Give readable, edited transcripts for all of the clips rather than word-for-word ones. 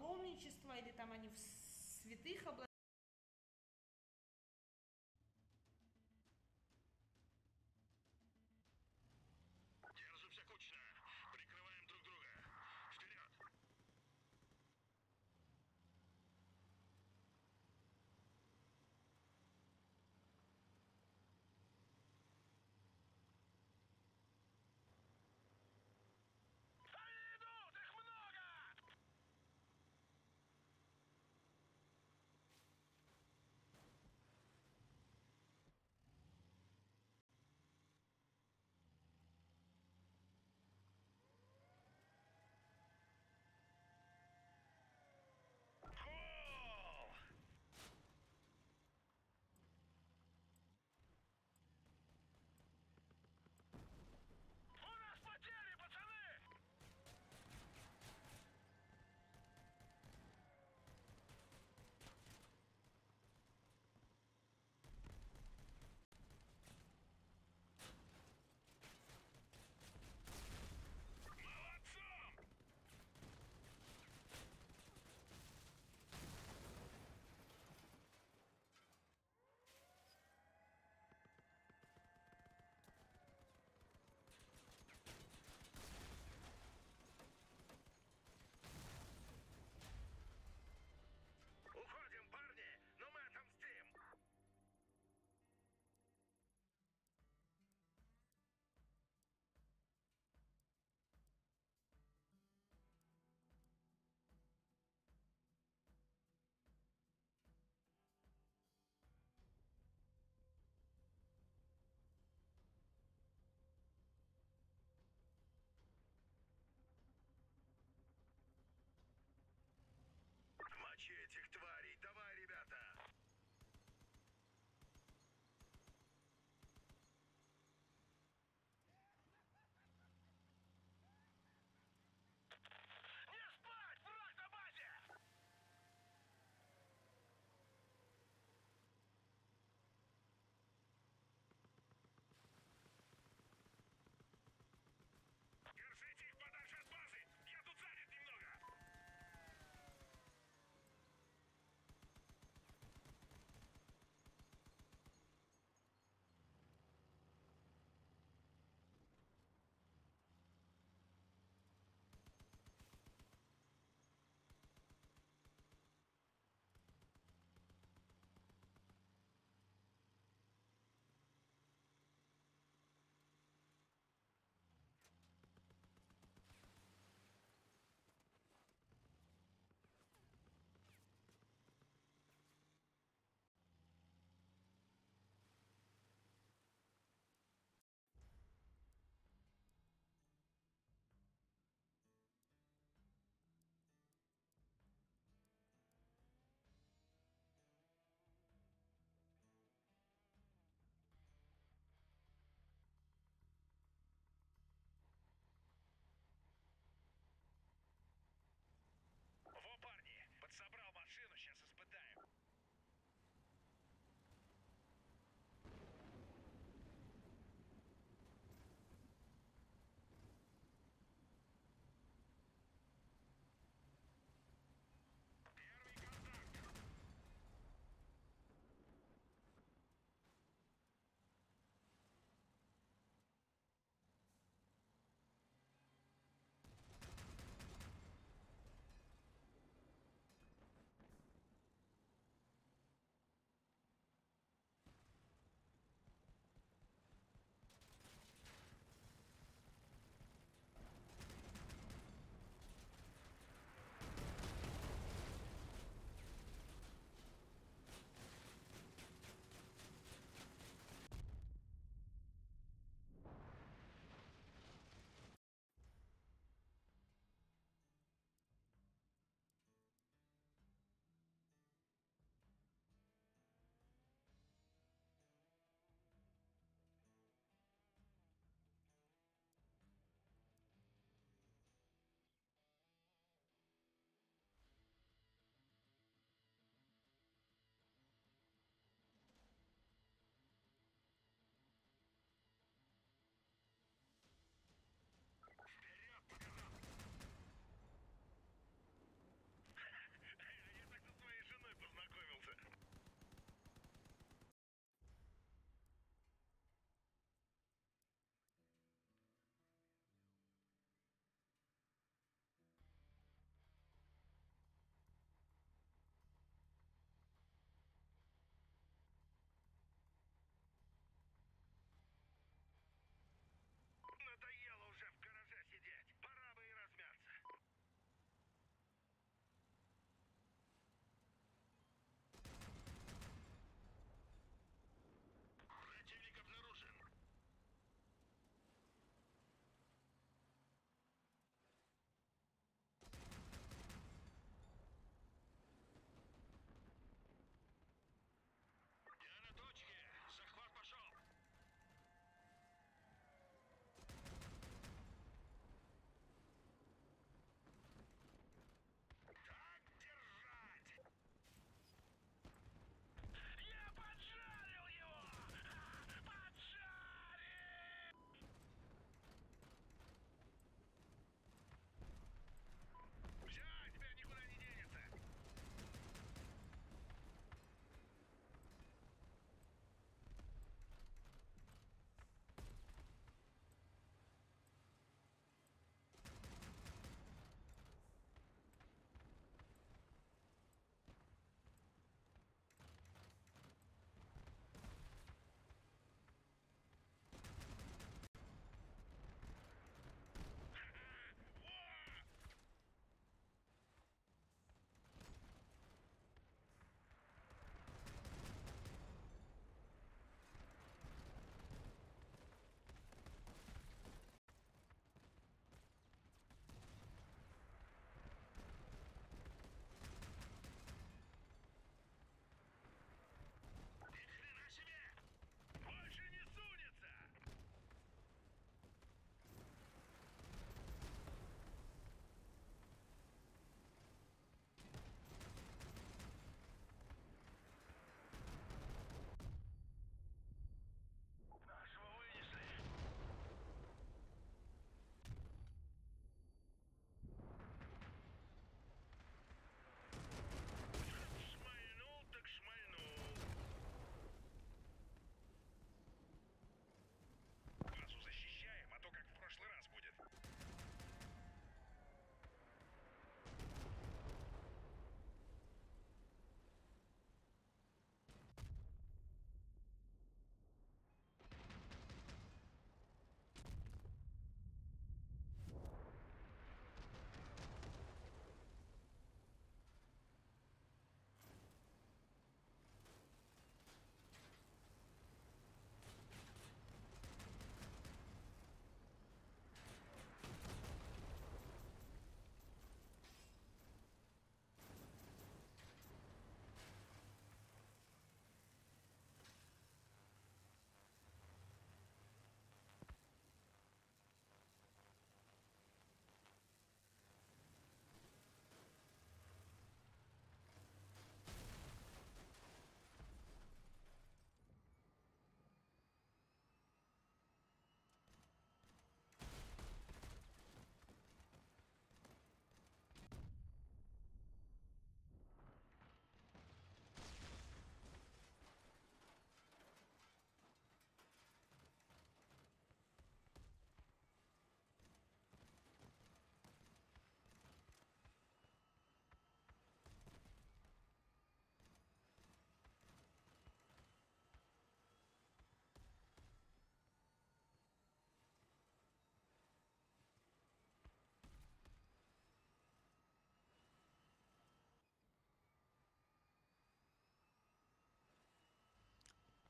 паломничество, или там они в святых обладают. Держимся кучно. Прикрываем друг друга. Вперед! Они идут! Их много!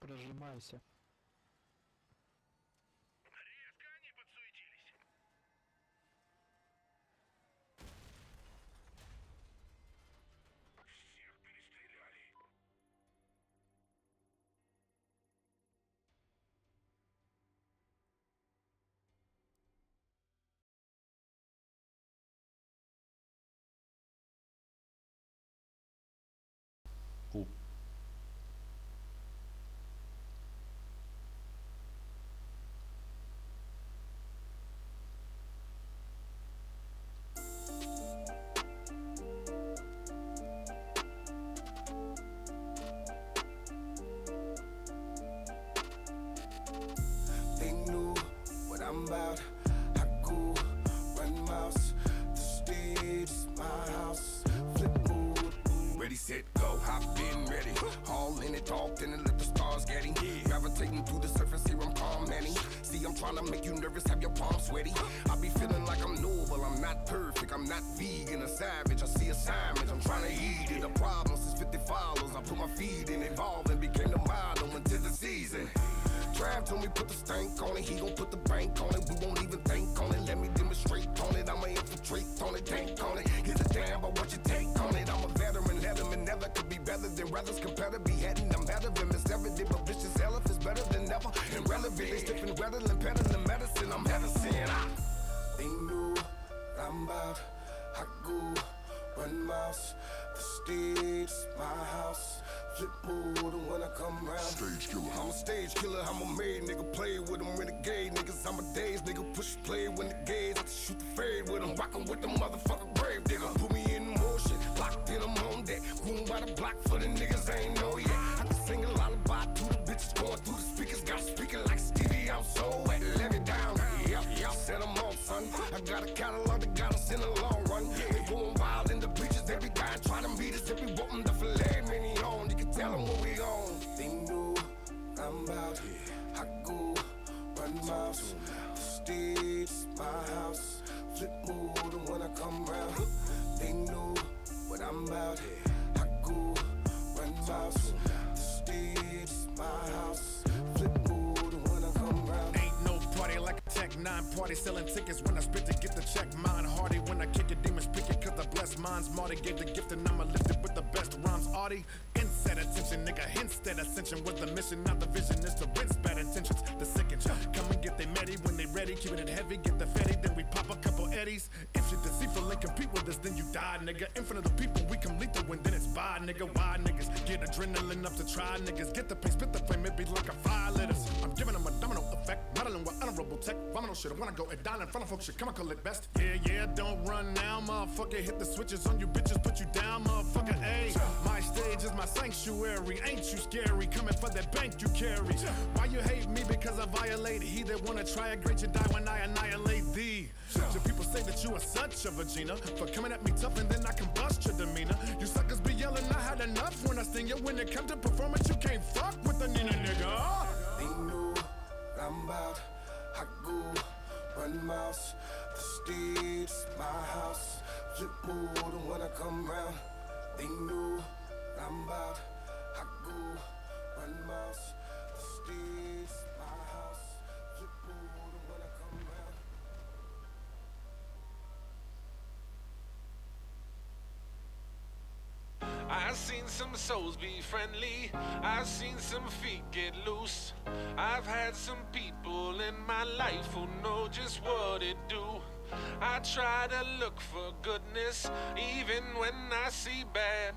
прожимайся. Резко они подсуетились. Всех перестреляли. Фу. They knew what I'm about. I go, run mouse. The stage is my house. Flip mode. Ready, set, go. I've been ready. All in it, talked and let the stars getting. Gravitating through the surface, here I'm commenting. See, I'm trying to make you nervous, have your palms sweaty. I be feeling like I'm noble, I'm not perfect. I'm not vegan or savage. I see assignments, I'm trying to eat it. The problem is 50 follows. I put my feet in, evolving, became the model into the season. Trav told me put the stank on it, he gon' put the bank on it. We won't even think on it, let me demonstrate on it. I'ma infiltrate on it, tank on it. Here's a damn about what you take on it. I'm a veteran, letterman, never could be better than brothers. Competitor beheading, I'm better than Miss Evident, but vicious elephants better than ever. Irrelevant, they slipping wetter than peddling medicine. I'm medicine. They knew what I'm about. I go, run mouse. The stage, my house. Flip mode when I come round. Stage killer. I'm a stage killer, I'm a made nigga. Play with them renegade niggas. I'm a days nigga. Push play when the gaze. I shoot the fade with them. Rockin' with the motherfucker grave digger. Put me in motion. Locked in, I'm on deck. Room by the block for the niggas I ain't know yet. I can sing a lullaby to the bitches going through the speakers. Got speaking like Stevie, I'm so wet. Let it down. Yep, set them off, son. I got a catalog that got us in the long run. They going wild in the bleachers. They be dying, trying to meet us. They be wanting the filet mini on. You can tell them what we on. They knew what I'm about. I go, run mouse. The stage, my house. Flip mode when I come round. They knew what I'm about. I go, run mouse. The stage, my house. Flip mode when I come round. Ain't no party like a Tech 9 party. Selling tickets when I spit to get the check. Mine hardy when I kick it. Demons pick it cause I bless minds. Marty gave the gift and I'ma lift it with the best rhymes. Artie, inset attention, nigga. Hints that ascension was the mission. Not the vision is to rinse bad intentions. The second come and get they meddy when they ready. Keeping it heavy, get the fetty. Then we pop a couple eddies. If you're deceitful and compete with us, then you die, nigga. In front of the people, we come lethal when then it's bye, nigga. Why niggas get adrenaline up to try, niggas. Get the pace, spit the flame, it be like a 5 liters. I'm giving them a domino effect. Modeling with honorable tech. Vomino shit, I wanna go and dine in front of folks. Shit, chemical at best. Yeah, don't run now, motherfucker. Hit the switches on you bitches, put you down, motherfucker. Ayy, my stage is my sanctuary. Ain't you scary? Coming for that bank you carry. Why you hate me? Because I violate. He that wanna try a great, you die when I annihilate thee. So people say that you are such a vagina for coming at me tough and then I can bust your demeanor. You suckers be yelling, I had enough when I sting you. When it comes to performance, you can't fuck with the Nina nigga. They knew what I'm about. I go, run mouse. The stage, my house. Flip mode when I come round. They knew what I'm about. I go, run mouse. The stage, my house. Flip mode when I come round. I've seen some souls be friendly, I've seen some feet get loose. I've had some people in my life who know just what it do. I try to look for goodness even when I see bad.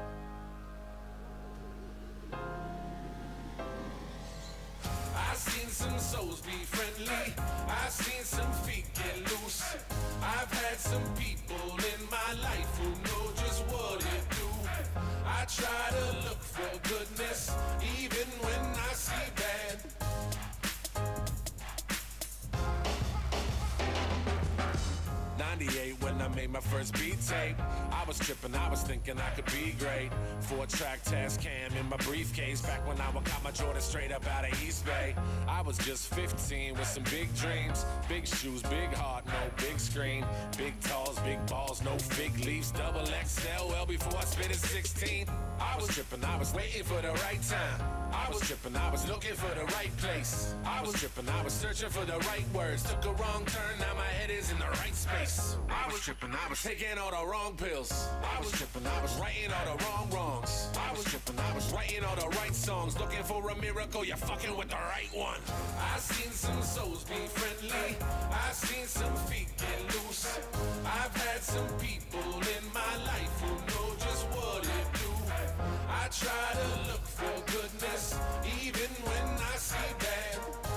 I've seen some souls be friendly, I've seen some feet get loose. I've had some people in my life who know just what it do. I try to look for goodness even when I see bad. '98 when I made my first beat tape, I was tripping, I was thinking I could be great. 4-track test cam in my briefcase, back when I got my Jordan straight up out of East Bay. I was just 15 with some big dreams, big shoes, big heart, no big screen, big talls, big balls, no fig leaves, double XL, well before I spit at 16. I was tripping, I was waiting for the right time. I was tripping, I was looking for the right place. I was tripping, I was searching for the right words. Took a wrong turn, now my head is in the right space. I was tripping, I was taking all the wrong pills. I was tripping, I was writing all the wrong wrongs. I was tripping, I was writing all the right songs. Looking for a miracle, you're fucking with the right one. I seen some souls be friendly. I seen some feet get loose. I've had some people in my life who know just what it do. I try to look for goodness, even when I see bad.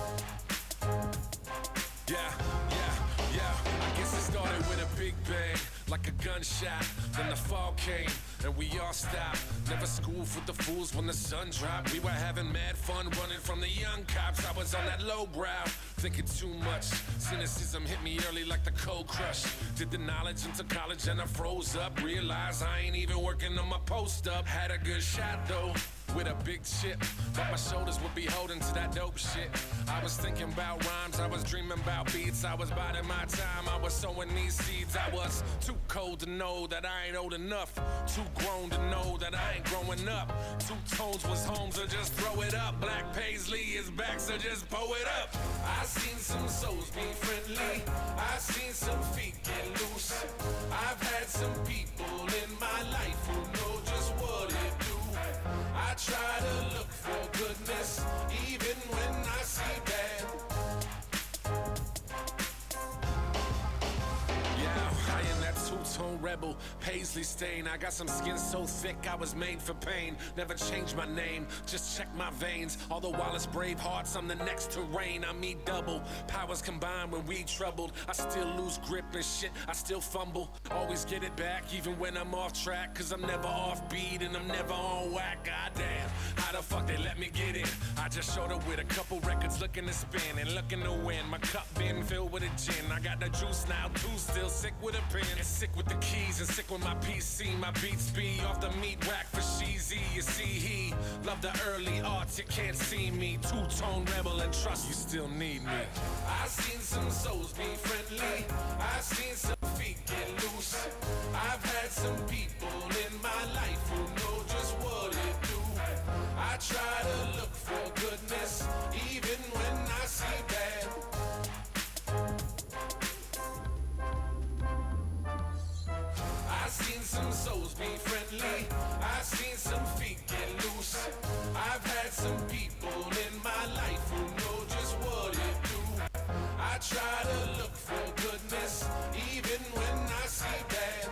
Yeah. I guess it started with a big bang, like a gunshot. Then the fall came, and we all stopped. Never school for the fools when the sun dropped. We were having mad fun running from the young cops. I was on that low brow, thinking too much. Cynicism hit me early like the cold crush. Did the knowledge into college and I froze up. Realized I ain't even working on my post up. Had a good shot though, with a big chip, but my shoulders would be holding to that dope shit. I was thinking about rhymes, I was dreaming about beats. I was biding my time, I was sowing these seeds. I was too cold to know that I ain't old enough, too grown to know that I ain't growing up. Two tones was home, so just throw it up. Black Paisley is back, so just pull it up. I seen some souls be friendly, I seen some feet get loose. I've had some people in my life who know just what it do. I try to look for goodness, even when I see bad. Yeah, I am that two-tone rebel, Paisley stain. I got some skin so thick I was made for pain. Never changed my name, just check my veins. Although Wallace brave hearts, I'm the next to reign. I meet double powers combined when we troubled. I still lose grip and shit, I still fumble. Always get it back even when I'm off track, cause I'm never off beat and I'm never on whack. Goddamn, how the fuck they let me get in? I just showed up with a couple records looking to spin and looking to win. My cup been filled with a gin. I got the juice now too, still sick with a pen. And sick with the keys and sick with my PC. My beats be off the meat rack for Sheezy. You see he love the early arts, you can't see me. Two-tone rebel and trust you still need me. I seen some souls be friendly, I seen some feet get loose. I've had some people in my life who know just what it do. I try to look for goodness, even when I see bad. I seen some souls be friendly, I seen some feet get loose. I've had some people in my life who know just what it do. I try to look for goodness, even when I see bad.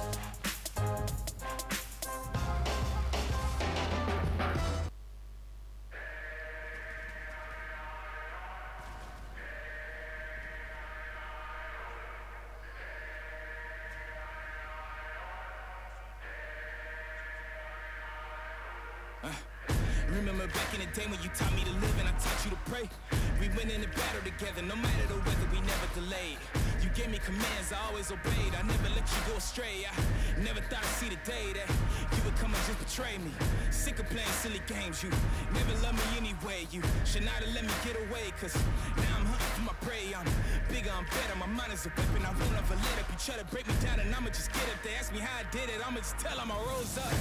Remember back in the day when you taught me to live and I taught you to pray. We went into battle together, no matter the weather, we never delayed. You gave me commands, I always obeyed. I never let you go astray. I never thought I'd see the day that you would come and just betray me. Sick of playing silly games, you never loved me anyway. You should not have let me get away, cause now I'm hunting for my prey. I'm bigger, I'm better, my mind is a weapon. I won't ever let up. You try to break me down and I'ma just get up. They ask me how I did it, I'ma just tell them I rose up.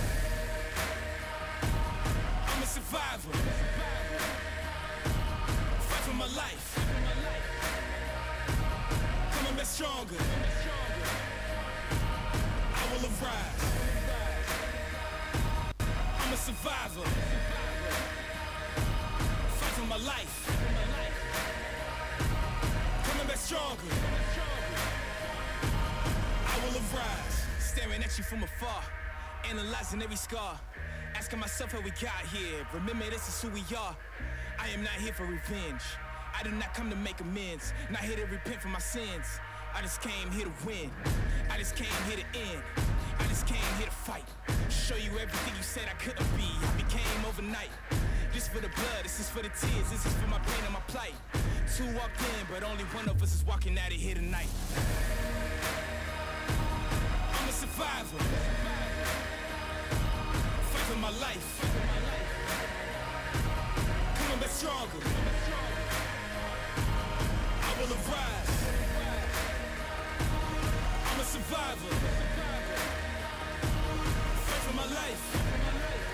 I'm a survivor. Fight for my life. Coming back stronger. I will arise. I'm a survivor. Fight for my life. Coming back stronger. I will arise. Staring at you from afar, analyzing every scar. Asking myself how we got here. Remember, this is who we are. I am not here for revenge. I did not come to make amends. Not here to repent for my sins. I just came here to win. I just came here to end. I just came here to fight. Show you everything you said I couldn't be. I became overnight. This for the blood, this is for the tears, this is for my pain and my plight. Two walked in, but only one of us is walking out of here tonight. I'm a survivor. For my life, coming back stronger. I will arise. I'm a survivor. Fight for my life.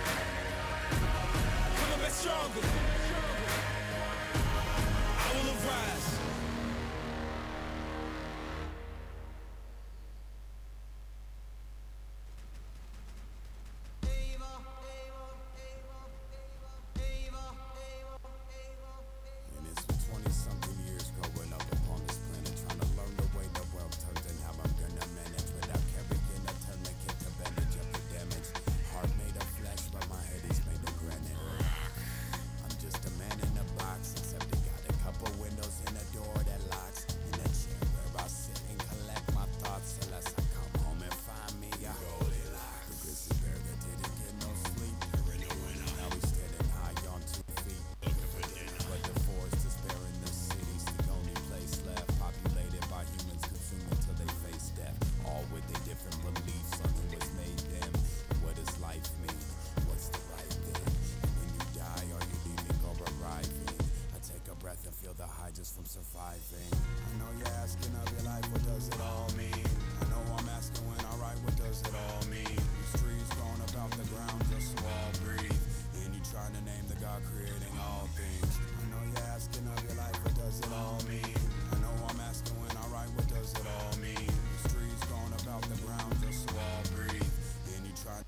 surviving. I know you're asking of your life, what does it all mean? I know I'm asking when I write, what does it all mean? These trees growing about the ground just so I'll breathe. And you trying to name the God creating all things. I know you're asking of your life, what does it all mean? I know I'm asking when I write, what does it all mean? These trees growing about the ground just so I'll breathe. And you try.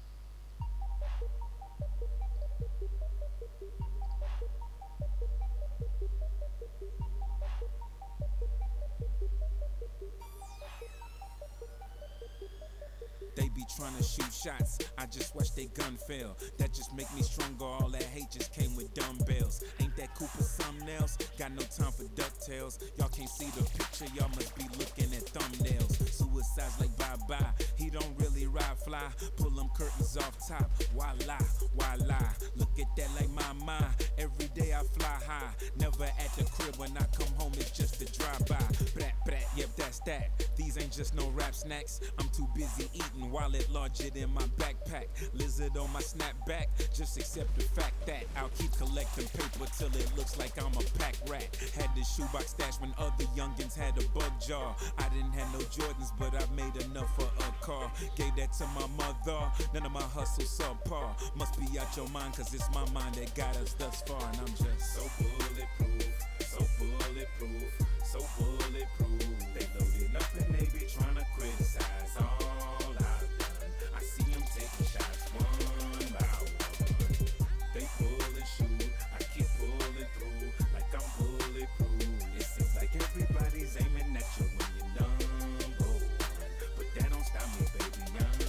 They be trying to shoot shots, I just watch they gun fail. That just make me stronger, all that hate just came with dumbbells. Ain't that Cooper something else? Got no time for DuckTales. Y'all can't see the picture, y'all must be looking at thumbnails. Suicide's like bye-bye, he don't really ride fly. Pull them curtains off top, why lie? Look at that like my mind, every day I fly high. Never at the crib, when I come home it's just a drive-by. Brat, yep that's that, these ain't just no rap snacks. I'm too busy eating, wallet larger than my backpack. Lizard on my snapback, just accept the fact that I'll keep collecting paper till it looks like I'm a pack rat. Had this shoebox stash when other youngins had a bug jar. I didn't have no Jordans, but I made enough for a car. Gave that to my mother, none of my hustle subpar. Must be out your mind, cause it's my mind that got us thus far. And I'm just so bulletproof, so bulletproof, so bulletproof. They loaded up and they be trying to criticize all I've done. I see them taking shots one by one. They pull and shoot, I keep pulling through like I'm bulletproof. It seems like everybody's aiming at you when you're number one, but that don't stop me, baby, I'm not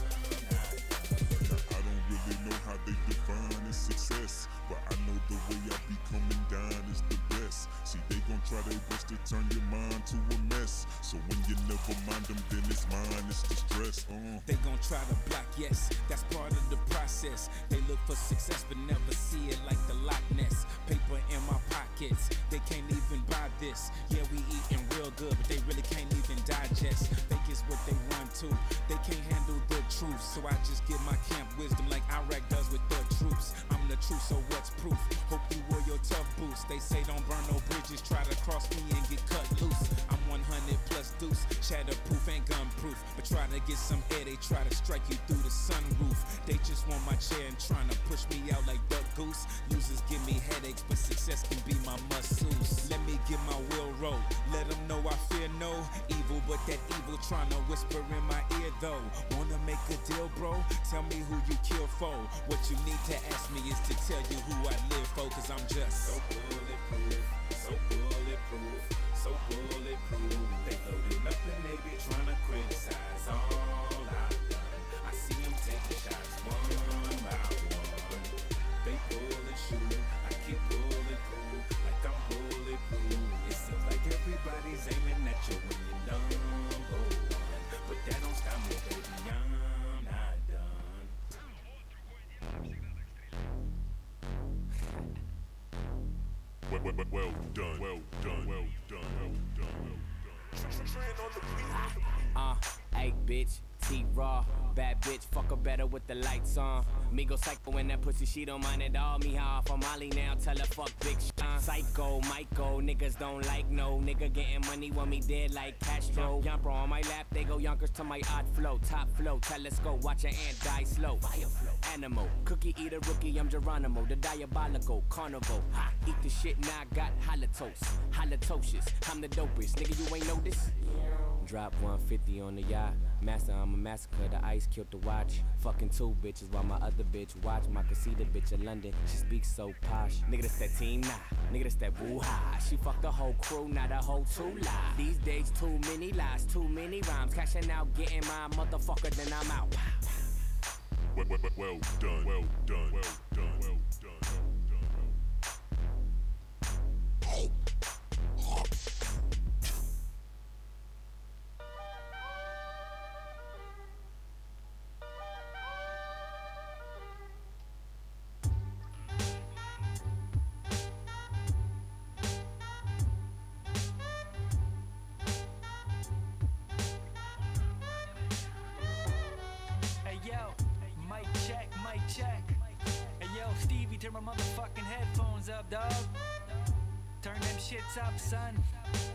done. I don't really know how they define success, but I know the way I be coming down is the best. See, they gon' try their best to turn your mind to a mess. So when you never mind them, then it's mine, it's the stress. They gon' try to block, yes, that's part of the process. They look for success but never see it like the Loch Ness. Paper in my pockets, they can't even buy this. Yeah, we eating real good, but they really can't even digest. Fake is what they run to, they can't handle the truth. So I just give my camp wisdom like Iraq does with the troops. I'm the truth, so what's proof? Hope you wore your tough boots. They say don't burn no bridges, try to cross me and get cut loose. I'm 100 plus deuce, shatterproof and gunproof. But try to get some air, they try to strike you through the sunroof. They just want my chair and trying to push me out like Duck Goose. Losers give me headaches, but success can be my masseuse. Let me get my will roll, let them know I fear no evil, but that evil trying to whisper in my ear though. Wanna make a deal, bro? Tell me who you kill for. What you need to ask me is to tell you who I live for, cause I'm just so bulletproof, so bulletproof, so bulletproof. They loaded up and they be trying to criticize all I've done. I see them taking shots one by one. They pull and shoot, I keep pulling through like I'm bulletproof. It seems like everybody's aiming at you when you're number one, but that don't stop me, baby, I'm not done. Well done, well done, well done, well done. Hey bitch, T-Raw, bad bitch, fuck her better with the lights on. Me go psycho in that pussy, she don't mind at all. Me high off on Molly now, tell her fuck big Psycho, Michael, niggas don't like no nigga getting money when me dead like Castro. Yamper on my lap, they go yonkers to my odd flow. Top flow, telescope, watch an ant die slow. Fire flow, animal, cookie eater rookie, I'm Geronimo. The diabolical, carnival, ha, eat the shit, now I got halitosis, I'm the dopest, nigga you ain't know this? Drop 150 on the yacht. Master, I'm a massacre. The ice killed the watch. Fucking two bitches while my other bitch watch. My casita bitch in London. She speaks so posh. Nigga, that's that team, nah. Nigga, that's that woo-ha. She fucked the whole crew, not a whole two lie. These days, too many lies, too many rhymes. Cashing out, getting my motherfucker, then I'm out. Well done, well done, well done, well done, well done. Turn my motherfucking headphones up, dog. Turn them shits up, son.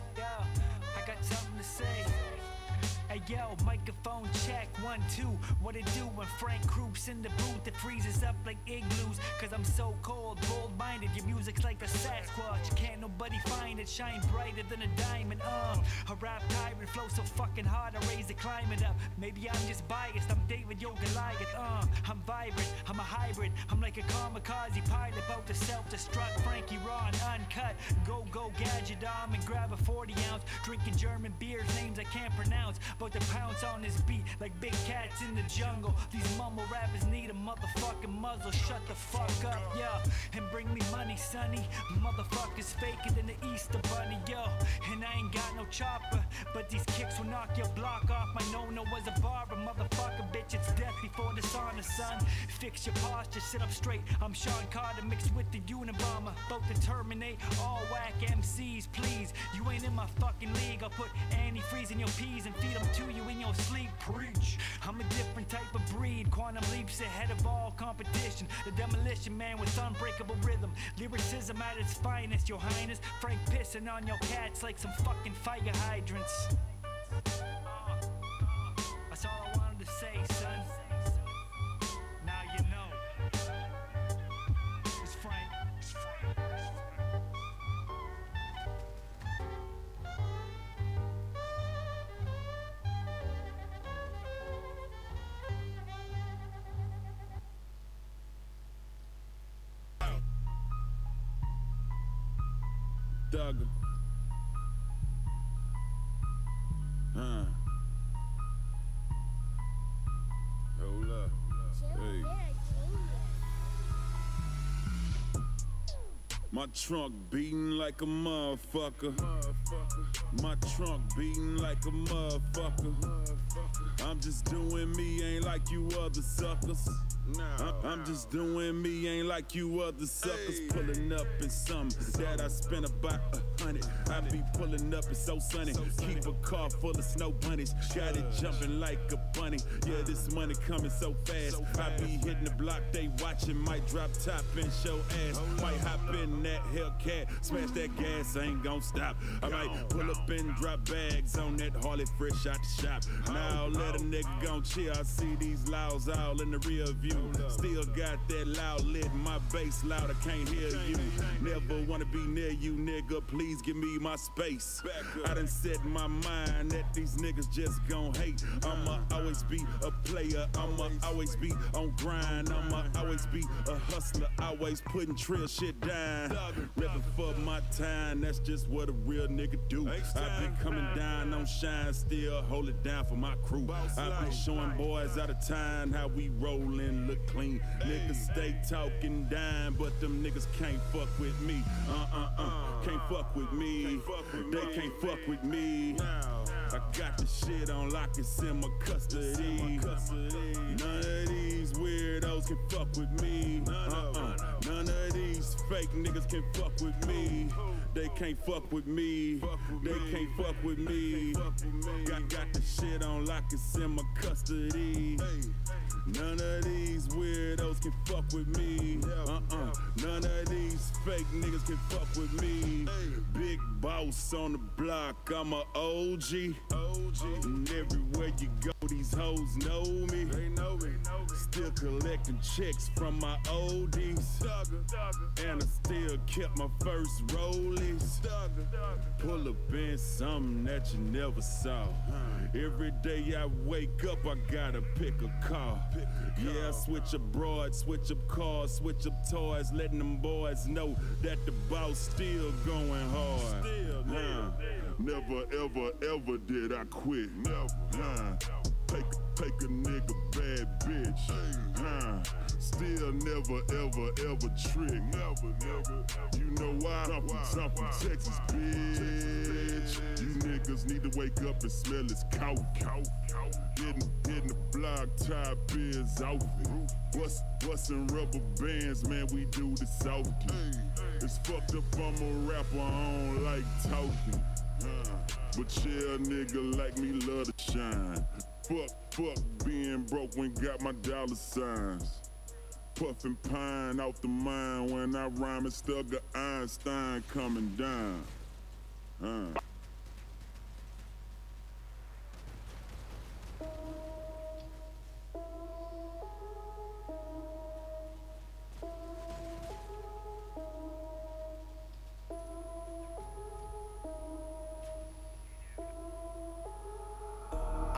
Hey yo, microphone check, 1, 2. What it do when Frank Krupp's in the booth? It freezes up like igloos. Cause I'm so cold, bold-minded. Your music's like a Sasquatch. Can't nobody find it, shine brighter than a diamond. A rap tyrant flow so fucking hard, I raise the climate up. Maybe I'm just biased, I'm David Yo Goliath. I'm vibrant, I'm a hybrid. I'm like a kamikaze pilot about to self-destruct. Frankie Raw and uncut. Go gadget arm and grab a 40 ounce. Drinking German beers, names I can't pronounce. About to pounce on this beat like big cats in the jungle. These mumble rappers need a motherfucking muzzle. Shut the fuck up, yeah. And bring me money, sonny. Motherfuckers faker than the Easter Bunny, yo. And I ain't got no chopper, but these kicks will knock your block off. My no-no was a barber, motherfucker, bitch. It's death before the sauna, son. Fix your posture, sit up straight. I'm Sean Carter mixed with the Unabomber. About to terminate all whack MCs, please. You ain't in my fucking league. I'll put antifreeze in your peas and feed them to you in your sleep. Preach. I'm a different type of breed. Quantum leaps ahead of all competition. The demolition man with unbreakable rhythm. Lyricism at its finest, your highness. Frank pissing on your cats like some fucking fire hydrants. That's all I wanted to say, son. Now you know. It's Frank. Duggar. Hold up. Hey. My trunk beating like a motherfucker. My trunk beating like a motherfucker. I'm just doing me, ain't like you other suckers. I'm just doing me, ain't like you other suckers. Pulling up in something that I spent about 100. I be pulling up, it's so sunny. Keep a car full of snow bunnies. Got it jumping like a bunny. Yeah, this money coming so fast. I be hitting the block, they watching. Might drop top and show ass. Might hop in that Hellcat, smash that gas, I ain't gon' stop. I might pull up and drop bags on that Harley fresh out the shop. Now let a nigga gon' chill. I see these louds all in the rear view. Still got that loud lit, my bass loud, I can't hear you. Never wanna be near you, nigga, please give me my space. I done set my mind that these niggas just gon' hate. I'ma always be a player, I'ma always be on grind. I'ma always be a hustler, always putting trill shit down. Reppin' for my time, that's just what a real nigga do. I been coming down on shine, still hold it down for my crew. I been showing boys out of time how we rollin', look clean. Niggas stay talking dime, but them niggas can't fuck with me. Can't fuck with me. They can't fuck with me. I got the shit on lock, it's in my custody. None of these weirdos can fuck with me. None of these fake niggas can fuck with me. They can't fuck with me. They can't fuck with me. Got the shit on lock, it's in my custody. None of these weirdos can fuck with me. None of these fake niggas can fuck with me. Big boss on the block, I'm a OG. And everywhere you go, these hoes know me. They know me. Still collecting checks from my oldies. And I still kept my first rollies. Pull up in something that you never saw. Every day I wake up, I gotta pick a car. Yeah, I switch up broad, switch up cars, switch up toys, letting them boys know that the boss still going hard. Never, ever, ever did I quit. Never. Take a nigga bad bitch. Still never, ever, ever trick. Never. You know why? I'm from Texas, bitch. You niggas need to wake up and smell this cow. Hitting the block, top is outfit. Bustin' rubber bands, man, we do this often. It's fucked up, I'm a rapper, I don't like talking. But yeah, a nigga like me love to shine. Fuck being broke when got my dollar signs. Puffin' pine off the mine when I rhyme and Stugger Einstein coming down.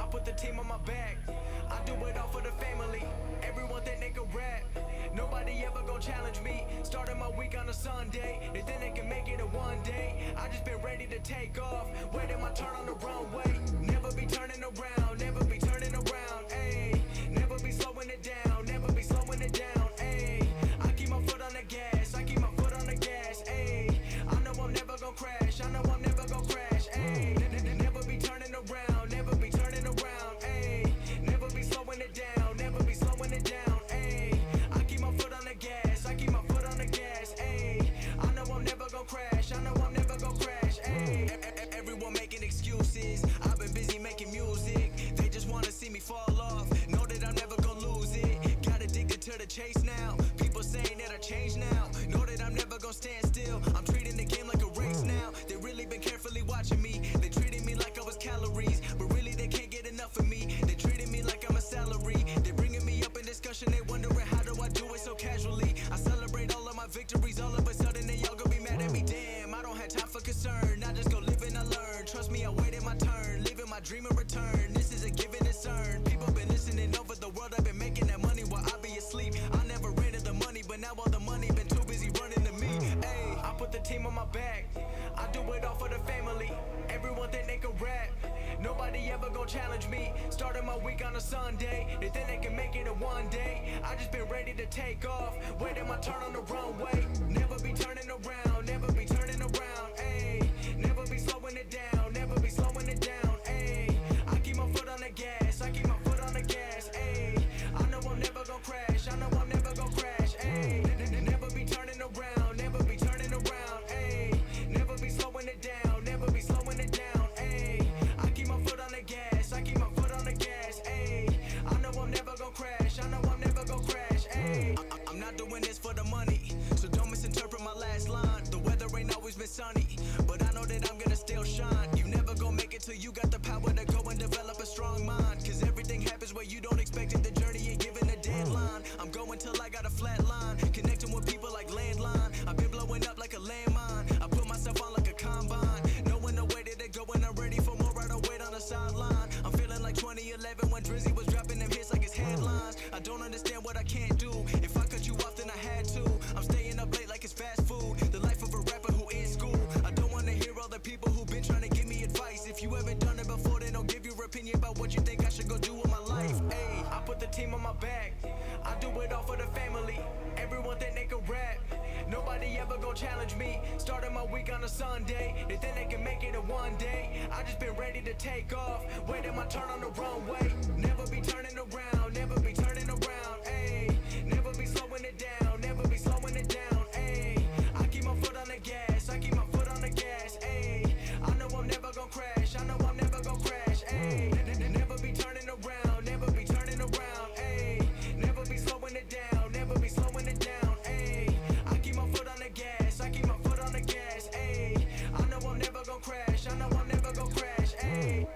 I put the team on my back. I do it all for the family. Everyone think they can rap. Nobody ever gon' challenge me. Starting my week on a Sunday. They think they can make it in one day. I just been ready to take off. Waiting my turn on the runway. Never be turning around. Never be turning around. Ayy. Never be slowing it down. Never be slowing it down. Ayy. I keep my foot on the gas. I keep my foot on the gas. Ayy. I know I'm never gon' crash. I know I'm never gon' crash. Ayy. Never be turning around. Never be turning around. Ayy. Never be slowing it down. Never be slowing it down. Ayy. I keep my foot on the gas. I keep my foot on the gas. Ayy. I know I'm never gon' crash. I know I'm never gon' crash. Ayy. Everyone making excuses. I've been busy making music. They just wanna see me fall off. Know that I'm never gon' lose it. Got addicted to the chase now. People saying that I changed now. Know that I'm never gon' stand still. I'm treating the game like a race now. They really been carefully watching me. They treated me like I was calories, but really they can't get enough of me. They treated me like I'm a salary. They bringing me up in discussion. They wondering how do I do it so casually. I celebrate all of my victories. All of a sudden they all gonna be mad at me. Damn, I don't have time for concern. I just go live and I learn. Trust me, I waited my turn. Living my dream in return. This is a given concern. People been listening over the world. I've been making that money while I be asleep. I never ran to the money, but now all the money been too busy running to me. Ayy, I put the team on my back. I do it all for the family. Everyone think they can rap. Nobody ever gon' challenge me. Starting my week on a Sunday. They think they can make it in one day. I just been ready to take off. Waiting my turn on the runway. Never be turning around. Never be turning around. Ayy, never be slowing it down. Never be slowing it down. Ayy, I keep my foot on the gas. I keep my foot on the gas. Ayy, I know I'm never gon' crash. I know I'm never gon' crash. Ayy, never be turning around. Never be turning around. Ayy, never be slowing it down. Never be slowing it down. Ayy, I keep my foot on the gas. I keep my foot on the gas. Ayy, I know I'm never gon' crash. I know I'm never gon' crash. Ayy, I'm not doing this for the money, so don't misinterpret my last line. The weather ain't always been sunny, but I know that I'm gonna still shine. You never gon' make it till you got the power to go and develop a strong mind. Cause everything happens where you don't expect it. The journey ain't given a deadline. I'm going till I got a flat line. Connecting with people like landline. I've been blowing up like a landmine. I put myself on like a combine. Knowing the way that they go and I'm ready for more. I don't wait on the sideline. I'm feeling like 2011 when Drizzy was dropping them hits like his headlines. I don't understand what I can't do. If I cut you off then I had to. I'm staying up late like it's fast food. The life of a rapper who in school. I don't wanna hear all the people who been trying to give me advice. If you haven't done it before, then don't give your opinion about what you think I should go do with my life. Ayy, I put the team on my back. I do it all for the family. Everyone think they can rap. Nobody ever gon' challenge me. Starting my week on a Sunday. They think they can make it in one day. I just been ready to take off. Waiting my turn on the runway. Never be turning around. Never be turning around. Ayy, never be slowing it down. Never be slowing it down. Ayy, I keep my foot on the gas. I keep my foot on the gas. Ayy, I know I'm never gon' crash. I know I'm never gon' crash. Ayy, never be turning around. Never be turning around. Ayy, never be slowing it down. Never be slowing it down. Ayy, I keep my foot on the gas. I keep my foot on the gas. Ayy, I know I'm never gon' crash. I know I'm never gon' crash. Ayy.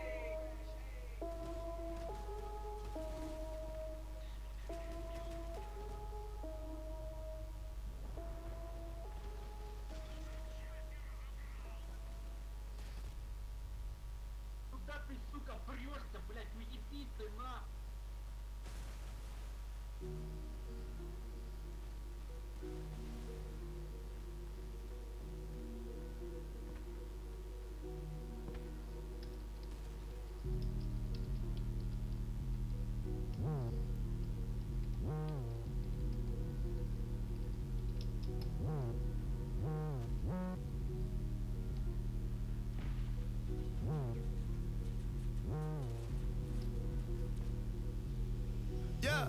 Куда ты, сука, прешься, блядь, уеби ты на! Yeah,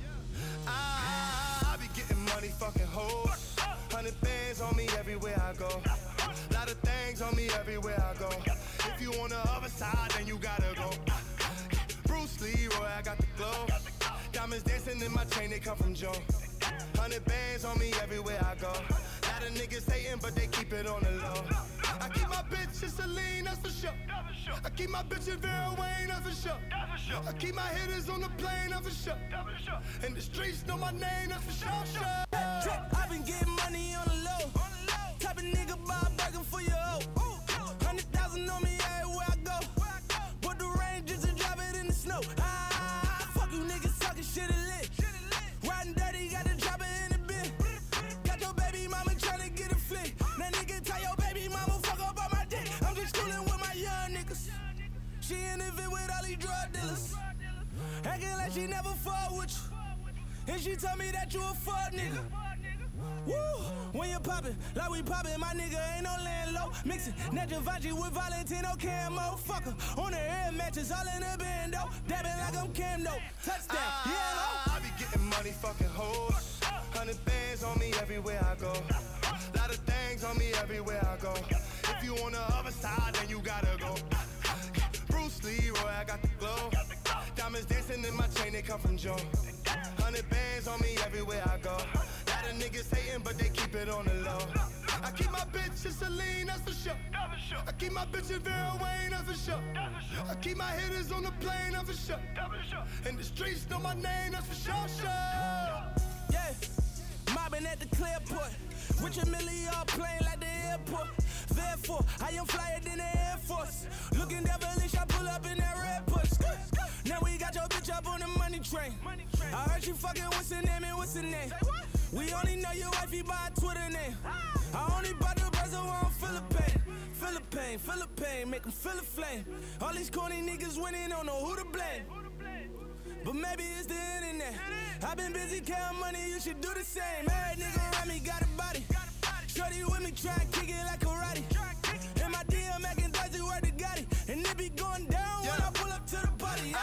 I be getting money, fucking hoes. 100 bands on me everywhere I go. Lot of things on me everywhere I go. If you on the other side, then you gotta go. Bruce Leroy, I got the glow. Diamonds dancing in my chain, they come from Joe. 100 bands on me everywhere I go. Lot of niggas hating, but they keep it on the low. I keep my bitch in Celine, that's for sure. I keep my bitch in Vera Wayne, that's for sure. I keep my hitters on the plane, that's for sure. And the streets know my name, that's for sure. I've been getting money on the low. Type of nigga buy a burger for your hoe. 100,000 on me everywhere I go. Put the Rangers and drive She in the vid with all these drug dealers. Acting like she never fought with you. And she told me that you a fuck nigga. Woo! When you poppin', like we poppin', my nigga ain't no land low. Mixin' Netravangi with Valentino camo. Fucker, on the air matches, all in the bando. Dabbing like I'm Camdo. Touchdown, yeah, I be getting money, fucking hoes. 100 bands on me everywhere I go. Lot of things on me everywhere I go. If you on the other side, then you gotta go. Bruce Leroy, I got the glow. Diamonds dancing in my chain, they come from Joe. 100 bands on me everywhere I go. Lot of niggas hating, but they keep it on the low. I keep my bitch in Celine, that's for sure. I keep my bitch in Vera Wayne, that's for sure. I keep my hitters on the plane, that's for sure. And the streets know my name, that's for sure. Yeah, mobbing at the Clearport. With your milli all playing like the airport. Therefore, I am flyer than the Air Force. Looking devilish, I pull up in that red push. Now we got your bitch up on the money train. I heard you fucking what's her name and what's her name. We only know your wifey by a Twitter name. I only bought the brother on Philippine. Philippine, make them feel a flame. All these corny niggas winning, don't know who to blame. But maybe it's the internet. I've been busy counting money, you should do the same. Every nigga around me got a body. Shorty with me, try and kick it like karate. And my DM making thirsty word to Gotti. And it be going down when I pull up to the party.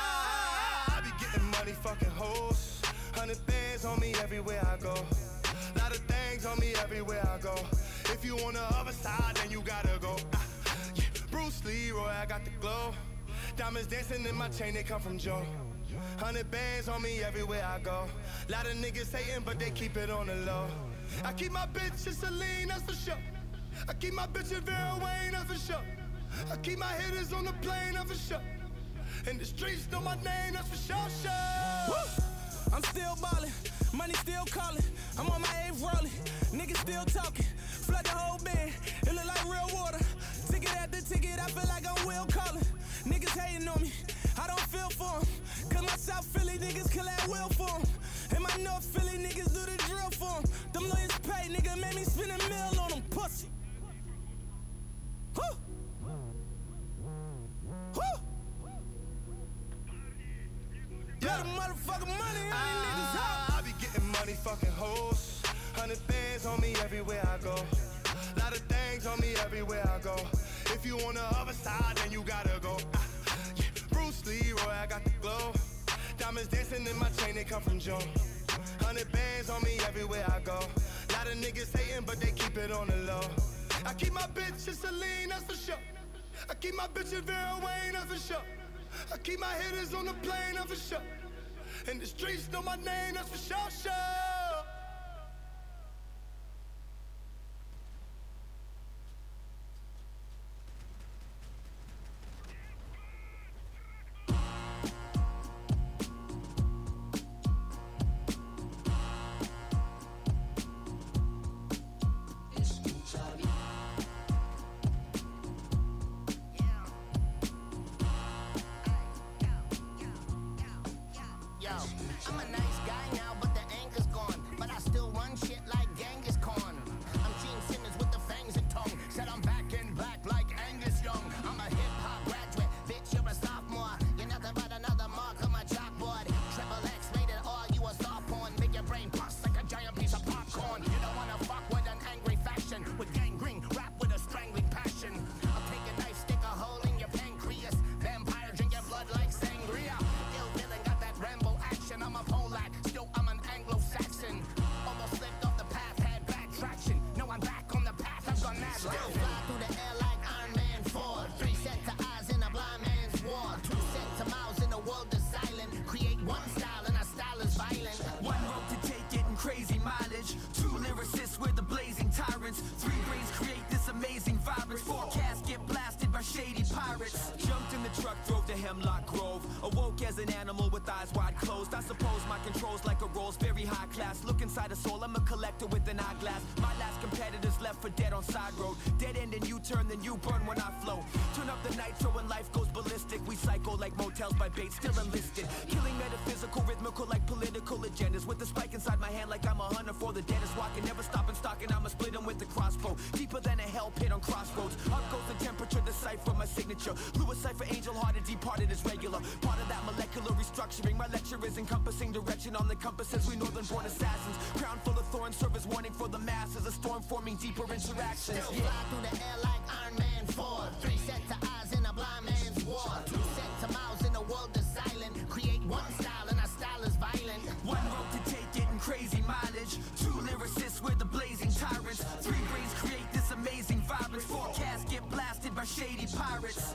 I be getting money, fucking hoes. 100 bands on me everywhere I go. Lot of things on me everywhere I go. If you on the other side, then you gotta go. Yeah. Bruce Leroy, I got the glow. Diamonds dancing in my chain, they come from Joe. 100 bands on me everywhere I go. Lot of niggas hating, but they keep it on the low. I keep my bitch in Celine, that's for sure. I keep my bitch in Vera Wayne, that's for sure. I keep my hitters on the plane, that's for sure. And the streets know my name, that's for sure. Woo! I'm still ballin', money still callin'. I'm on my 8th rollin', niggas still talking. Flood the whole band, it look like real water. Ticket after ticket, I feel like I'm Will Collin. Niggas hating on me, I don't feel for them. Cause my South Philly niggas collab will for them. And my North Philly niggas do the drill for them. Them lawyers pay, nigga, made me spend $1 million on them pussy. Woo! Woo! Got the motherfucking money on these niggas out. I be getting money, fucking hoes. 100 bands on me everywhere I go. Lot of things on me everywhere I go. If you on the other side, then you gotta go. Yeah. Bruce Leroy, I got the glow. Diamonds dancing in my chain, they come from Joe. 100 bands on me everywhere I go. Lot of niggas hating, but they keep it on the low. I keep my bitch in Celine, that's for sure. I keep my bitch in Vera Wayne, that's for sure. I keep my hitters on the plane, that's for sure. And the streets know my name, that's for sure. I'm a nice guy now, but the anchor's gone. But I still run shit like Genghis Khan. I'm Gene Simmons with the fangs and tongue. Said I'm back in black like Angus Young. I'm a hip-hop graduate, bitch, you're a sophomore. You're nothing but another mark on my chalkboard. Triple X rated R, you a star porn. Make your brain bust like a giant piece of popcorn. You don't wanna fuck with an angry faction. With gangrene, rap with a strangling passion. I'll take a knife, stick a hole in your pancreas. Vampire, drink your blood like sangria. Ill villain got that Rambo action. I'm a Polak, still I'm an Anglo-Saxon. Almost slipped off the path, had bad traction. No, I'm back on the path, I've gone mad. Still fly through the air like Iron Man 4. 3 sets of eyes in a blind man's war. 2 sets of mouths in a world that's silent. Create one style and our style is violent. One rope to take, getting crazy mileage. 2 lyricists with the blazing tyrants. 3 brains create this amazing vibrance. 4 casts get blasted by shady pirates. Jumped in the truck, drove to Hemlock Grove. Awoke as an animal with eyes wide closed. I suppose my control's like a Rolls, very high class. Look inside a soul, I'm a collector with an eyeglass. My last competitors left for dead on side road. Dead end and U-turn, then you burn when I flow. Turn up the nitro when life goes ballistic. We psycho like motels by bait, still enlisted. Killing metaphysical, rhythmical like political agendas. With the spike inside my hand like I'm a hunter for the deadest. Walking, never stopping, stalking, I'ma split them with the crossbow. Deeper than a hell pit on crossroads. Up goes the temperature, the cipher decipher my signature. Lewis Cypher, angel-hearted, departed as regular. Part of that molecular restructuring. My lecture is encompassing direction on the compasses. We northern-born assassins. Crown full of thorns, serve as warning for the masses. A storm forming deeper interactions. Still fly through the air like Iron Man 4. 3 sets of eyes in a blind man's war. 2 sets of mouths in a world that's silent. Create one style and our style is violent. One rope to take, getting crazy mileage. 2 lyricists with the blazing tyrants. 3 brains create this amazing vibrance. 4 casts get blasted by shady pirates.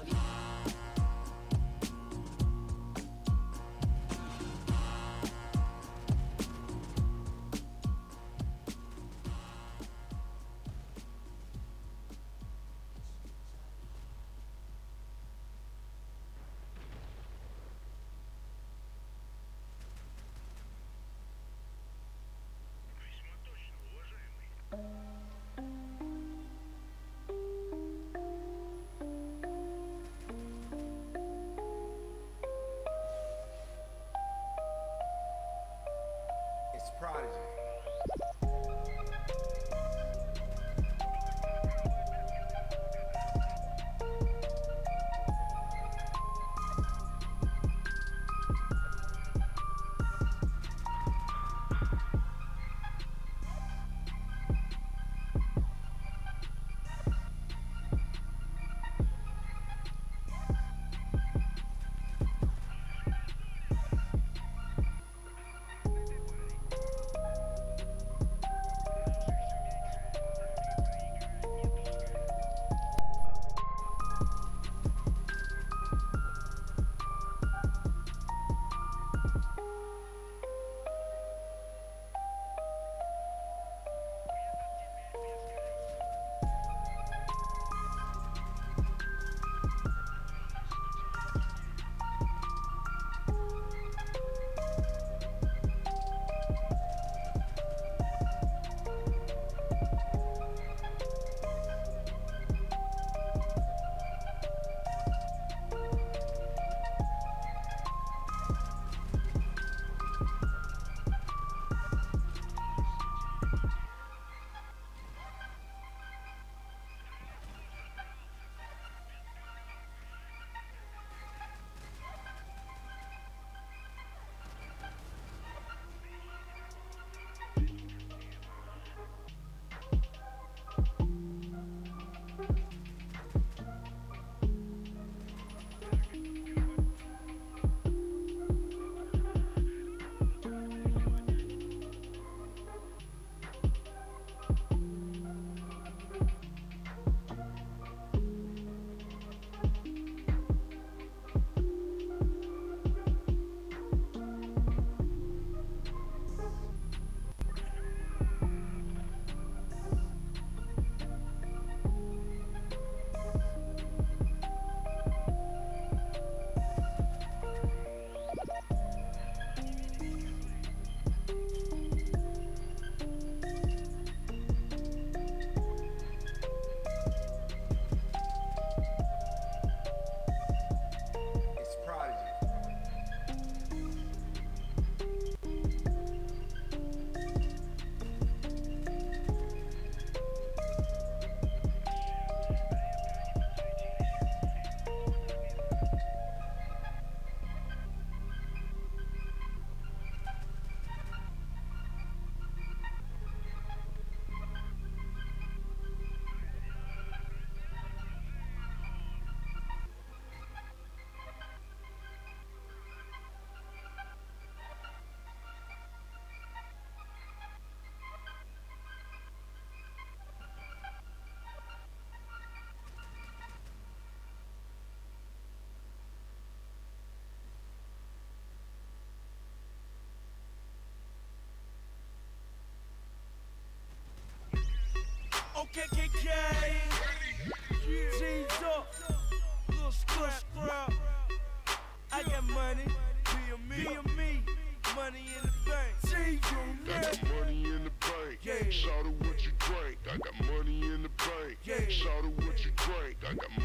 It's Prodigy. KKK, G's up, little scrap. I got money, be a me, money in the bank. I got money in the bank. Yeah. Shout out what you drink. I got money in the bank. Yeah. Shout out what you drink. I got money in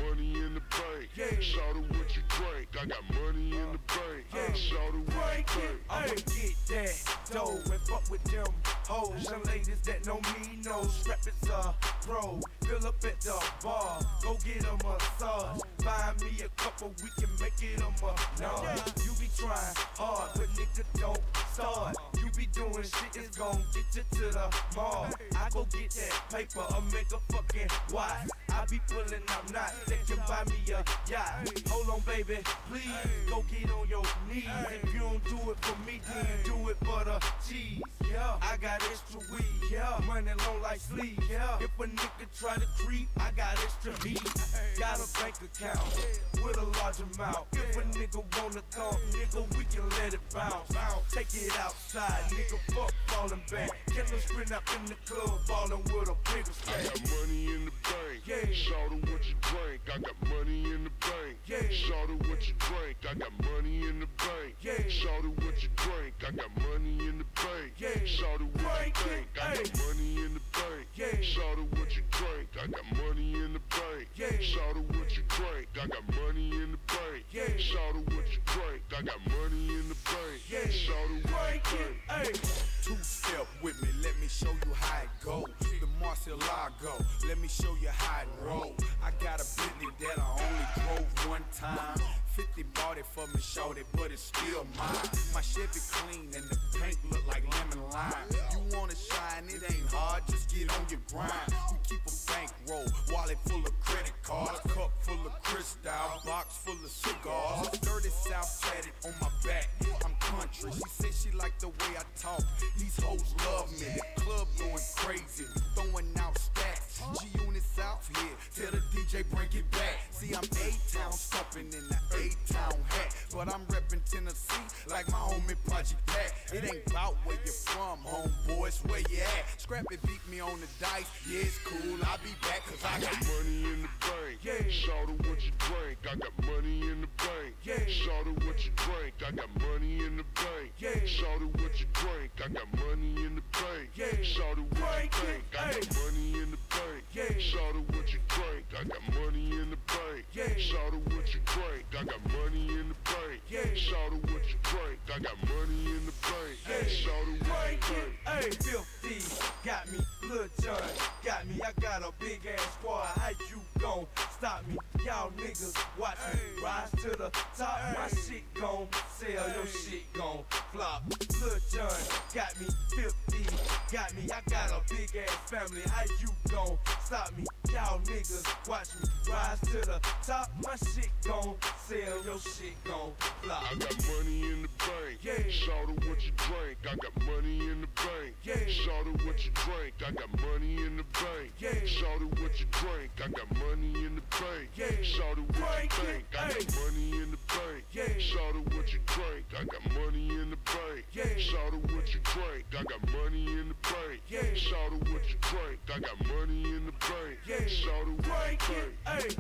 in the bank. Shout out what you drink. I got money in the bank. Shout out what you drink. I'ma get that dough and fuck with them hoes. Young ladies that know me know strap is a pro. Fill up at the bar, go get a massage. Find me a couple, we can make it a massage. You be trying hard, but nigga don't start. You be doing shit, it's gon' get you to the mall. I go get that paper, I make a fucking watch. I be pulling up knots that can buy me a yacht. Hold on, baby, please go get on your knees. If you don't do it for me, then do it for the cheese. Yeah, I got extra weed. Yeah, money long like sleep. Yeah, if a nigga try to creep, I got extra heat. Got a bank account with a large amount. If a nigga wanna talk, nigga, we can let it bounce. Take it outside, nigga, fuck falling back. Killer sprint up in the club, ballin' with a bigger stack. I got money in the bank. Shout out what you drink. I got money in the bank. Shout out what you drink. I got money in the bank. Shout out what you drink. I got money in the bank. Shout out what you think. I got money in the bank. Shout out what you drink. I got money in the bank. Shout out what you drink. I got money in the bank. Shout out what you drink. I got money in the bank. Shout out what you drink. Two-step with me, let me show you how it go. The Marcelago, let me show you how it roll. I got a Bentley that I only drove one time. 50 bought it for me, showed it, but it's still mine. My Chevy clean and the paint look like lemon lime. You wanna shine, it ain't hard, just get on your grind. We keep a bankroll, wallet full of credit cards, cup full of crystal, box full of cigars. Dirty South tatted on my back, I'm country. She said she like the way I talk, these hoes love me. The club going crazy, throwing out stacks. G-Unit South here, tell the DJ bring it back. See, I'm A-Town stomping in the A-Town hat, but I'm reppin' Tennessee like my homie Project Pat. It ain't about where you from, homeboys, where you at. Scrappy beat me on the dice, yeah, it's cool, I'll be back cause I got money in the bank. Shout out what you drink. I got money in the bank. Shout out what you drink. I got money in the bank. Shout out what you drink. I got money in the bank. Shout out what you think. I got money in the bank. Shout out what you drink. I got money in the bank. Shout out what you drink. I got money in the bank. Shout out what you drink. I got money in the bank. Shout out what you drink. Hey, Filthy, got me. Lil Jon, got me. I got a big ass squad. How you gon' stop me? Y'all niggas watch me rise to the top. My shit gon' sell, your shit gon' flop. Lil Jon, got me. Filthy, got me. I got a big ass family. How you gon' stop me? Y'all niggas watch me rise to the top. My shit gon' sell, your shit gon' flop. I got money in the bank. Shout out what you drink. I got money in the bank. Shout out what you drink. I got money in the bank. Shout out what you drink. I got money in the bank. Shout out what you think. I got money in the bank. Shout out what you drink. I got money in the bank. Shout out what you drink. I got money in the bank. Shout out what you drink. I got money in the bank. Shout out what you drink.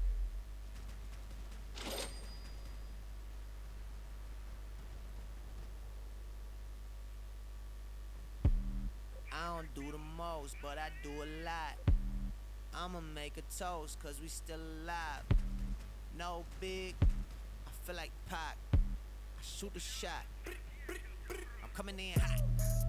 I don't do the most, but I do a lot. I'ma make a toast, cause we still alive. No big, I feel like Pac. I shoot a shot. I'm coming in hot.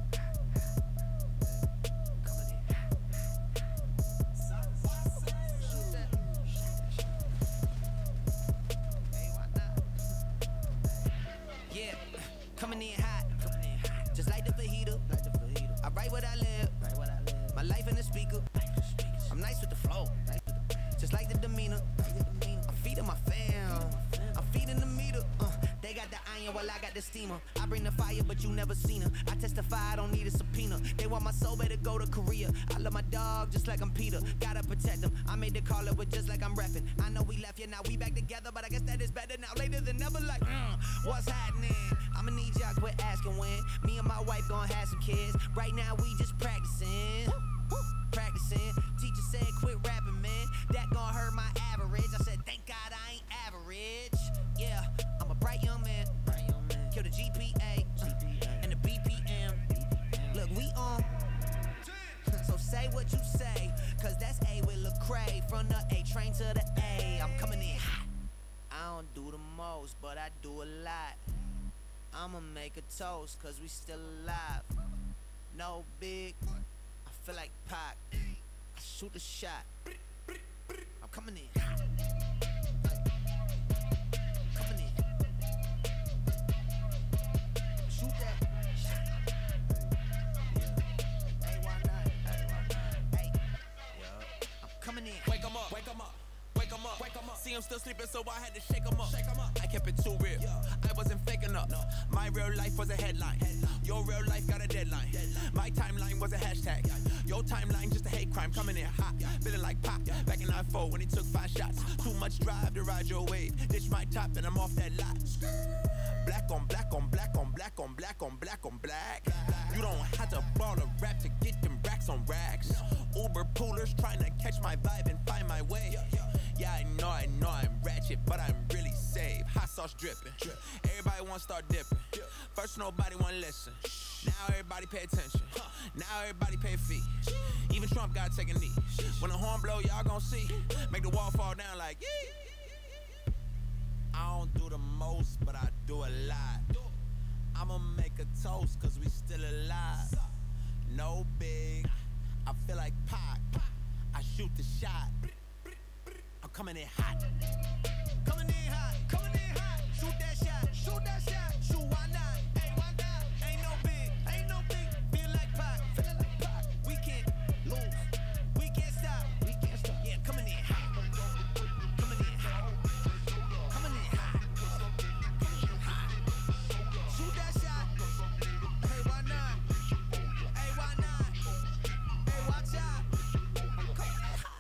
Yeah, coming in hot. Just like the fajita. I write what I live. My life in the speaker. I'm nice with the flow. Just like the demeanor. I'm feeding my fam. I'm feeding the meter. They got the iron while I got the steamer. I bring the fire, but you never seen her. I testify, I don't need a subpoena. They want my soul, better go to Korea. I love my dog just like I'm Peter. Gotta protect him. I made the call, it was just like I'm reppin'. I know we left, yeah, now we back together, but I guess that is better now. Later than never, like, what's happening? I'ma need y'all quit asking when. Me and my wife gon' have some kids. Right now we just practicing. Practicing. Teacher said quit rapping, man. That gon' hurt my average. I said thank God I ain't average. Yeah, I'm a bright young man. Kill the GPA and the BPM. Look, we on. So say what you say, cause that's A with Lecrae. From the A train to the A. Hey, I'm coming in hot. I don't do the most, but I do a lot. I'ma make a toast, cause we still alive. No big, I feel like Pac. I shoot a shot. I'm coming in hot. Coming in. Shoot that shot. Hey, why not? Hey, I'm coming in. Wake 'em up, wake 'em up. Wake 'em up, wake 'em up. See him still sleeping, so I had to shake 'em up. Shake 'em up. I kept it too real. I wasn't fake enough. No. My real life was a headline. Your real life got a deadline. My timeline was a hashtag. Your timeline just a hate crime. Coming in hot, feeling like Pop. Back in 94 when he took 5 shots. Too much drive to ride your wave. Ditch my top and I'm off that lot. Black on black on black on black on black on black on black. You don't have to ball a rap to get them racks on racks. Uber poolers trying to catch my vibe and find my way. Yeah, I know I'm ratchet, but I'm really safe. Hot sauce dripping. Everybody wanna start dipping. First nobody wanna listen. Now everybody pay attention. Now everybody pay a fee. Even Trump gotta take a knee. When the horn blow, y'all gon' see. Make the wall fall down like yee. I don't do the most, but I do a lot. I'ma make a toast, cause we still alive. No big, I feel like Pac. I shoot the shot. I'm coming in hot. Coming in hot, coming in hot. Shoot that shot, shoot that shot. Shoot, why not? Hey, why not? Ain't no big, feel like Pac. We can't lose, we can't stop. Yeah, coming in hot. Coming in hot. Coming in hot. Shoot that shot. Hey, why not? Hey, why not? Hey, watch out. I'm coming in hot.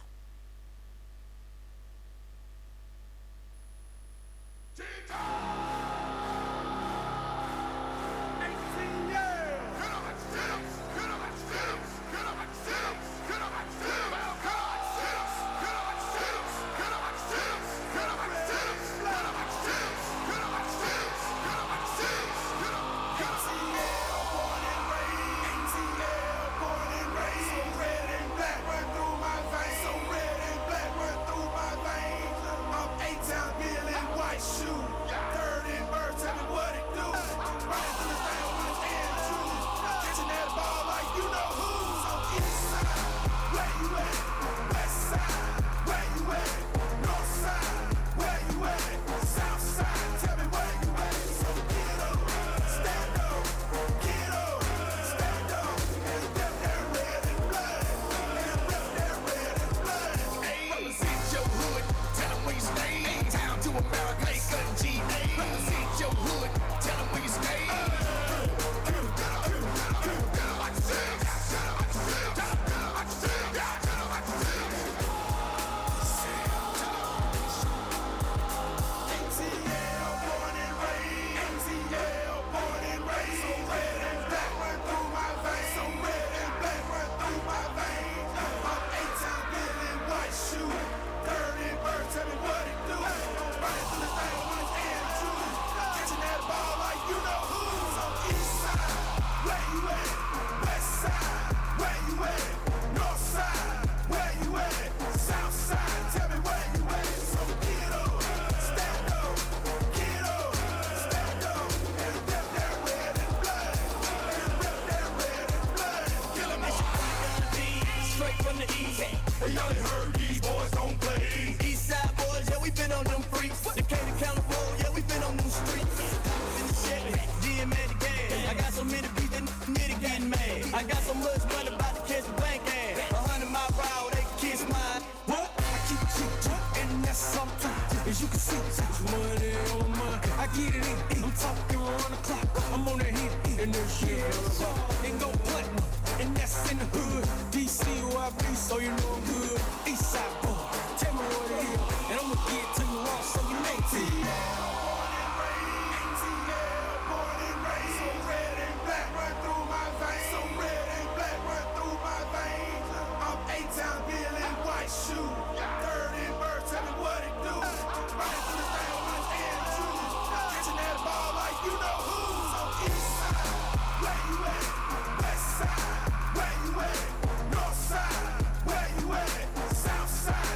Where you at? North side. Where you at? South side.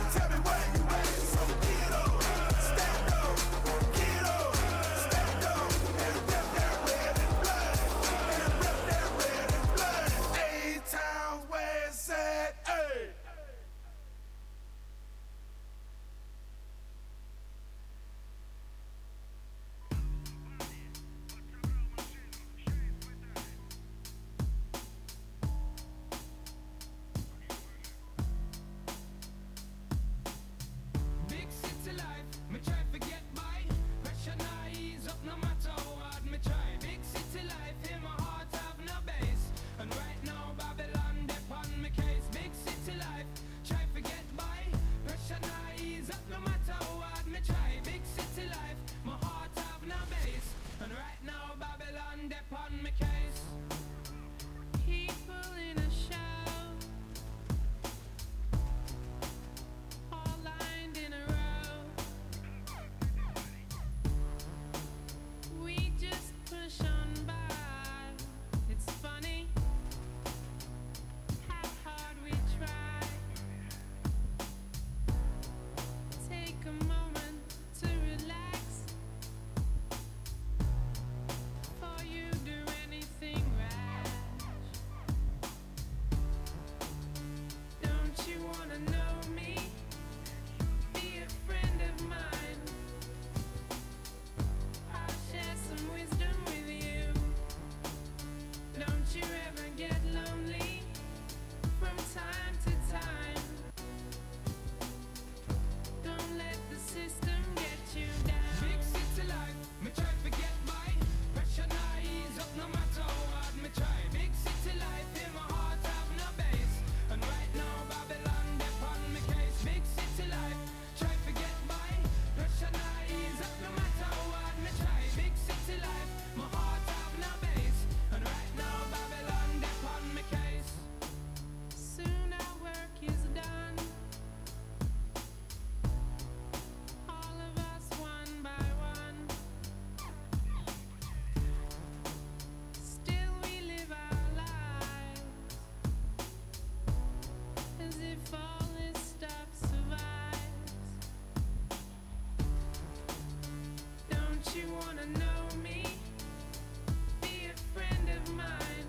wanna know me? Be a friend of mine.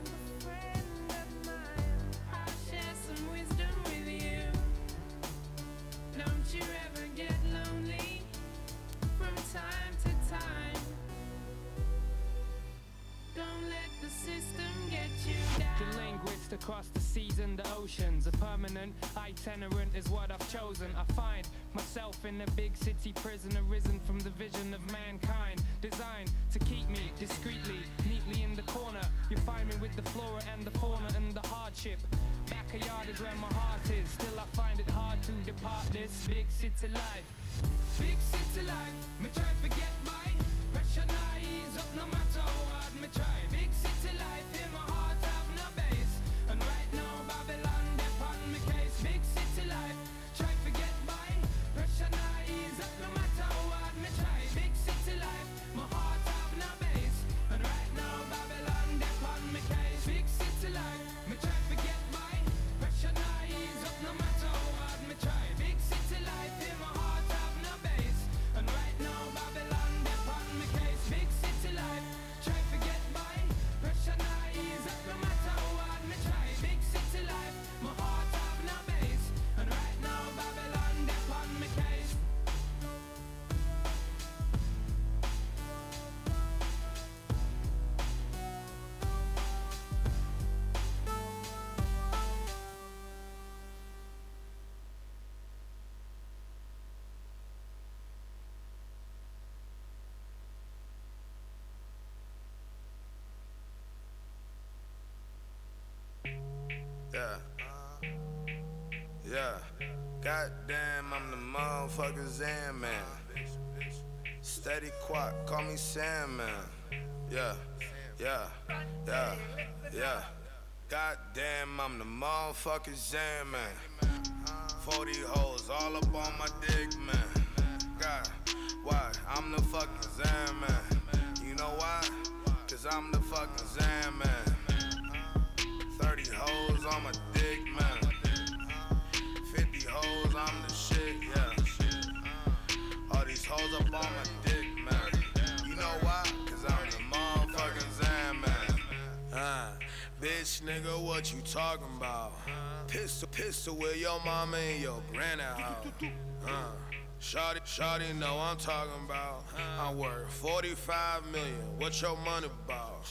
I'll share some wisdom with you. Don't you ever get lonely from time to time. Don't let the system get you down. The linguist across the seas and the oceans. A permanent itinerant is what I've chosen. I find myself in a big city prison, arisen from the vision of mankind, designed to keep me discreetly, neatly in the corner. You find me with the flora and the fauna and the hardship. Backyard is where my heart is. Still I find it hard to depart this big city life. Big city life, me try to forget my pressure now ease up no matter how hard me try. Big city life, in my heart have no base. And right now Babylon, they on me case. Big city life, try to forget my pressure now ease up no matter how hard me try. Big city life, my heart have no base. And right now Babylon, they on me case. Big city life, me try to forget my pressure now ease up no matter how hard me try. Big city life, in my heart have no base. And right now Babylon, they on me case. Big city life, try to forget my pressure now ease up no matter how hard me try. Big city life, my heart have no base. And right now Babylon, they on me case. Yeah. Goddamn, I'm the motherfucking Zan man. Steady quack, call me Sandman. Yeah. Goddamn, I'm the motherfucking Zan man. 40 hoes all up on my dick, man. God, why? I'm the fucking Zan man. You know why? Cause I'm the fucking Zan man. 30 hoes on my dick, man. 50 hoes, I'm the shit, yeah. All these hoes up on my dick, man. You know why? Cause I'm the motherfucking Zan man. Bitch, nigga, what you talking about? Pistol with your mama and your granny house. Shawty know I'm talking about. I'm worth 45 million. What your money about?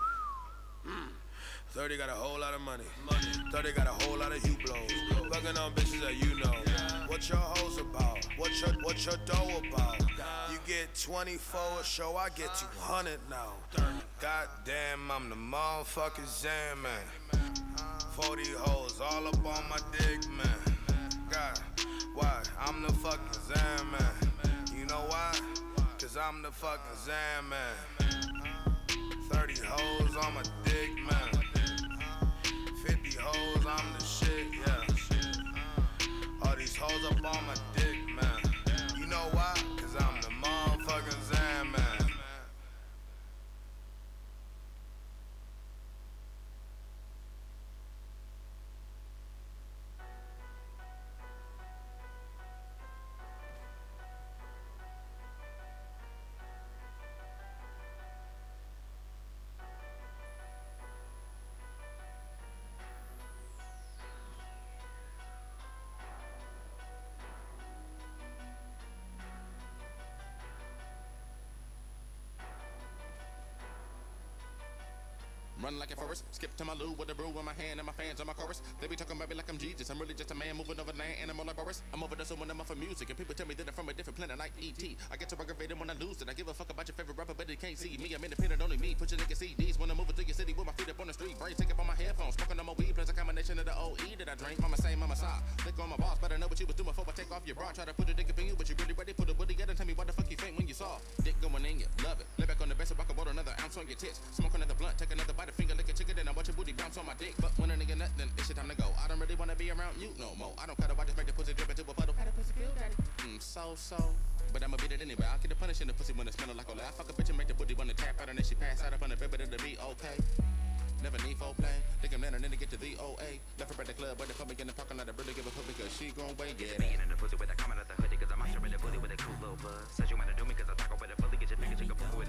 30 got a whole lot of money. 30 got a whole lot of Hublots. Fucking on bitches that you know. What your hoes about? What your dough about? You get 24 a show, I get 200 now. Goddamn, I'm the motherfucking Zan man. 40 hoes all up on my dick, man. God, why? I'm the fucking Zan man. You know why? Cause I'm the fucking Zan man. 30 hoes on my dick, man. 50 hoes, I'm the shit, yeah. All these hoes up on my dick, man. You know why? Cause I'm the motherfucking Zan man. Run like a forest, skip to my loo with a brew in my hand and my fans on my chorus. They be talking about me like I'm Jesus. I'm really just a man moving over land, animal like Boris. I'm overdosing when I'm off of music, and people tell me that I'm from a different planet like E.T. I get so aggravated when I lose it. I give a fuck about your favorite rapper, but they can't see me. I'm independent, only me. Put your nigga CDs when I'm moving through your city with my feet up on the street. Brains take up on my headphones, smoking on my weed, plus a combination of the OE that I drink. Mama say, mama saw. Lick on my boss, but I know what you was doing before I take off your bra. Try to put a dick up in you, but you really ready for the booty. Gotta tell me what the fuck you think when you saw dick going in you. Love it. Lay back on the bed so I can water another ounce on your tits. Smoke another blunt, take another bite of finger, lick a chicken, then I watch your booty bounce on my dick. But when a nigga nut, then it's your time to go. I don't really wanna be around you no more. I don't cuddle, I just make the pussy drip into a puddle. How the pussy feel, daddy? So. But I'ma beat it anyway. I'll get the punish in the pussy when it smell like Olay. I fuck a bitch and make the booty wanna tap out and then she pass out up on the bed, but it'll be okay. Never need foreplay. Think I'm landing in to get to the OA. Left her at the club, but the public in the parking lot. I really give a fuck because she gon' wait, yeah. Me in the pussy with a comment at the hoodie, cause I'm out here in the booty with a cool little buzz. Says you wanna do me cause I talk with a fully, get your fingers, you can fuck with it.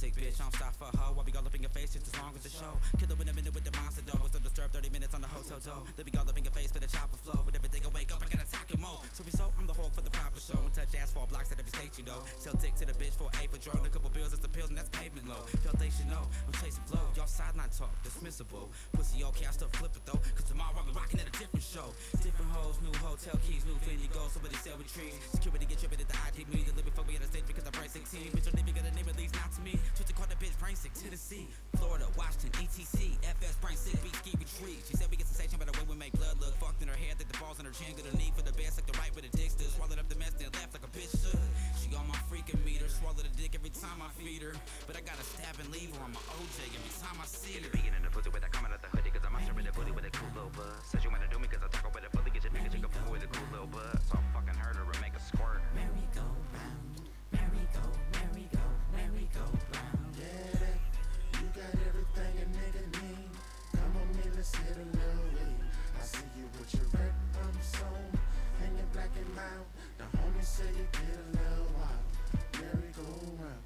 sick bitch. I don't stop for a hoe. I'll be all up in your face just as long as the show. Killer in a minute with the monster dough. Still disturbed 30 minutes on the hotel door. Let me all up in your face for the chopper flow. With everything I wake up, I gotta attack your mode. So result, I'm the Hulk for the proper show. And touch asphalt blocks at every state, you know. Sell dick to the bitch for a patrol. A couple bills, that's the pills, and that's pavement low. Felt they should know. I'm chasing flow. Y'all sideline talk, dismissible. Pussy okay, I still flip it though. Cause tomorrow I'll be rocking at a different show. Different hoes, new hotel keys, new Fendi gold. Somebody sell retreat. Security get tripping at the ID me. They live before we at the stage because I price 16. Bitch, don't even got a name, at least not to me. Just to call that bitch brain sick, Tennessee, Florida, Washington, ETC, FS, brain sick, beat, ski retreat. She said we get sensation by the way we make blood look. Fucked in her hair, think the balls in her chin. Got a need for the best, like the right with the dick still. Swallowed up the mess, then left like a bitch should. She on my freaking meter. Swallow the dick every time I feed her. But I gotta stab and leave her on my OJ every time I see her. Being in the pussy with that comment at the hoodie, cause I'm out here with the booty with a cool little buzz. Says you wanna do me cause I talk with a bully. Get your nigga, you can fool with a cool little buzz. So I'm fucking her to make a squirt. Merry-go-round, merry-go, merry-go, merry-go-round. Yeah, you got everything a nigga need. Come on in, let's hit a little way. I see you with your red pumps on, hanging black and mild. The homie say you get a little wild. Merry-go-round.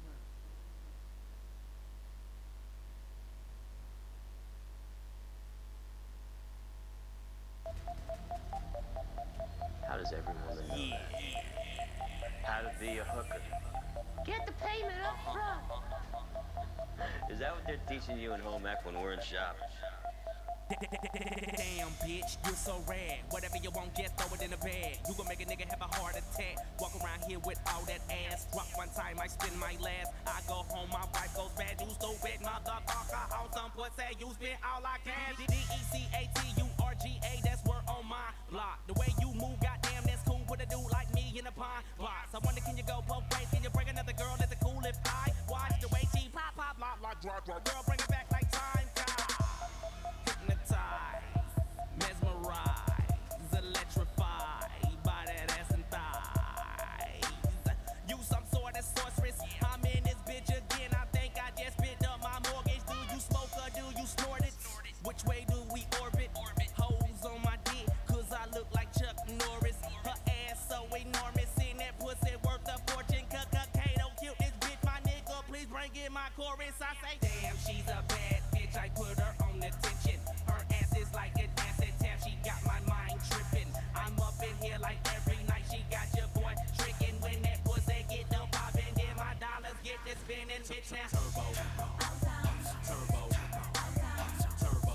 How does everyone know how to be a hooker? Get the payment up front. Is that what they're teaching you in home ec when we're in shop? Damn, bitch, you're so rad. Whatever you want, just throw it in the bag. You gon' make a nigga have a heart attack. Walk around here with all that ass. Drop one time, I spend my last. I go home, my wife goes bad. You stupid motherfucker. On some pussy, you spend all I can. DECATURGA, that's word on my block. The way you move, goddamn, that's cool. Put a dude like me in a pine box. I wonder, can you go both ways? Can you bring another girl? Is it cool if I watch the way she pop, pop, lock, lock, drop, drop? Girl, bring it back like time. Mesmerize, electrified by that ass and thighs. You some sort of sorceress. I'm in this bitch again. I think I just picked up my mortgage. Do you smoke or do you snort it? Which way do we orbit? Holes on my dick, cause I look like Chuck Norris. Her ass so enormous, in that pussy worth a fortune. Kato killed this bitch, my nigga. Please bring in my chorus. I say, damn, she's a bad bitch. I put her on attention. Her ass is like an acid tap. She got my mind tripping. I'm up in here like every night. She got your boy tricking. When that pussy get the poppin', then my dollars get to spinning. Bitch now. Turbo, turbo, turbo,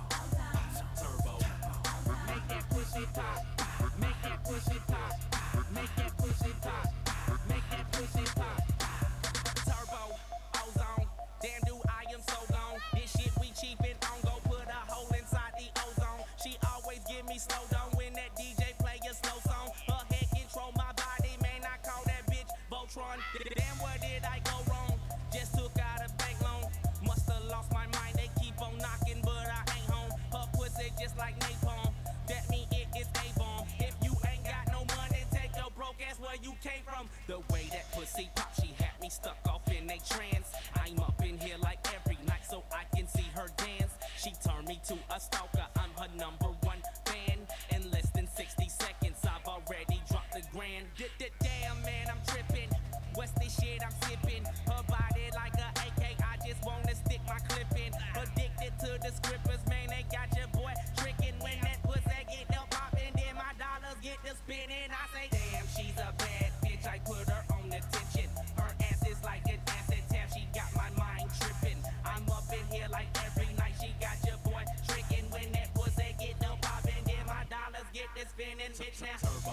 turbo. Make that pussy pop. Make that pussy pop. Make that pussy pop. Make that pussy pop. Turbo, ozone. Damn, dude, I am so gone. This shit we cheapin' on. Go put a hole inside the ozone. She always give me slow down when that DJ play a slow song. Her head control my body, man. I call that bitch Voltron. Damn, where did I go wrong? Just took out a bank loan. Musta lost my mind. They keep on knocking, but I ain't home. Her pussy just like napalm. That mean it is A-bomb. If you ain't got no money, take your broke ass where you came from. The way that pussy pop, she had me stuck off in a trance. I'm up in here like every night so I can see her dance. She turned me to a stalker, I'm her #1 fan. In less than 60 seconds, I've already dropped the grand. Damn, man, I'm tripping. What's this shit I'm sipping? Her body like a AK, I just wanna stick my clip in. Addicted to the scrippers, man, they got your boy tricking. When that pussy get the poppin', then my dollars get to spinning. I say, damn, she's a bad bitch, I put her on attention. Her ass is like an acid tap, she got my mind tripping. I'm up in here like every night, she got your boy tricking. When that pussy get the poppin', then my dollars get to spinning. Bitch now. Turbo,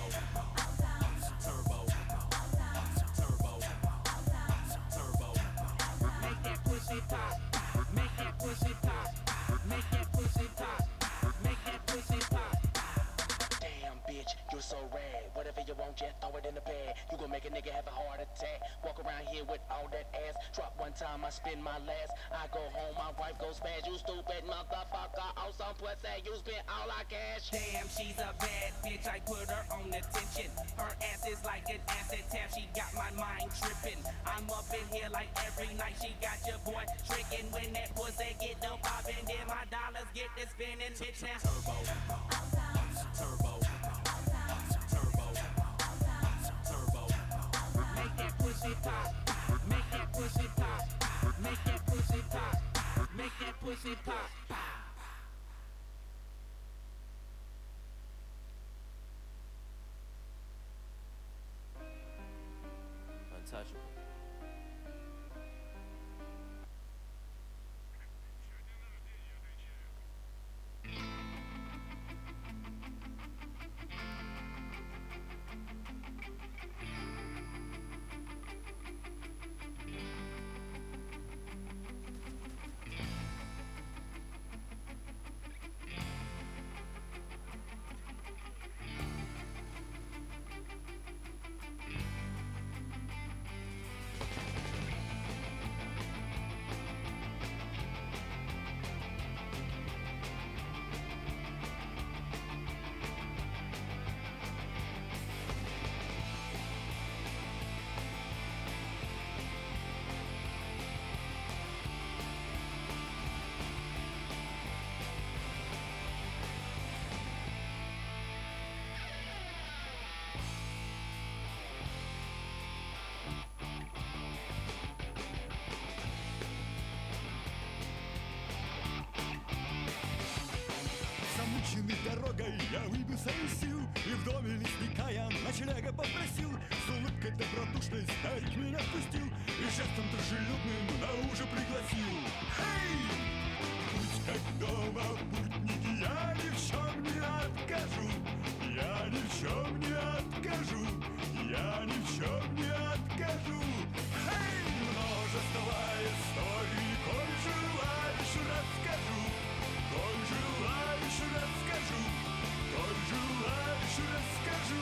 turbo, turbo, turbo. Make that pussy pop, make that pussy pop, make that pussy pop, make that pussy pop. Damn, bitch, you're so rad. Whatever you want, just throw it in the bag. You gon' make a nigga have a heart attack. Walk around here with all that ass. Drop one time, I spend my last. I go home, my wife goes fast. You stupid motherfucker. On some pussy, you spend all our cash. Damn, she's a bad bitch. I put her on attention. Her ass is like an acid tap. She got my mind tripping. I'm up in here like every night. She got your boy tricking. When that pussy get the poppin', then my dollars get to spinning. Bitch now. Turbo, turbo, turbo, turbo. Make that pussy pop. Make that pussy pop. pussy pop. Untouchable. Замученный дорогой я выбился из сил и в доме лесника я ночлега попросил. С улыбкой добродушной старик меня впустил и жестом дружелюбным на ужин пригласил. Эй! Будь как дома, путники, я ни в чем не откажу. Я ни в чем не откажу. Я ни в чем не откажу. Эй! Множество историй, коль желаешь, расскажу. Коль желаешь, расскажу. Коль желаешь, расскажу.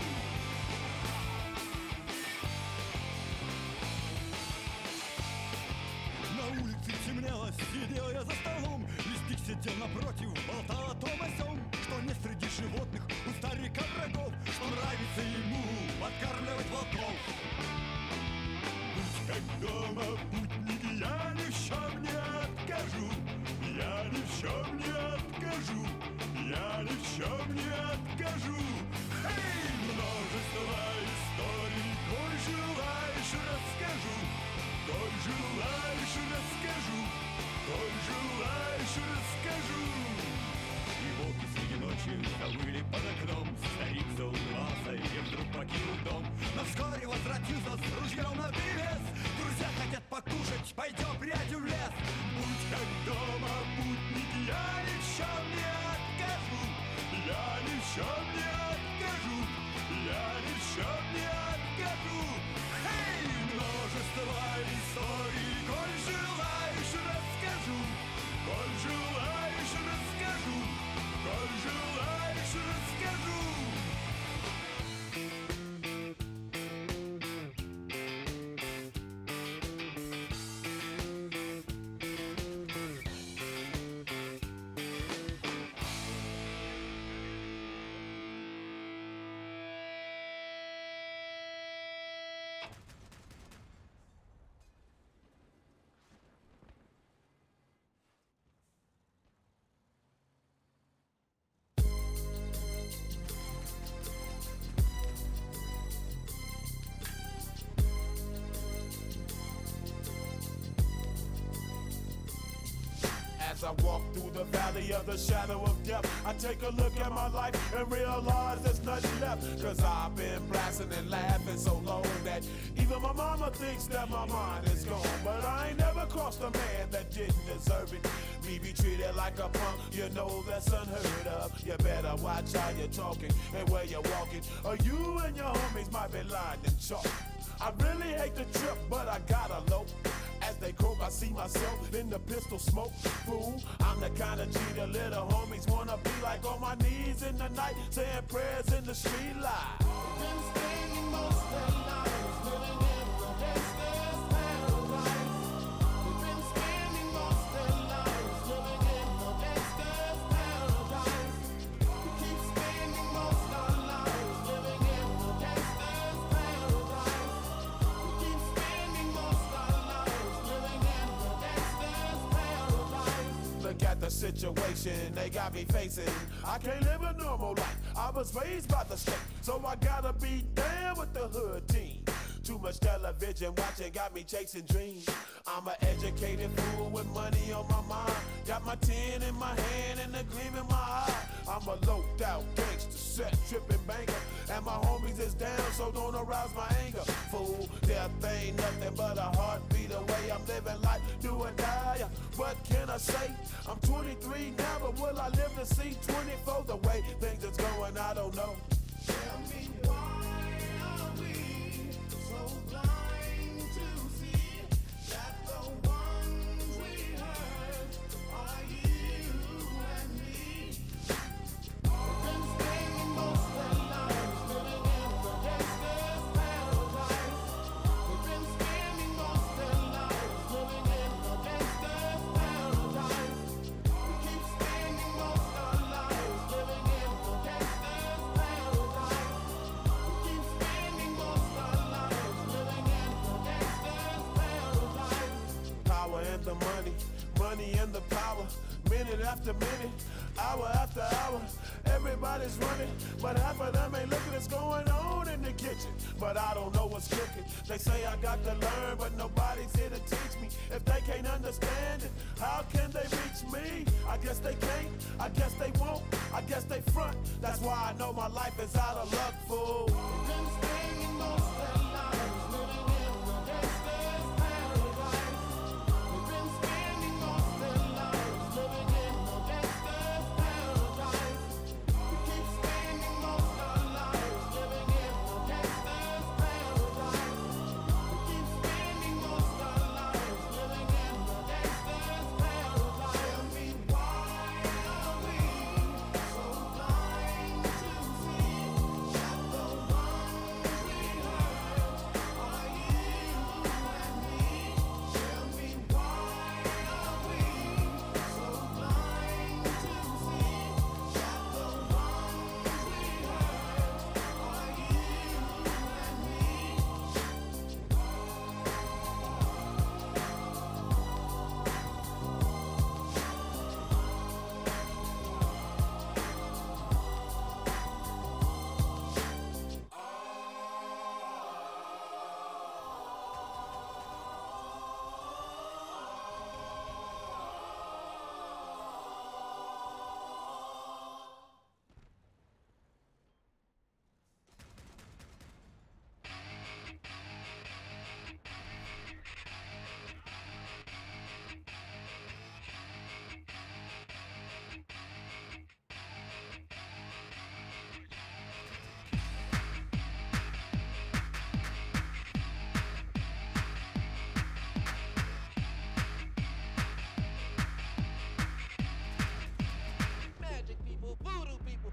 На улице темнело, сидел я за столом. Лесник сидел напротив, болтал о том о сём, что нет среди животных у старика врагов, что нравится ему подкармливать волков. Будь как дома, путники, я ни в чем не откажу. Я ни в чем не откажу. Я ни в чем не откажу. Эй, множество историй, коль желаешь, расскажу. Коль желаешь, расскажу. Коль желаешь, расскажу. И волки среди ночи завыли под окном. Старик заулыбался и вдруг покинул дом. Но вскоре возвратился с ружьем наперевес. Друзья хотят покушать, пойдем, приятель, в лес. Будь как дома, путники, я ни в чем не откажу. Я ни в чем не откажу. Я ни в чем не откажу. Эй, множество историй, коль желаешь, расскажу. Коль желаешь, расскажу. Коль желаешь, расскажу. As I walk through the valley of the shadow of death, I take a look at my life and realize there's nothing left. Cause I've been blasting and laughing so long that even my mama thinks that my mind is gone. But I ain't never crossed a man that didn't deserve it. Me be treated like a punk, you know that's unheard of. You better watch how you're talking and where you're walking, or you and your homies might be lying in chalk. I really hate the trip, but I gotta low. As they croak, I see myself in the pistol smoke. Fool, I'm the kind of G the little homies wanna be like, on my knees in the night, saying prayers in the street light. Been spending most of their lives living in the gangster's paradise. We've been spending most of their lives living in the gangster's paradise. We keep spending most of our lives living in the gangster's paradise. We keep spending most of our lives living in the gangster's paradise. Look at the situation they got me facing. I can't live a normal life. I was raised by the state, so I gotta be down with the hood team. Too much television watching got me chasing dreams. I'm an educated fool with money on my mind. Got my 10 in my hand and a gleam in my eye. I'm a loped out gangster, set tripping banker. And my homies is down, so don't arouse my anger. Fool, death ain't nothing but a heartbeat away. I'm living life, do or die. What can I say? I'm 23 now, but will I live to see 24? The way things is going, I don't know. Tell me why are we so blind to see that the ones we hurt are you and me? We've been spending most of our lives living in the gangster's paradise. We've been spending most of our lives living in the gangster's paradise. We keep spending most of our lives living in the gangster's paradise. We keep spending most of our lives living in the gangster's paradise. Power and the money, money and the power. Minute after minute, hour after hour. Everybody's running, but half of them ain't looking what's going on in the kitchen. But I don't know what's cooking. They say I got to learn, but nobody's here to teach me. If they can't understand it, how can they reach me? I guess they can't, I guess they won't, I guess they front. That's why I know my life is out of luck, fool. We've been spending most of our lives living in the gangster's paradise. We've been spending most of our lives living in the gangster's paradise. We keep spending most of our lives living in the gangster's paradise. We keep spending most of our lives living in the gangster's paradise. Tell me why are we so blind to see that the ones we hurt are you and me? Tell me why are we so blind to see that the ones we hurt are you and me? Magic people, voodoo people.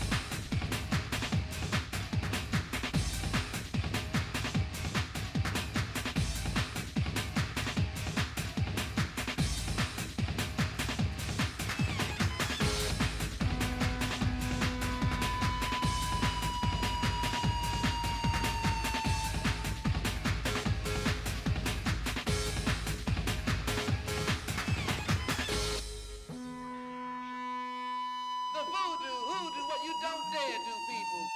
The voodoo, hoodoo, what you don't dare do, people.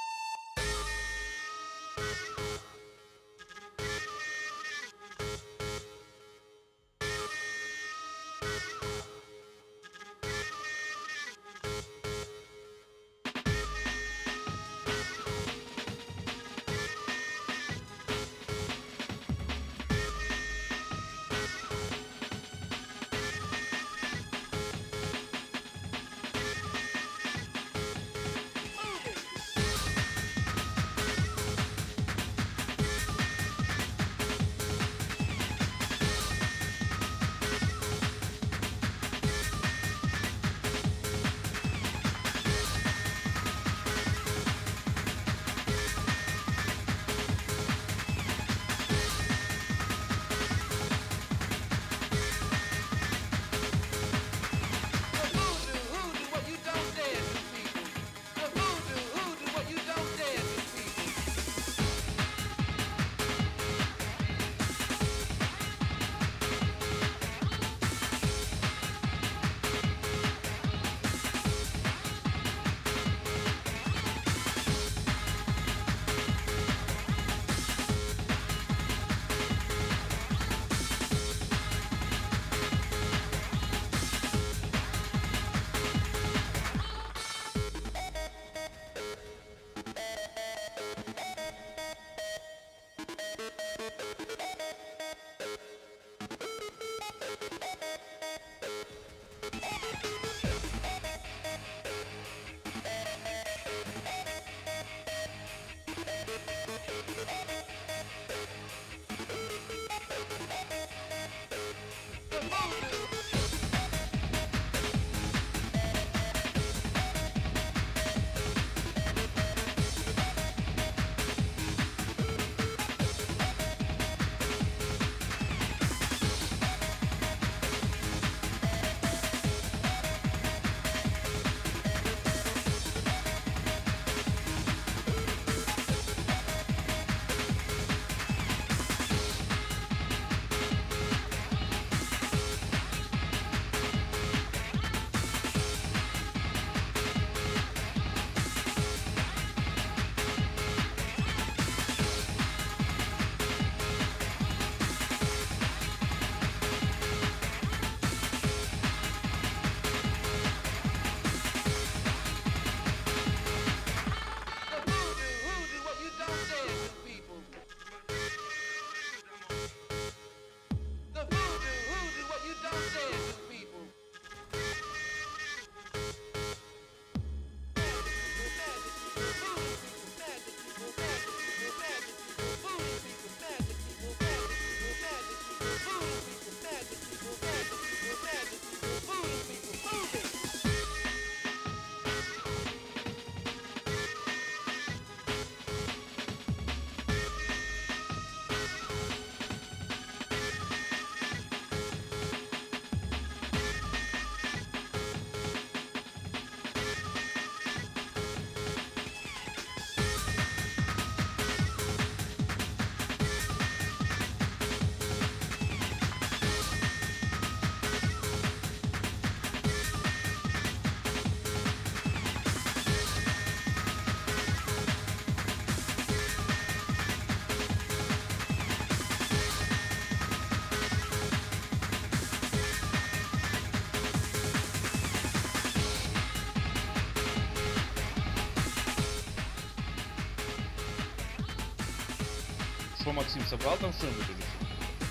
что, Максим, собрал там что-нибудь или что?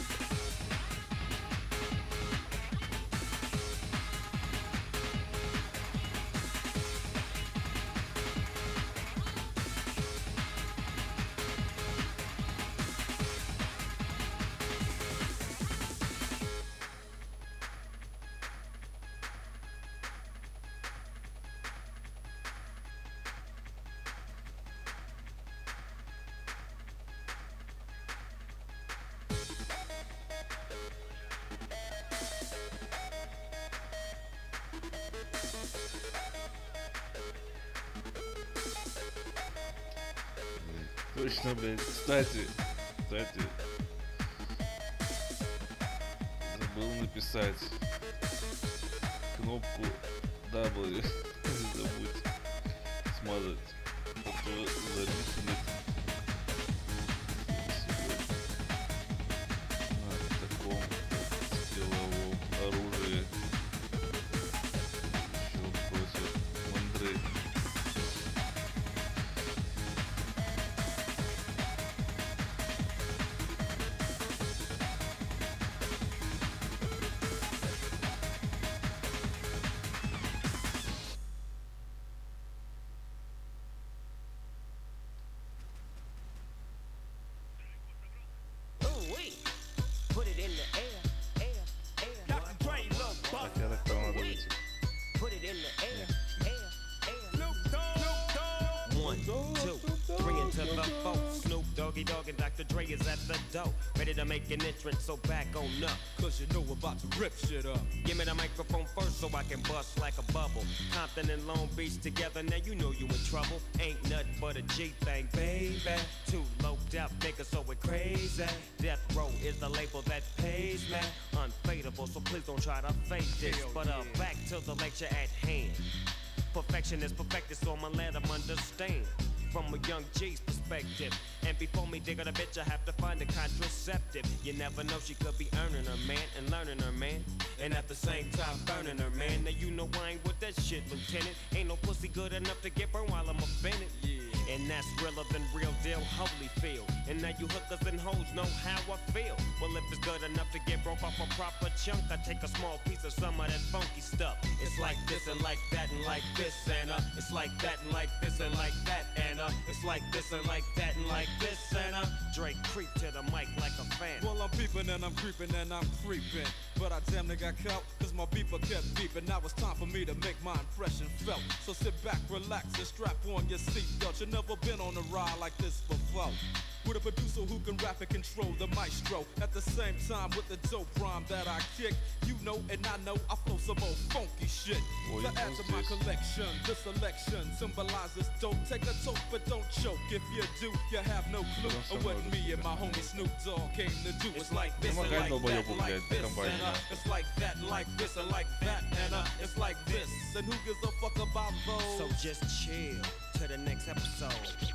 Точно, блядь. Кстати, забыл написать кнопку W. Не забудь смазать. А то зависнет на таком силовом оружии. Еще просит Мандрей. Dogg and Dr. Dre is at the door, ready to make an entrance, so back on up. Cause you know we're about to rip shit up. Give me the microphone first so I can bust like a bubble. Compton and Long Beach together, now you know you in trouble. Ain't nothing but a G thing, baby. Too loped out niggas, so we're crazy. Death Row is the label that pays me. Unfadable, so please don't try to fake this. But back to the lecture at hand. Perfection is perfected, so I'ma let them understand. From a young G's perspective. And before me dig on a bitch, I have to find a contraceptive. You never know, she could be earning her man and learning her man. And at the same time burning her man. Now you know I ain't with that shit, Lieutenant. Ain't no pussy good enough to get burned while I'm offended. And that's realer than real deal, Holyfield. And now you hookers and hoes know how I feel. Well, if it's good enough to get broke off a proper chunk, I take a small piece of some of that funky stuff. It's like this and like that and like this and it's like that and like this and like that and it's like this and like that and like this and Drake creep to the mic like a fan. Well, I'm peeping and I'm creeping and I'm creeping, but I damn near got caught cause my beeper kept beeping. Now it's time for me to make my impression felt. So sit back, relax and strap on your seatbelt. You never been on a ride like this before. With a producer who can rap and control the maestro. At the same time with the dope rhyme that I kick. You know and I know I flow some old funky shit. To add to my collection, this selection symbolizes dope. Take a toke but don't choke. If you do, you have no clue of what me and my homie Snoop Dogg came to do. It's like this and like that and like this and it's like that and like this and like that and it's like this. And who gives a fuck about those? So just chill to the next episode.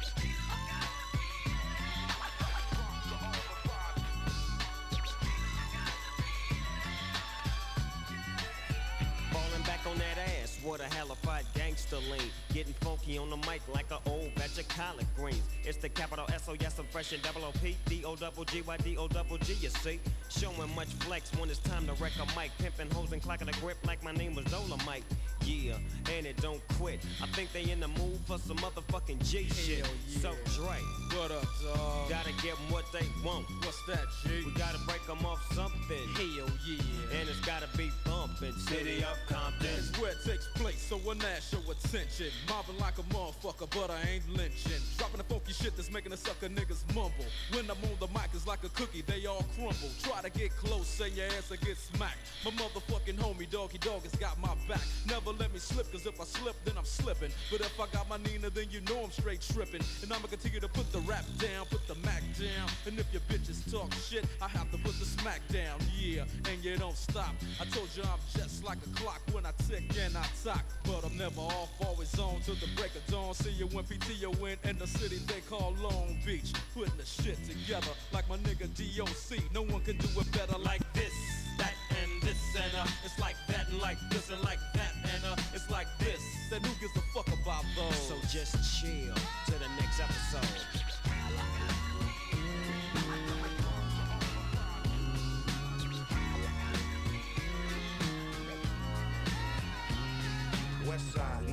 Falling back on that ass, what a hellified gangster lean. Getting funky on the mic like an old batch of collard greens. It's the capital S-O-S, I'm fresh and double O-P, D-O-double-G-Y-D-O-double-G, you see. Showing much flex when it's time to wreck a mic. Pimping hoes and clocking a grip like my name was Dolomite. Yeah, and it don't quit. I think they in the mood for some motherfucking G shit. Yeah. So Dre, what up, dawg? Gotta give them what they want. What's that, G? We gotta break them off something. Hell yeah. And it's gotta be bumpin'. City of Compton. It's where it takes place, so when that show attention. Mobbing like a motherfucker, but I ain't lynching. Dropping the funky shit that's making the sucker niggas mumble. When I'm on the mic, it's like a cookie, they all crumble. Try to get close, say your ass will get smacked. My motherfucking homie, Doggy Dogg, has got my back. Never let me slip, cause if I slip, then I'm slipping. But if I got my Nina, then you know I'm straight tripping. And I'ma continue to put the rap down, put the Mac down. And if your bitches talk shit, I have to put the smack down. Yeah, and you don't stop. I told you I'm just like a clock when I tick and I talk. But I'm never off, always on till the break of dawn. See you when PTO in the city they call Long Beach. Putting the shit together like my nigga DOC. No one can do it better like this, that, and this, and it's like that, and like this, and like that, and it's like this. And who gives a fuck about those? So just chill to the next episode.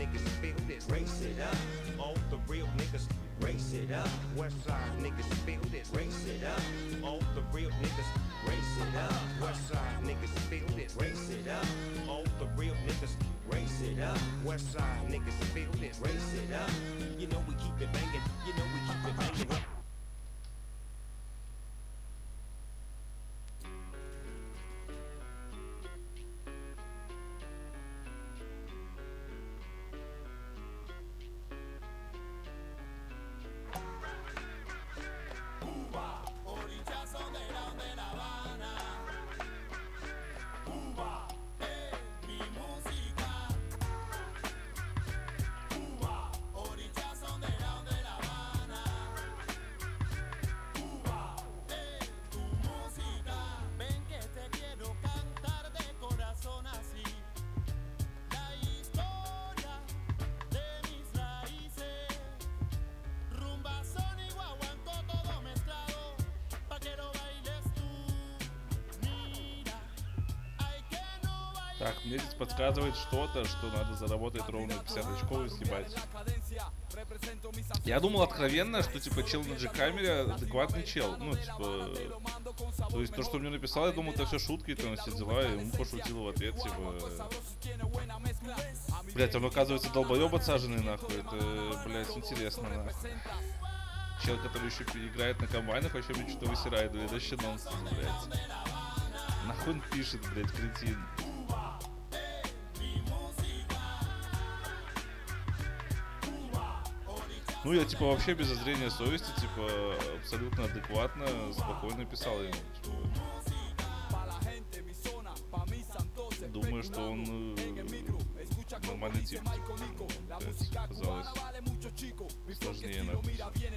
niggas feel this. Race it up. All the real niggas race it up. West side niggas feel this. Race it up. All the real niggas race it up. West side niggas feel this. Race it up. All the real niggas race it up. West side niggas feel this. Race it up. You know we keep it banging. You know we keep it banging. Так, мне здесь подсказывает что-то, что надо заработать ровно 50 очков и съебать. Я думал откровенно, что типа чел на G-камере адекватный чел. Ну, типа... То есть то, что мне написал, я думал, это все шутки, там все дела, и ему пошутил в ответ, типа... Блять, он оказывается долбоеб отсаженный, нахуй. Это, блять, интересно, нахуй. Чел, который еще играет на комбайнах, вообще мне что-то высирает, блядь, вообще нонсенс, блядь. Нахуй он пишет, блядь, кретин. Ну, я, типа, вообще без зазрения совести, типа, абсолютно адекватно, спокойно писал ему. Типа. Думаю, что он нормальный тип. Казалось сложнее, нахуй.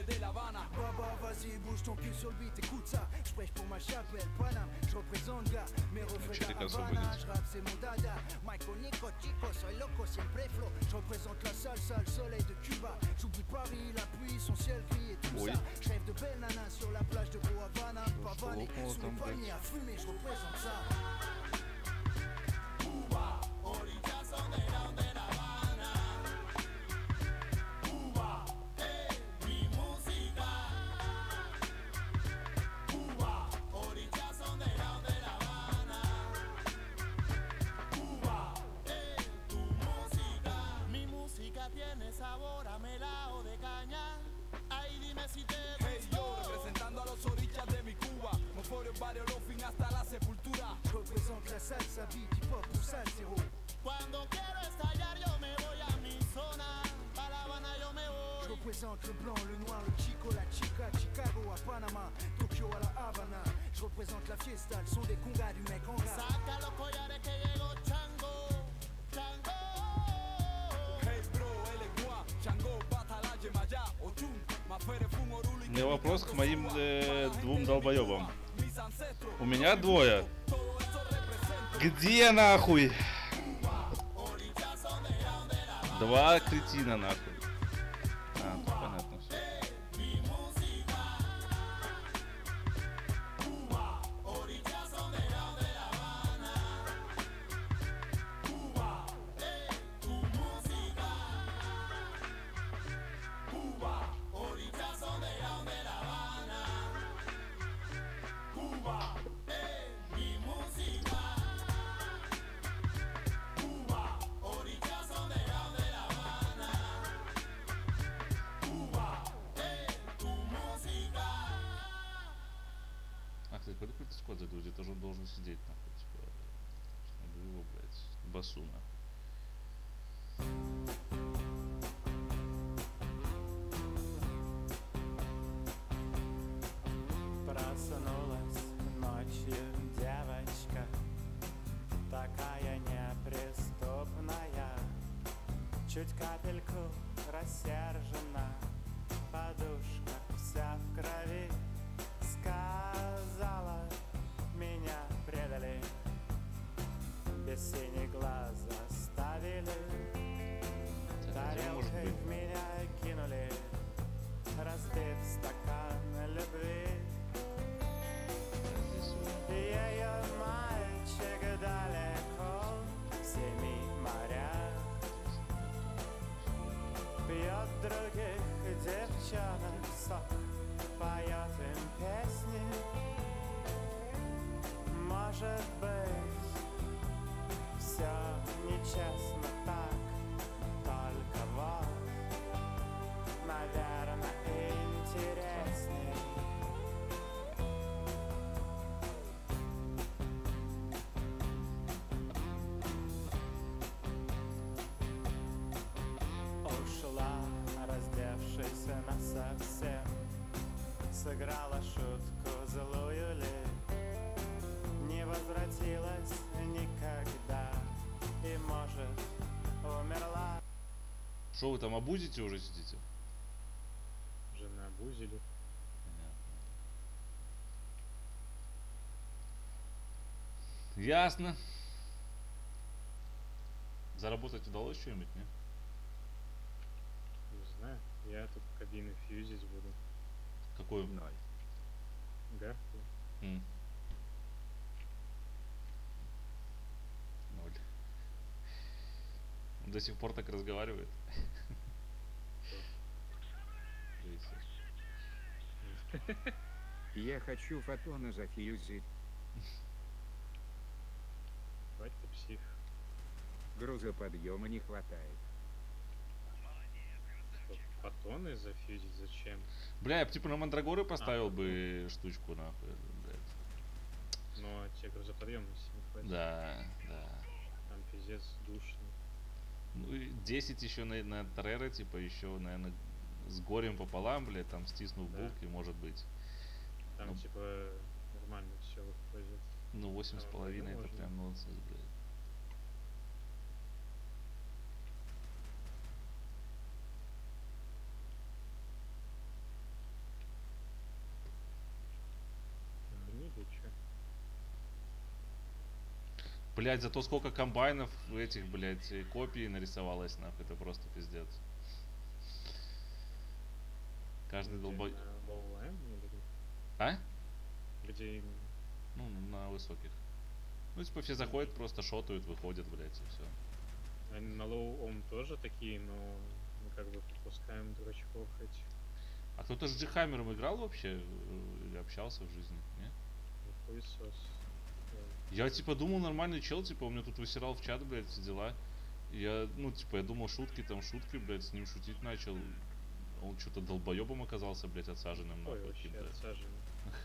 Челика освободить. Ой. Лопнуло там, блядь. Hey yo, representando a los orillas de mi Cuba, Moforio, barrio Lofin hasta la sepultura. Represente la salsa, beat, hip hop, ou salsero. Cuando quiero estallar yo me voy a mi zona, a La Habana yo me voy. Je représente le blanc, le noir, le chico, la chica, Chicago à Panama, Tokyo à La Habana. Je représente la fiesta, le son des congas du mec en gras. Saca los collares que llegó Chango, Chango. Hey bro, el Egua, Chango, Batala, Yemaya, Ochun. У меня вопрос к моим двум долбоебам. У меня двое. Где нахуй? Два кретина нахуй. А, ну понятно все. Код загрузить, тоже он должен сидеть нахуй, типа, надо его, блять, басу нахуй. Проснулась ночью девочка, такая неприступная, чуть капельку рассержена, подушка вся в крови, сказала, меня предали, без синих глаз оставили, тарелкой в меня кинули, разбив стакан любви. Ее мальчик далеко, в семи морях, Пьет других девчонок сок, поет им песни. Может быть, все нечестно так, только вот, наверное, интересней. Ушла, раздевшись насовсем, сыграла шутку злую ли, не возвратилась никогда и, может, умерла. Что вы там обузите уже сидите? Уже наобузили. Ясно. Заработать удалось что-нибудь, не? Не знаю. Я тут кабины фьюзить буду. Какую? Гарку. Ноль. Он до сих пор так разговаривает. Я хочу фотоны зафьюзить. Бать ты псих. Грузоподъема не хватает. Фотоны зафьюзить зачем? Бля, я бы типа на Мандрагоры поставил бы штучку, нахуй, блядь. Но тебе грузоподъемности не хватит. Да, да. Там пиздец душно. Ну и 10 еще на Торрера, типа, еще, наверное, с горем пополам, блядь, там стиснув булки, может быть. Там, ну, типа, нормально все выходит. Ну, 8,5 это можно. прям нонсенс, блядь. Блять, зато сколько комбайнов этих, блять, копий нарисовалось, нахуй, это просто пиздец. Каждый долбой... А? Где именно? Ну, на высоких. Ну, типа, все заходят, просто шотают, выходят, блять, и все. На лоу-ом тоже такие, но мы как бы пропускаем дурачков этих. А кто-то с Джихаммером играл вообще? Или общался в жизни, не? Хуесос. Я, типа, думал, нормальный чел, типа, у меня тут высирал в чат, блядь, все дела. Я, ну, типа, я думал, шутки, блядь, с ним шутить начал. Он что-то долбоебом оказался, блядь, отсаженным, нахуй. Ой, вообще отсаженным.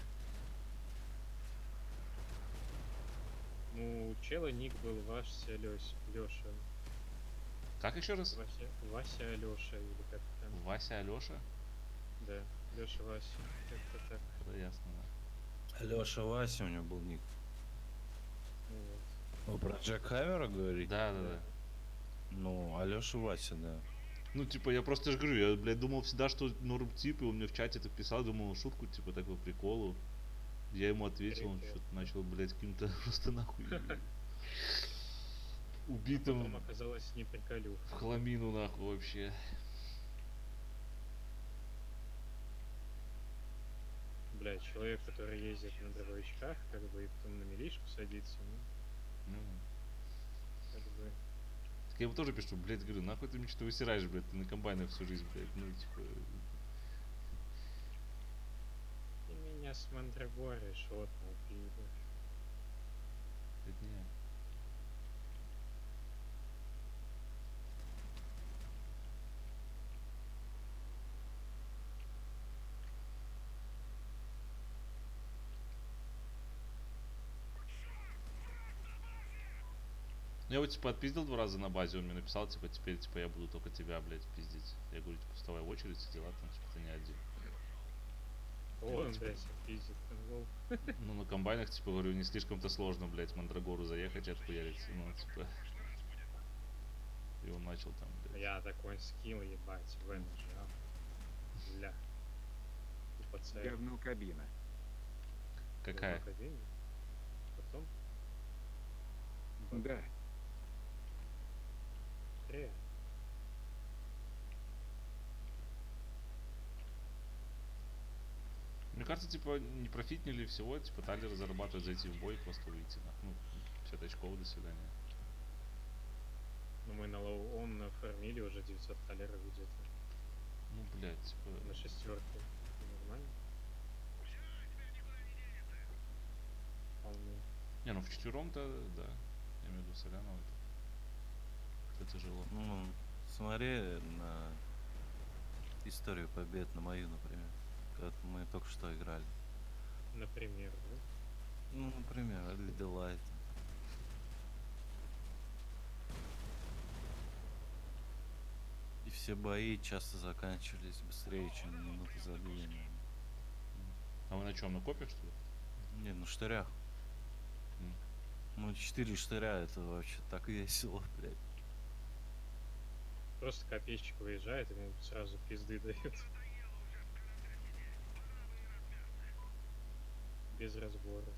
Ну, у чела ник был Вася Лёша. Как еще раз? Вася Алёша, или как там? Вася Алёша? Да, Лёша Вася, как-то так. Да, ясно, да. Лёша Вася у него был ник. Вот. Вы про Джек Хаммера говорите? Да, да, да. Ну, Алёша Вася, да. Ну, типа, я просто же говорю, я, блядь, думал всегда, что норм тип, и он мне в чате так писал, думал, шутку, типа, так по приколу. Я ему ответил, он что-то начал, блядь, каким-то просто нахуй убитым. Потом оказалось не приколюх. В хламину, нахуй, вообще. Бля, человек, который ездит на дробовичках, как бы, и потом на милишку садится, ну, как бы... Так я ему тоже пишу, блядь, говорю, нахуй ты мне что-то высираешь, блядь, ты на комбайнах всю жизнь, блядь, ну, типа... И меня с Мандрагорой шотнул, пидор. Это не я. Ну я вот типа отпиздил 2 раза на базе, он мне написал, типа, теперь типа я буду только тебя, блядь, пиздить. Я говорю, типа, вставай в очередь, все дела, там, типа, ты не один. Он, типа, блядь, пиздит, лол. Ну на комбайнах, типа, говорю, не слишком-то сложно, блядь, Мандрагору заехать и отхуярить. Ну, типа. И он начал там, блядь. Я такой скилл, ебать, в нажал. Бля. Говно кабина. Какая? Говно кабина? Потом? Да. Мне кажется, типа, не профитнили всего, типа, Талер зарабатывать, зайти в бой, просто выйти, нахуй. Ну, 50 очков, до свидания. Ну мы на лоу он нафармили уже 900 талеров где-то. блядь, типа... На шестерке. Нормально? Вполне. Не, ну вчетвером-то, да. Я имею в виду Соляновой. Это тяжело. Ну, смотри на историю побед на мою, например. Как мы только что играли. Например, да? Ну, например, Adelaide. И все бои часто заканчивались быстрее, чем минуты за 2. А вы на чем, на копе, что ли? Не, на штырях. Ну, 4 штыря, это вообще так весело, блядь. Просто копейщик выезжает и ему сразу пизды дает. Без разбора.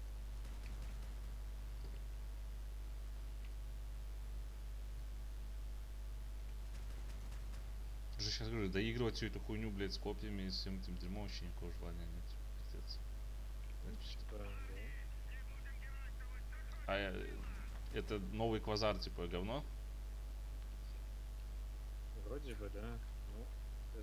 Уже сейчас говорю, доигрывать всю эту хуйню, блядь, с копьями и с всем этим дерьмом вообще никакого желания нет. Пиздец. А это новый квазар, типа, говно? Вроде бы, да. Ну, хз.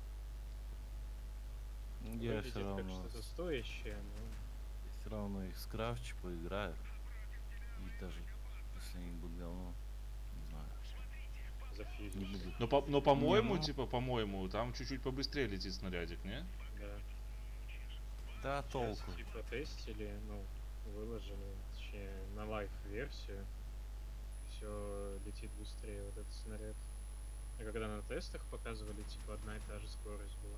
Я Выглядит все как равно... что-то стоящее, но... Я все равно их скрафчу, поиграю. И даже если они будут говно, не знаю. Зафьюзишь. Но по-моему, типа, по-моему, там чуть-чуть побыстрее летит снарядик, не? Да. Да, Сейчас, толку. типа, тестили, ну, выложили, точнее, на лайв-версию. Все летит быстрее, вот этот снаряд. А когда на тестах показывали, типа, одна и та же скорость была.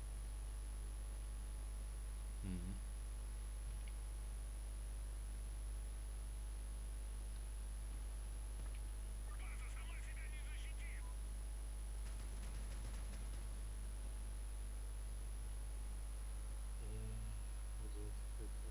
Где это такое?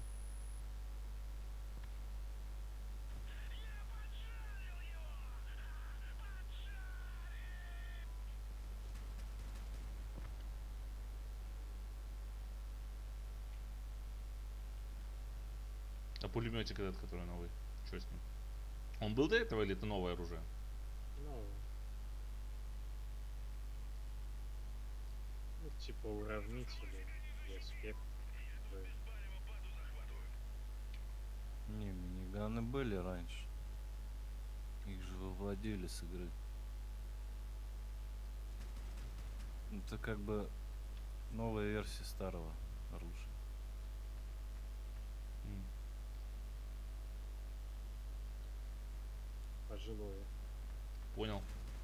А пулеметик этот, который новый, что с ним? Он был до этого или это новое оружие? Ну, типа уравнители и аспект. Не, миниганы были раньше. Их же выводили с игры. Это как бы новая версия старого оружия. Пожилое. Понял.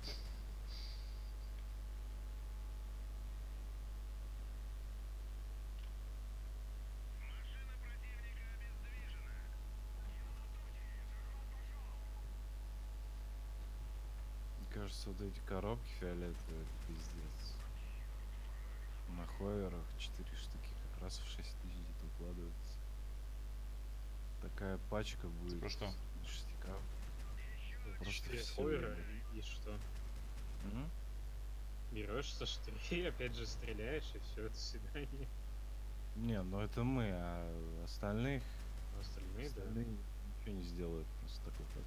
Мне кажется, вот эти коробки фиолетовые, это пиздец. На ховерах 4 штуки как раз в 6 тысяч где-то укладывается. Такая пачка будет. Про что? На 6к. Просто 4 всё ховера время. и что? Мгм. Берешь со штырей, опять же стреляешь, и все, до свидания. Не, ну это мы, а остальных... Остальные, да. Ничего не сделают, просто такой ход.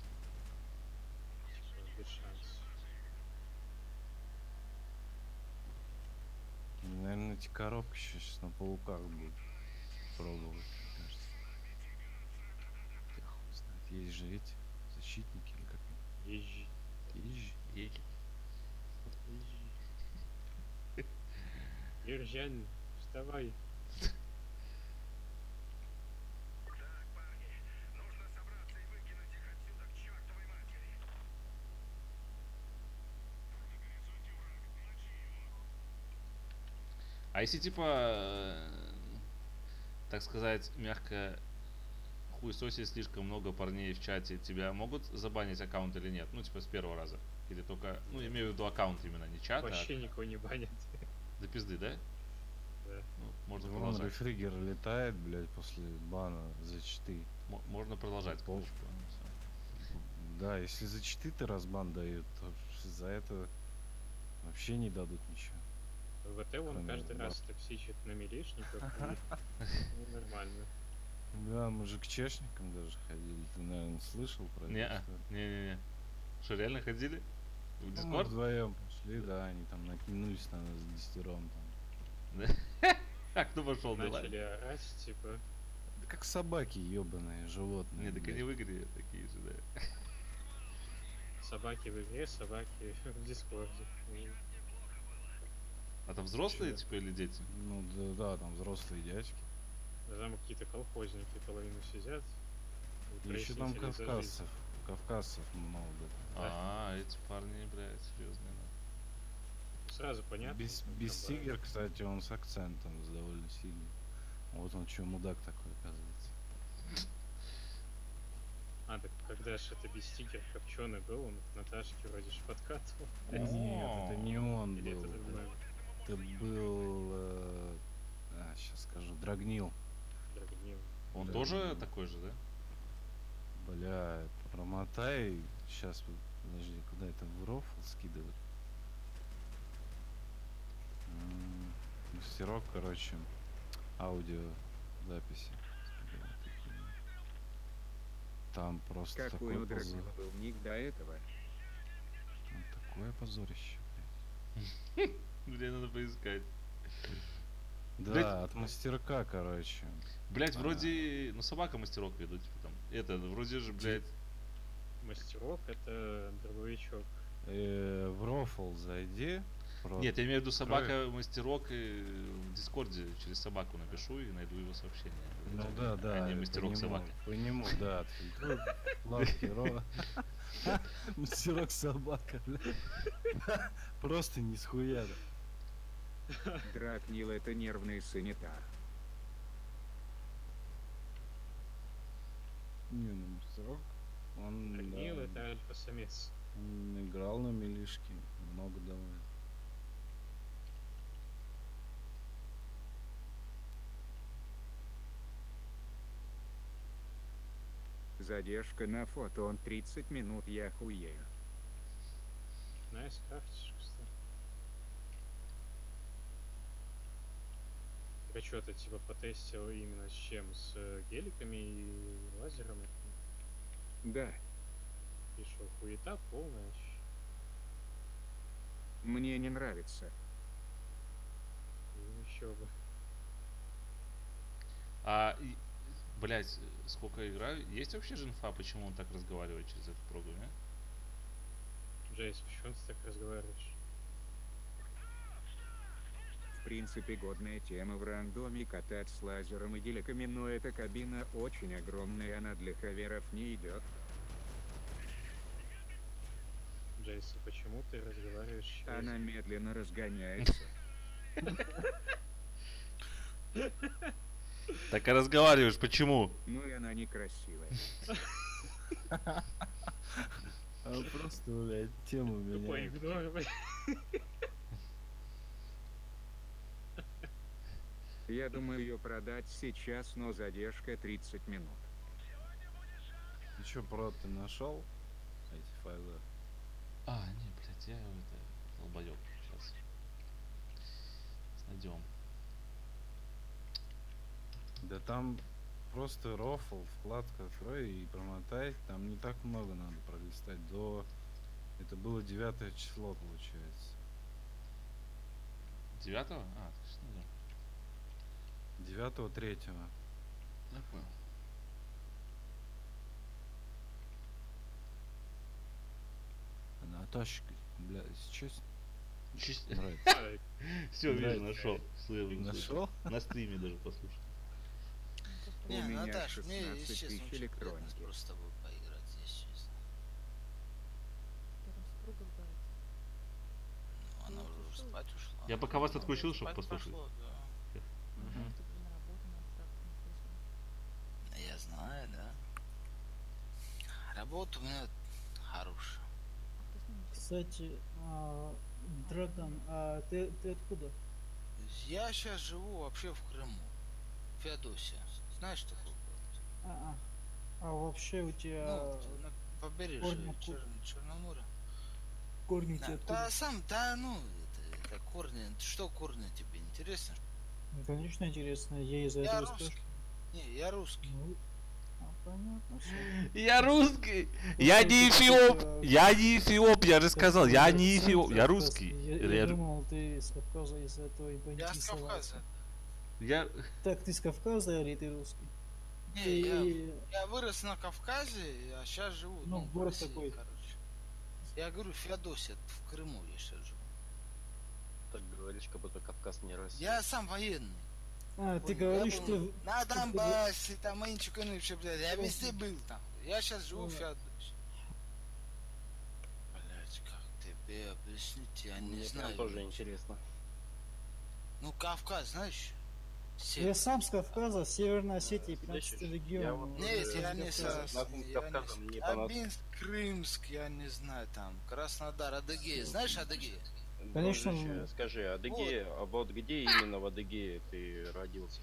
Без шансов. Наверное, эти коробки сейчас на пауках будут пробовать, мне кажется. Я хуй знает. Есть же эти защитники или как они? Ежи. Ежи? Ежи. Ержан, вставай. А если типа, так сказать, мягко хуесосить слишком много парней в чате, тебя могут забанить аккаунт или нет? Ну, типа с первого раза. Или только, ну, я имею в виду аккаунт именно, не чат, Вообще никого не банят. До пизды, да? Да. Ну, можно Вон продолжать. рефригер летает, блядь, после бана за читы. Можно продолжать. Короче, да, если за читы ты разбан дают, то за это вообще не дадут ничего. ВТ он Кроме каждый раз бабки. токсичит на милишников. И нормально. Да, мы же к чешникам даже ходили. Ты, наверное, слышал про это? Не-не-не. Что, реально ходили? В Ну, мы Дискорд? вдвоем пошли, да, они там накинулись на нас с десятером там. А кто пошел начали орать, типа. Да как собаки ебаные, животные. Не, так блядь. они в игре такие же, да. Собаки в игре, собаки в Дискорде. А там взрослые, типа, или дети? Ну да, там взрослые дядьки. Да там какие-то колхозники половину сидят. Еще там кавказцев. Кавказцев много. А, эти парни, блядь, серьезные. Сразу понятно. Без тигр, кстати, он с акцентом довольно сильный. Вот он что, мудак такой, оказывается. А, так когда же это без стикер копченый был, он к Наташке вроде же подкатывал. Нет, это не он Или был. это другой? Это был... сейчас скажу, Драгнил. Драгнил. Он Да. тоже такой же, да? Бля, промотай. Сейчас, подожди, куда это в рофл скидывать? Мастерок, короче, аудиозаписи. Там просто Какой у такой позор. Драгнила был ник до этого? Там такое позорище, Бля, надо поискать. блядь. Блядь. Да, от мастерка, короче. Блять, вроде, ну собака мастерок ведут, типа там. Это, вроде же, блядь. Мастерок это дробовичок. В рофл зайди. Нет, я имею в виду собака мастерок и в Дискорде через собаку напишу и найду его сообщение. Ну да, А не мастерок собака. По нему, да, отфильтруй. Лапки, мастерок собака, бля. Просто не схуя. Драгнил это нервный санитар. Не, ну мастерок. Он, Драгнил да, это альфа-самец. он играл на милишке много довольно. Задержка на фото, он 30 минут, я хуею. Найс крафтишь, кстати. Так а что ты типа потестил именно с чем? С геликами и лазером? Да, И шо, хуета полная? мне не нравится. Ну еще бы. А, блять, сколько играю. Есть вообще же инфа, почему он так разговаривает через эту прогу, не? Джейс, почему ты так разговариваешь? В принципе, годная тема в рандоме катать с лазером и геликами, но эта кабина очень огромная, она для хаверов не идет. Джейс, почему ты разговариваешь через... Она медленно разгоняется. Так и разговариваешь, почему? Ну и она некрасивая. Просто, блядь, тему Тупой меняет. игнор, блядь. Я думаю ее продать сейчас, но задержка 30 минут. Ты чё, прод ты нашел эти файлы? А, не, блядь, я это долбоёб сейчас. Найдем. Да там просто рофл, вкладка открой и промотай. Там не так много надо пролистать. Это было 9 число, получается. 9-го? А, точно, найдем. 9-3. Я понял. Наташка, бля, сейчас Чисто. нравится. Все, вижу, Нравится. нашел. Нашел? На стриме даже послушал. У Не, меня Наташ, мне, 16 если честно, тысяч очень приятно электроники. просто с тобой поиграть, если честно. Ну, она уже спать ушла. Я пока вас отключил, чтобы Спать послушать. пошло, да. Я знаю, да. Работа у меня хорошая. Кстати, Драгон, а ты откуда? Я сейчас живу вообще в Крыму. Феодосия. Знаешь такой город? А вообще у тебя Ну, на побережье Черноморья. корни у Да, тебя да, откуда? сам, да, ну, это корни. Что корни тебе интересно? Ну, конечно, интересно, я из-за Я этого русский. спрашиваю. Не, я русский. Ну, Понятно, что... Я русский! Я не эфиоп! Я не эфиоп, я же сказал, я не эфиоп, я русский. Я думал, ты с Кавказа из-за этого и поинтересовался. Я с Кавказа. Так, ты с Кавказа или ты русский? Не, я вырос на Кавказе, а сейчас живу, Ну, в город России, такой. короче. Я говорю, Феодосия, в Крыму я сейчас живу. Так говоришь, как будто Кавказ не Россия. Я сам военный. А, ты Вот, говоришь, я был что... на Донбассе, там, Инчик, блядь, я везде был там. Я сейчас живу в Ну, Феодосии. Блять, как тебе объяснить, я не Мне знаю. прям тоже интересно. Ну, Кавказ, знаешь? Я сам с Кавказа, Северная Осетия, 15 регион. Нет, я не знаком с Кавказом, не Абинск, Крымск, я не знаю, там, Краснодар, Адыгея. Знаешь Адыгея? Конечно. Дружище, скажи, Адыгея, а вот где именно в Адыгее ты родился?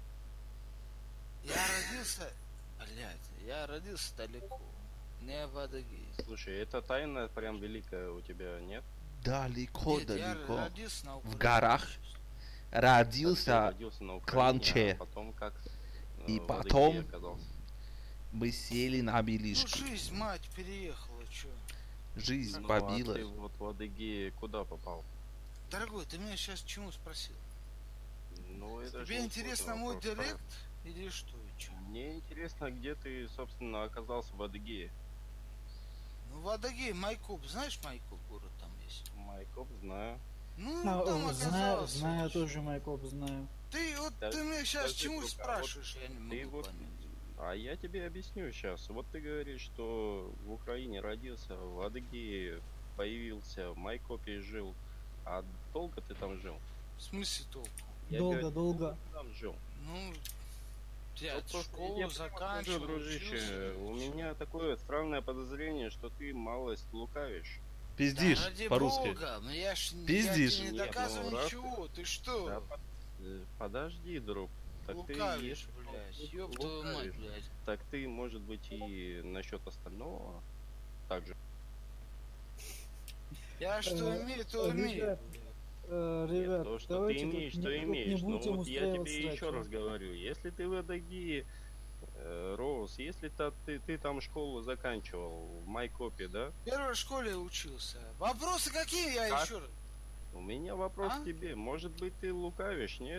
Я родился далеко, не в Адыгее. Слушай, эта тайна прям великая у тебя, нет? Далеко, Нет, я далеко. родился на Украине. В горах. Родился Родился на Украине, клан Че. а потом как И в потом Адыгее оказался? мы сели на Ну, милишки. жизнь, мать, переехала, чё? Жизнь Ну, побила. а ты вот в Адыгее куда попал? Дорогой, ты меня сейчас чему спросил? Ну, это же Тебе не интересно сложный мой вопрос, директ? Или что, и чё? Мне интересно, где ты, собственно, оказался в Адыгее. Ну, в Адыгее Майкоп, знаешь Майкоп, город там есть? Майкоп знаю. Ну, там оказался. Знаю тоже Майкоп, знаю. Ты вот Да, ты меня сейчас подожди, чему друг, спрашиваешь, я не ты могу вот, понять. а я тебе объясню сейчас. Вот ты говоришь, что в Украине родился, в Адыгее появился, в Майкопе жил. А долго ты там жил? В смысле толку? Я Долго, говорю, долго. ты там жил. Ну, я Вот просто школу я заканчивал, дружище, учился. у меня такое странное подозрение, что ты малость лукавишь. Пиздишь Да ради по-русски. бога, ну я ж Пиздишь? я тебе не Нет, доказываю ну, раз ничего, ты что? Да, подожди, друг. Так Лукавишь, ты блядь, ёб твою мать, лукавишь. блядь. Так ты, может быть, и насчет остального также. Я что имею, то имею. Ребят, То, что давайте ты имеешь, тут что не имеешь. Ну будем вот я устраивать тебе еще срач, раз говорю, если ты в Адыгее рос, если ты там школу заканчивал в Майкопе, да? В первой школе учился. Вопросы какие я Как? еще раз? У меня вопрос к тебе. Может быть, ты лукавишь, нет?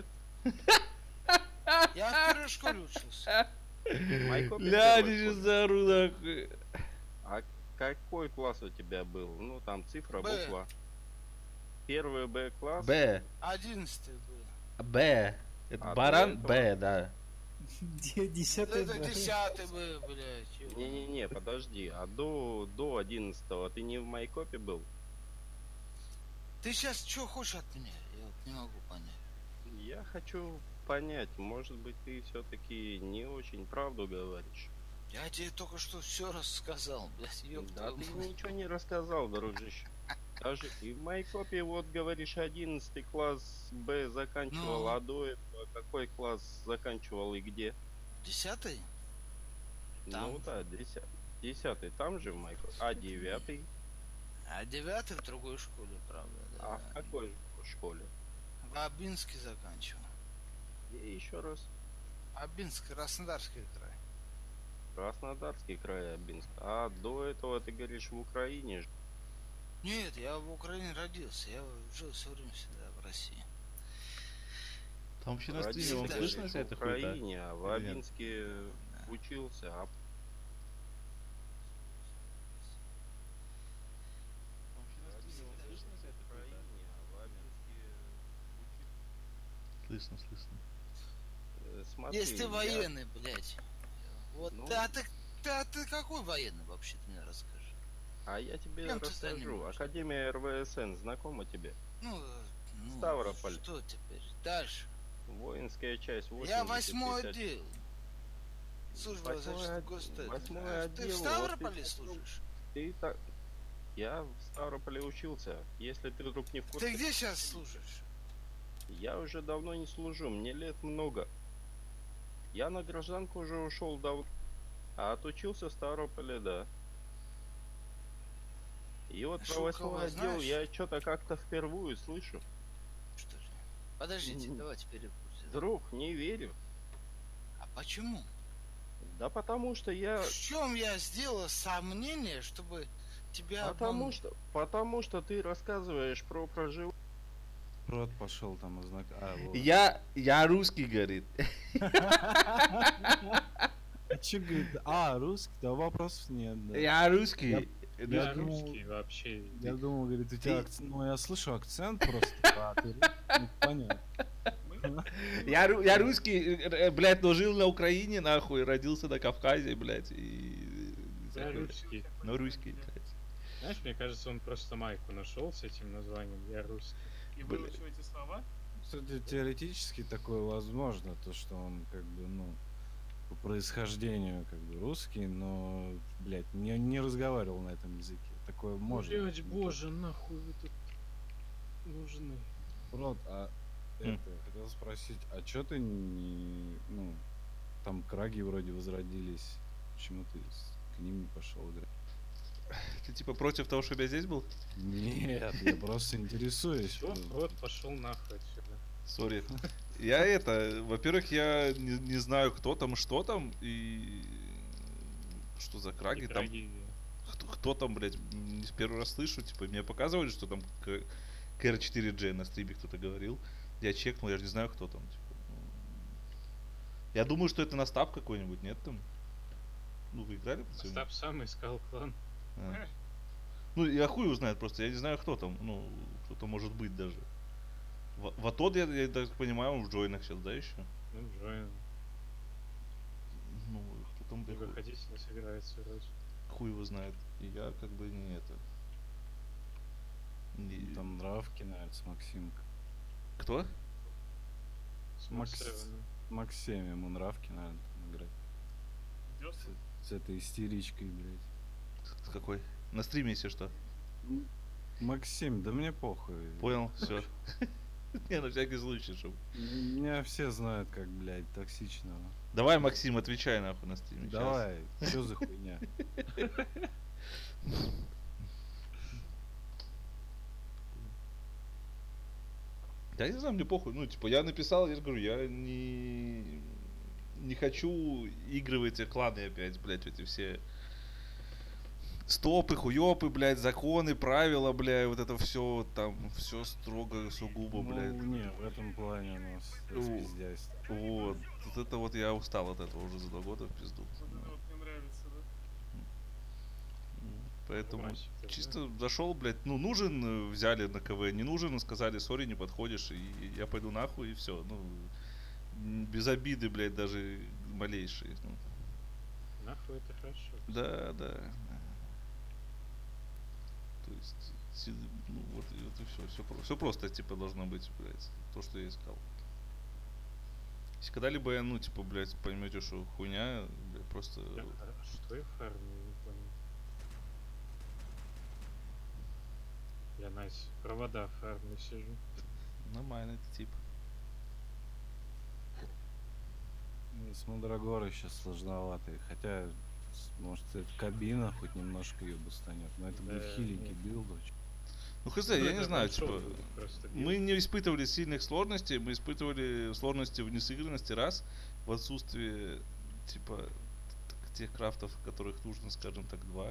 Я в первой школе учился. В Майкопе Ля, первой не школе. зару нахуй. А какой класс у тебя был? Ну, там цифра, Б. буква. Первый Б класс? Б. 11 был. Б. Это А баран до этого? Б, да. 10-й Это 10 был, блядь. ёб. Не-не-не, подожди. А до 11-го ты не в Майкопе был? Ты сейчас что хочешь от меня? Я вот не могу понять. Я хочу понять, может быть, ты все-таки не очень правду говоришь. Я тебе только что все рассказал, блядь, ёб Да твою ты мать. ничего не рассказал, дружище. Даже и в Майкопе, вот говоришь, 11 класс Б заканчивал, Ну. а до этого какой класс заканчивал и где? 10-й? Ну да, 10-й там же в Майкопе, а 9-й? А 9-й в другой школе, правда, да. А в какой школе? В Абинске заканчивал. И еще раз. Абинск, Краснодарский край. Краснодарский край, Абинск. А до этого ты говоришь в Украине же. Нет, я в Украине родился. Я жил все время всегда в России. Там вообще на Родился, стриме вам говоришь, слышно вся в эта хуйта? Украине, а в Или нет? Абинске учился. А Слышно, слышно. смотри, Если ты я- военный, блядь. Вот Ну. ты какой военный вообще, ты мне расскажи. А я тебе Кем ты расскажу. занимаешься? Академия РВСН знакома тебе? Ну, Ставрополь. что теперь? Дальше. Воинская часть 80. Я 8-й 50. отдел. Служба Восьмой защиты отдел, госстата. восьмой А ты отдел, в вот Ставрополе ты- служишь? Ты так... Я в Ставрополе учился. Если ты вдруг не в курсе... Ты где сейчас служишь? Я уже давно не служу, мне лет много. Я на гражданку уже ушел давно. А отучился в Ставрополе, да. И вот про Жукова 8-й отдел знаешь? я что-то как-то впервые слышу. Что же? Подождите, давайте перепустим. Друг, не верю. А почему? Да потому что я... В чем я сделал сомнение, чтобы тебя обмануть? Потому что ты рассказываешь про проживание. Рот пошел там ознак. Вот. Я русский, говорит. А че говорит? Русский? Да вопросов нет. Да. Я русский. Я русский вообще. Я думал, говорит, у тебя акцент. Ну, я слышу акцент просто. Ну, понятно. Я русский, блядь, но жил на Украине, нахуй, родился на Кавказе, блядь, и... Я русский. Ну, русский, блядь. Знаешь, мне кажется, он просто майку нашел с этим названием «Я русский». И выучил эти слова? Кстати, теоретически такое возможно, то, что он, как бы, ну, по происхождению, как бы, русский, но, блядь, не разговаривал на этом языке. Такое можно. Блядь, боже, нахуй вы тут нужны. Рот, хотел спросить, а чё ты не, ну, там краги вроде возродились, почему ты к ним не пошел играть? Ты типа против того, чтобы я здесь был? Нет, я просто интересуюсь. Вот пошел нахуй отсюда. Сори. Я во-первых, я не знаю, кто там, что там, и что за краги там. Кто там, блядь, не в первый раз слышу, типа, мне показывали, что там КР4J на стриме кто-то говорил. Я чекнул, я же не знаю, кто там, типа. Я думаю, что это Настап какой-нибудь, нет там? Ну, вы играли? Настап сам искал клан. Ну, я хуй узнает просто, я не знаю, кто там, ну, кто-то может быть даже. Ватод, я так понимаю, он в джойнах сейчас, да, еще? Ну, в джойнах. Ну, кто там, блядь, выходить не собирается вроде. Хуй его знает. И я как бы не это... Там нравки, наверное, с Максимка. Кто? Максим, ему нравки, наверное, там играть. С этой истеричкой, блядь. С какой? На стриме, если что? Максим, да мне похуй. Понял, все. Не, на всякий случай, чтобы... Меня все знают, как, блядь, токсичного. Давай, Максим, отвечай нахуй на стриме. Давай, что за хуйня? Да, я не знаю, мне похуй. Ну, типа, я написал, я же говорю, я не хочу игры в эти кланы опять, блядь, эти все стопы, хуёпы, блядь, законы, правила, блядь, вот это все там, все строго, сугубо, блядь. Ну, не, в этом плане у нас распиздяйство. Вот это вот я устал от этого уже за 2 года в пизду. Вот это вот мне нравится, да? Поэтому чисто зашел, блядь, ну нужен, взяли на КВ, не нужен, сказали, сори, не подходишь, и я пойду нахуй, и все. Ну, без обиды, блядь, даже малейшие. Ну. Нахуй это хорошо. Да. То есть, ну вот и все просто, типа, должно быть, блядь, то, что я искал. Если когда-либо я, ну, типа, блядь, поймете, что хуйня, блядь, просто... Что я фармил, не понял. Я на провода фармлю сижу. Нормальный тип. С Мандрагорой сейчас сложноватый, хотя, может, это кабина хоть немножко ее бустанет, но это будет хиленький билд очень. Ну хз, я не знаю, типа, мы не испытывали сильных сложностей, мы испытывали сложности в несыгранности раз, в отсутствии, типа, тех крафтов, которых нужно, скажем так, 2.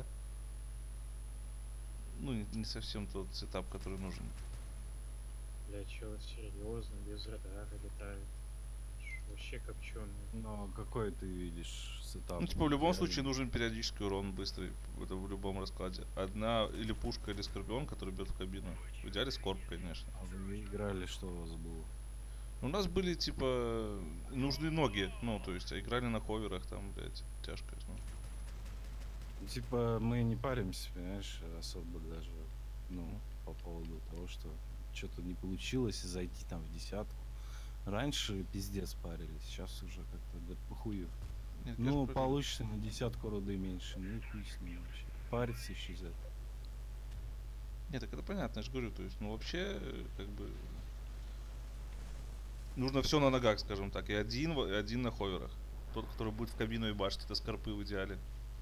Ну, не совсем тот сетап, который нужен. Для чего серьезно, без радара летает. Вообще копченый. Но какой ты видишь сетап? Ну, типа, в любом случае нужен периодический урон быстрый. Это в любом раскладе. Одна или пушка, или скорпион, который бьет в кабину. В идеале скорб, конечно. А вы играли, что у вас было? У нас были, типа, нужны ноги. Ну, то есть, играли на ховерах, там, блядь, тяжко. Ну. Типа, мы не паримся, понимаешь, особо даже, ну, по поводу того, что что-то не получилось зайти там в 10. Раньше пиздец парились, сейчас уже как-то да похую. Нет, ну, получится на 10 руды меньше, ну и хуй с ним вообще. Париться исчезает. Нет, так это понятно, я же говорю, то есть, ну вообще, как бы, нужно все на ногах, скажем так, и один на ховерах. Тот, который будет в кабину и башить, это скорпы в идеале.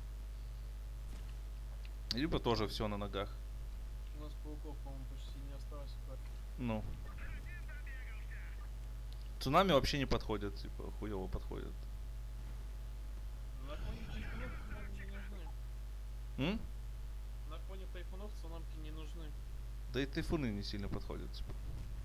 Либо тоже все на ногах. У нас пауков, по-моему, почти не осталось. Ну. Цунами вообще не подходят, типа, хуёво подходят. На фоне тайфунов цунамки не нужны. Да и тайфуны не сильно подходят, типа.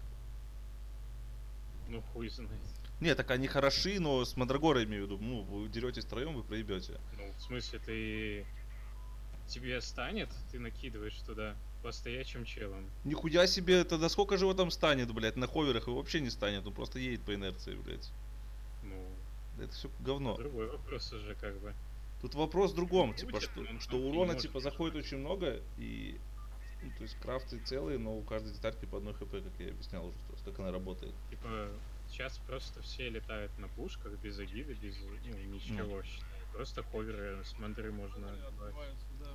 Ну хуй знает. Не, так они хороши, но с Мандрагорой имею в виду. Ну, вы деретесь втроем, вы проебете. Ну, в смысле, тебе станет, ты накидываешь туда по стоячим челам. Нихуя себе, это насколько же его там станет, блядь, на ховерах его вообще не станет, он просто едет по инерции, блядь. Ну, да это все говно. Другой вопрос уже как бы. Тут вопрос в другом, Ну, типа, будет, что урона типа заходит очень много, и ну, то есть крафты целые, но у каждой детальки по одной хп, как я объяснял уже, то есть как она работает. Типа, сейчас просто все летают на пушках, без агиды, без ничего, считай. Просто ховеры с мандры можно отбивать.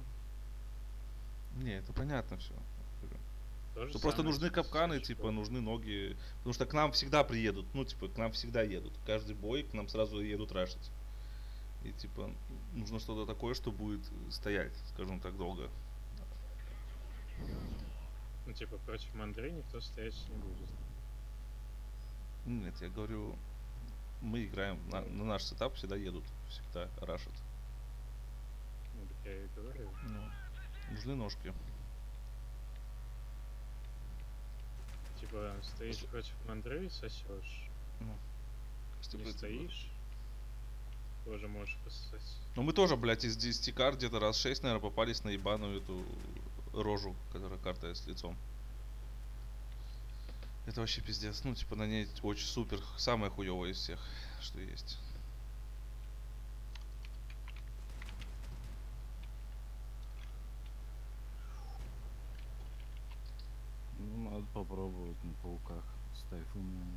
Не, это понятно все. Что просто нужны капканы, типа, нужны ноги. Потому что к нам всегда приедут. Ну, типа, к нам всегда едут. Каждый бой к нам сразу едут рашить. И типа, нужно что-то такое, что будет стоять, скажем так, долго. Ну, типа, против мандры никто стоять не будет. Нет, я говорю, мы играем, на наш сетап всегда едут, всегда рашат. Ну, так я и говорю. Ну, нужны ножки. Типа, стоишь против мандры, сосешь. Ну, не стоишь, тоже можешь пососать. Ну мы тоже, блядь, из 10 карт где-то раз 6, наверное, попались на ебаную эту рожу, которая карта с лицом. Это вообще пиздец. Ну, типа, на ней очень супер, самая хуёвая из всех, что есть. Ну, надо попробовать на пауках с тайфунами.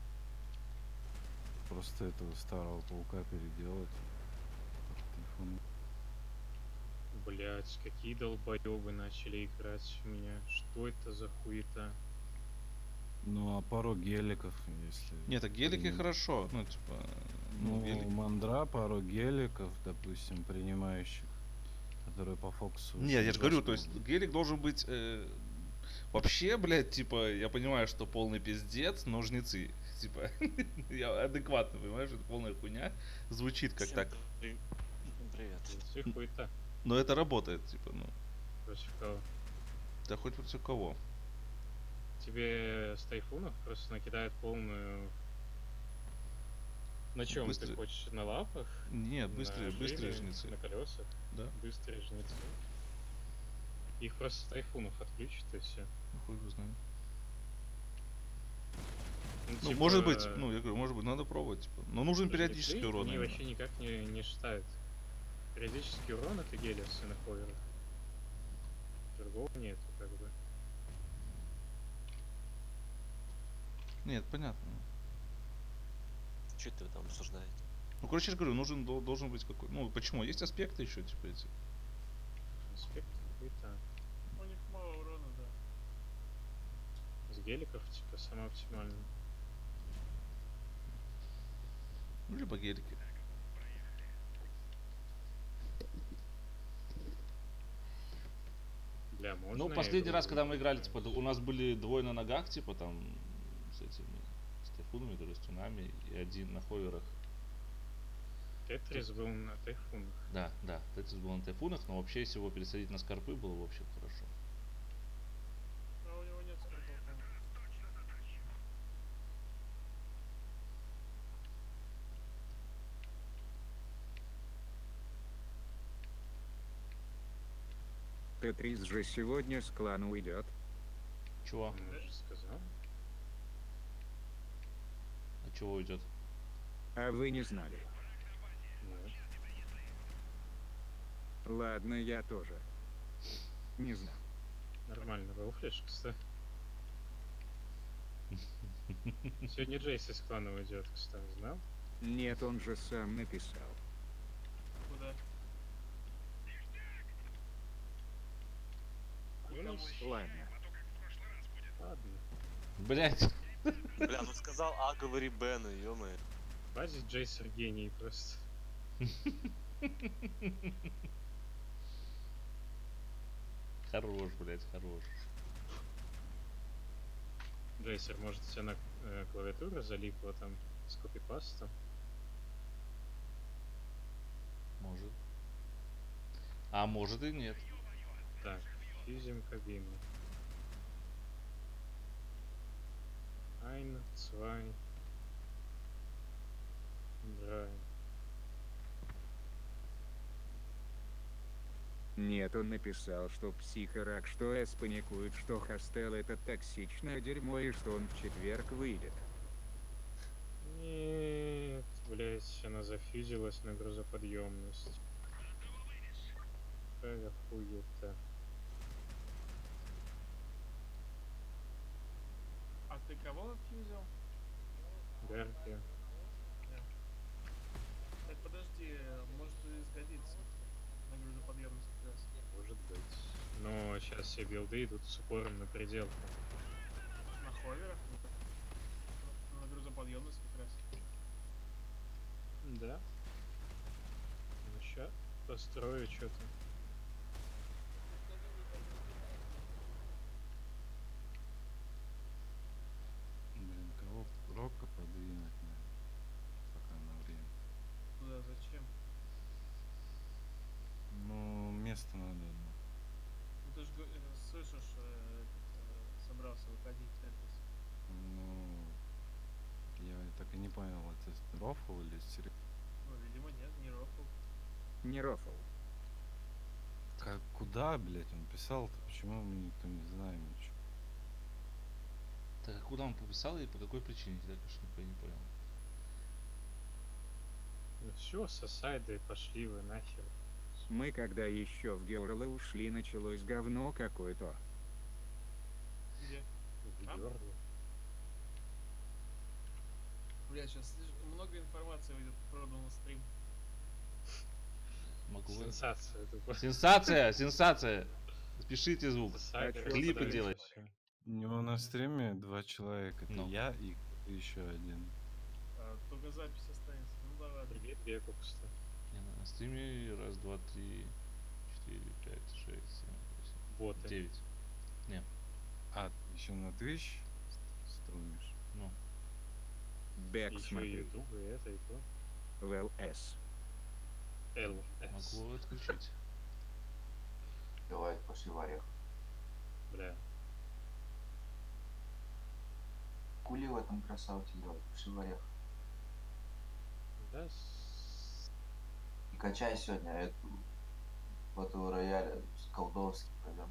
Просто этого старого паука переделать. Тайфун. Блять, какие долбоёбы начали играть в меня. Что это за хуета? Ну, а пару геликов, если... Нет, так гелики хорошо, ну, типа... Ну, гелик... мандра, пару геликов, допустим, принимающих, которые по фокусу... Нет, я же говорю, то есть гелик должен быть... Вообще, блядь, типа, я понимаю, что полный пиздец, но жнецы. Типа, я адекватно понимаю, что это полная хуйня. Звучит как так. Привет. Все хуета. Но это работает, типа, ну. Против кого? Да хоть против кого. Тебе с тайфунов просто накидают полную... На чем ты хочешь? На лапах? Нет, быстрые жнецы. На колесах? Да. Быстрые жнецы. Их просто с тайфунов отключат и все. Ну хуй его знает. Ну, ну типа, может быть, ну я говорю, может быть, надо пробовать, типа. Но нужен периодический урон. Они вообще никак не считают. Периодический урон это гелиосы на ховерах. Другого нету, как бы. Нет, понятно. Что ты там обсуждаете? Ну, короче, я говорю, должен быть какой. Ну, почему? Есть аспекты еще, типа, эти. Аспекты какие-то. У них мало урона, да. С геликов, типа, самое оптимальное. Ну, либо гелики. Бля, можно. Ну, последний раз, когда мы играли, типа, у нас были двое на ногах, типа, там, с этими, с тайфунами, то есть с цунами, и один на ховерах. Тетрис был на тайфунах. Да, да, Тетрис был на тайфунах, но вообще, если его пересадить на скорпы, было вообще хорошо. А у него нет скорпов. Тетрис же сегодня с клана уйдет. Чего? Я же сказал. А чего уйдет? А вы не знали? Нет. Ладно, я тоже. Не знал. Нормально, рофлишь, кстати. Сегодня Джейс из клана уйдет, кстати, знал? Нет, он же сам написал. Куда? Ладно. Ладно. Блять. Бля, ну сказал А, говори Б, ну ё-моё. Базис Джейсер гений просто. Хорош, блять, хорош. Джейсер, может, у тебя на клавиатура залипла там с копипастом? Может. А может и нет. Так, физим кабину. Ein, zwei, drei. Нет, он написал, что психорак, что С паникует, что хостел это токсичное дерьмо и что он в четверг выйдет. Нет, блять, она зафьюзилась на грузоподъемность. Какая хуета. А ты кого отфьюзил? Гарпия. Так подожди, может и сгодится на грузоподъемность как раз. Может быть. Но сейчас все билды идут с упором на пределку. На ховерах? На грузоподъемность как раз. Да. Ну ща построю что-то. Блин, кого Рока подвинуть, наверное, пока на время. Куда, зачем? Ну, место надо одно. Ну ты же слышишь, собрался выходить в Тетрис. Ну, я так и не понял, это рофл или серьезно? Ну, видимо, нет, не рофл. Не рофл. Как, куда, блять, он писал-то? Почему мы никто не знаем ничего? Так а куда он пописал и по какой причине? Я, конечно, не понял. Ну все, сосайды, пошли вы нахер. Мы когда еще в Георла ушли, началось говно какое-то. Где? В Георгу. Бля, сейчас много информации выйдет про на стрим. Могу. Сенсация тупо. Сенсация! Сенсация! Пишите звук. Сосайды, Клипы расставить делать. всё. У него на стриме 2 человека. Это Ну. я и еще один. Только запись останется. Ну да ладно. Привет, Беку, кстати. Не, на стриме 1, 2, 3, 4, 5, 6, 7, 8, Боты. 9. Не, А, еще на Twitch стримишь? ну. Бэк Еще и смотри. YouTube, и это, и то. ЛС. ЛС. Могу отключить. Давай, пошли в орех. Бля. Кули в этом красавце делать, пошли в орех. Да, И качай сегодня эту Battle Royale с колдовским прям.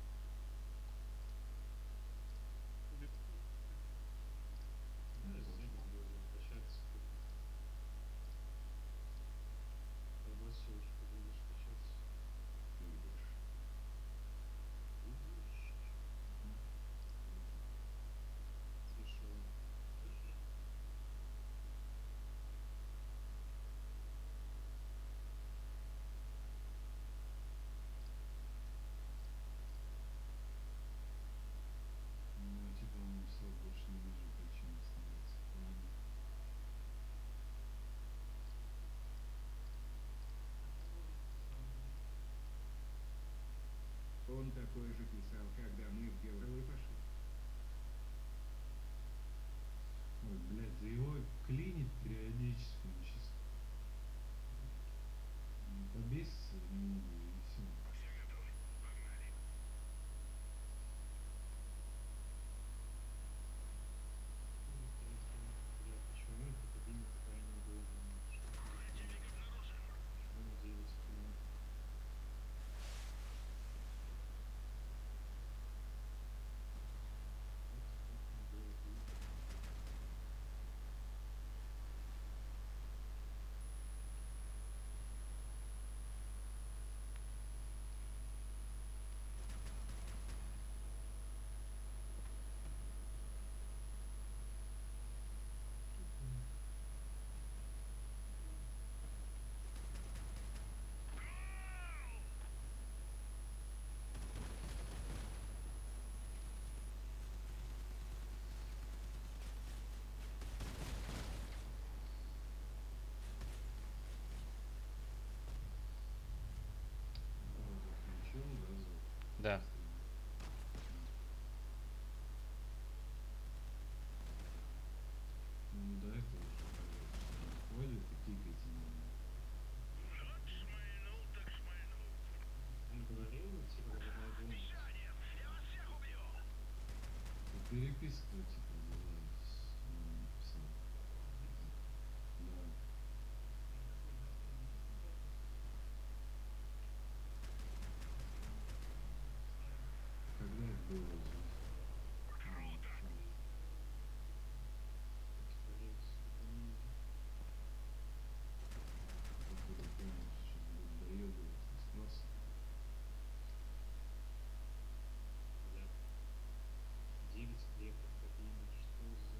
Ну, типа он написал, больше не вижу причины становиться. Ладно. Он такой же писал, когда мы в Георла пошли. Ой, блядь, да его клинит периодически. Он сейчас побесится немного и все. Бля, почему это кабина такая неудобная? Почему 9 минут? Да. Ну, до этого уже ходит и тикает. переписка, типа, называлась. Написал. Да. Когда это было здесь? Бля. 9 клеток кабины, что за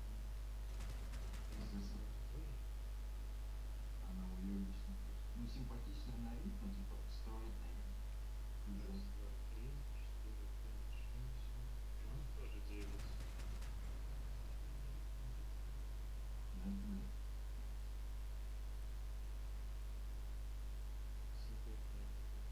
Она уебищна. Ну, симпатичная на вид, но типа стройная. Раз, два, три, 4, 5, 6, 7. Вам тоже 9. Да. Симпотная такая.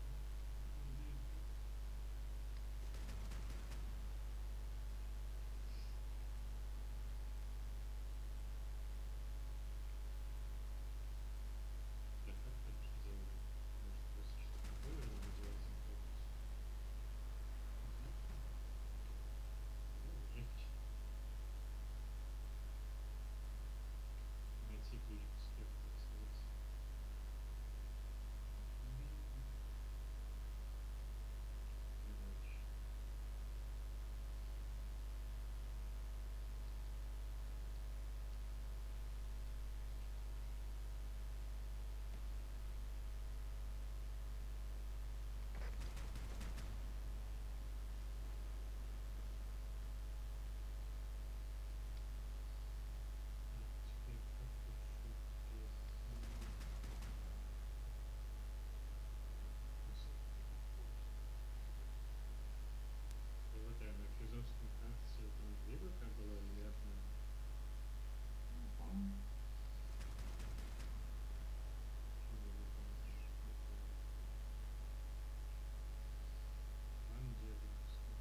Да как так делали? Может просто что-то такое надо делать симпотность? Легче. Найти ключ к успеху, так сказать. Короче. Теперь как пишу без... Вот на физовском карте там 2 БК было или одна? Не помню. Почему не помнишь? Не помню. Ван Дедовский.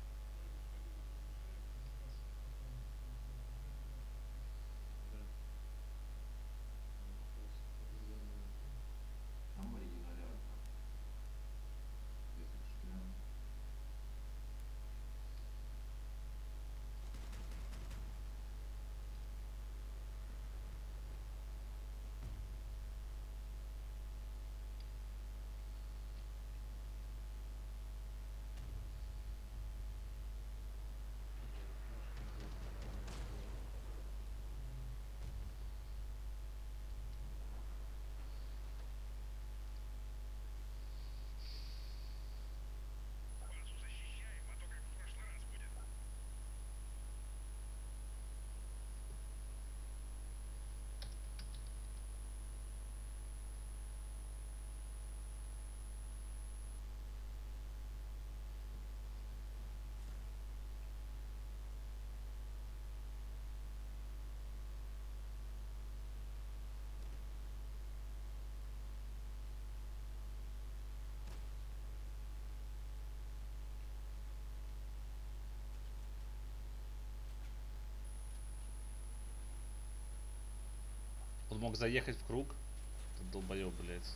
Да. Вопрос по-другому. Там в оригинале одна. Если уж прям. Он мог заехать в круг. Этот долбоёб, блядь.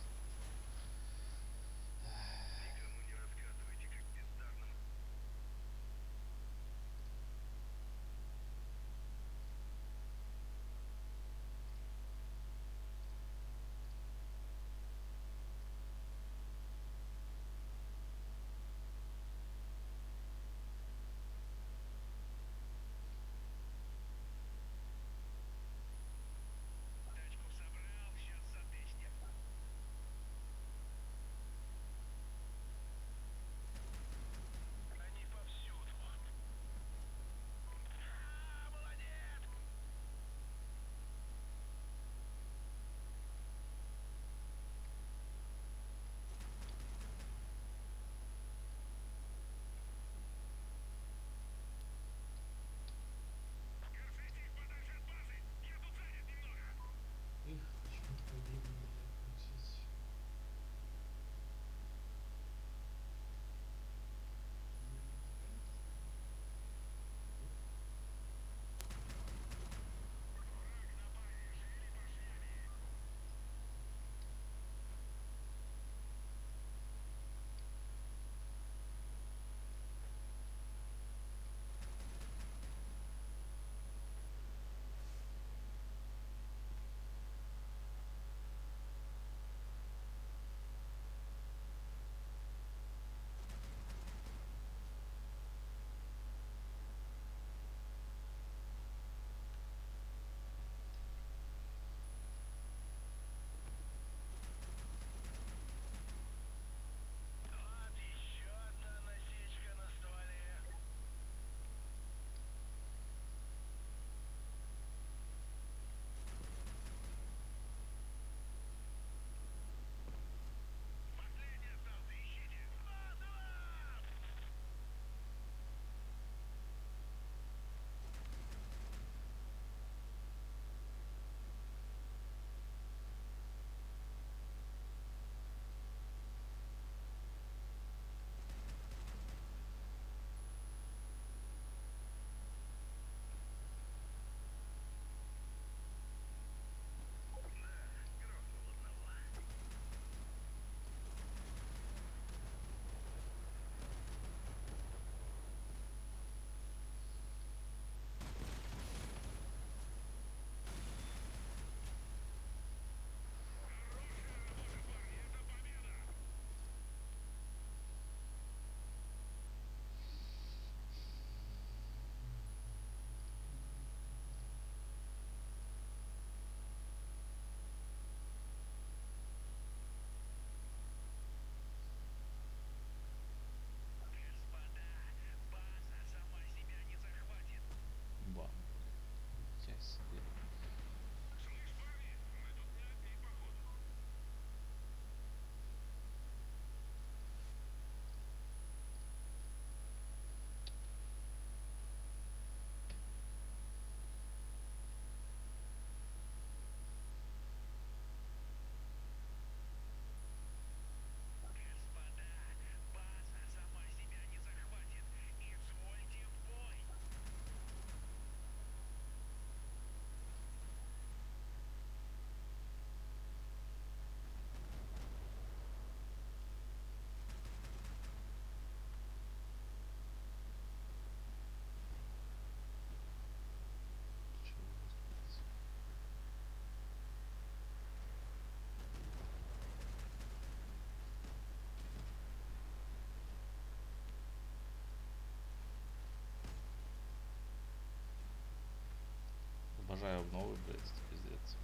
обожаю обновы, блядь, это пиздец.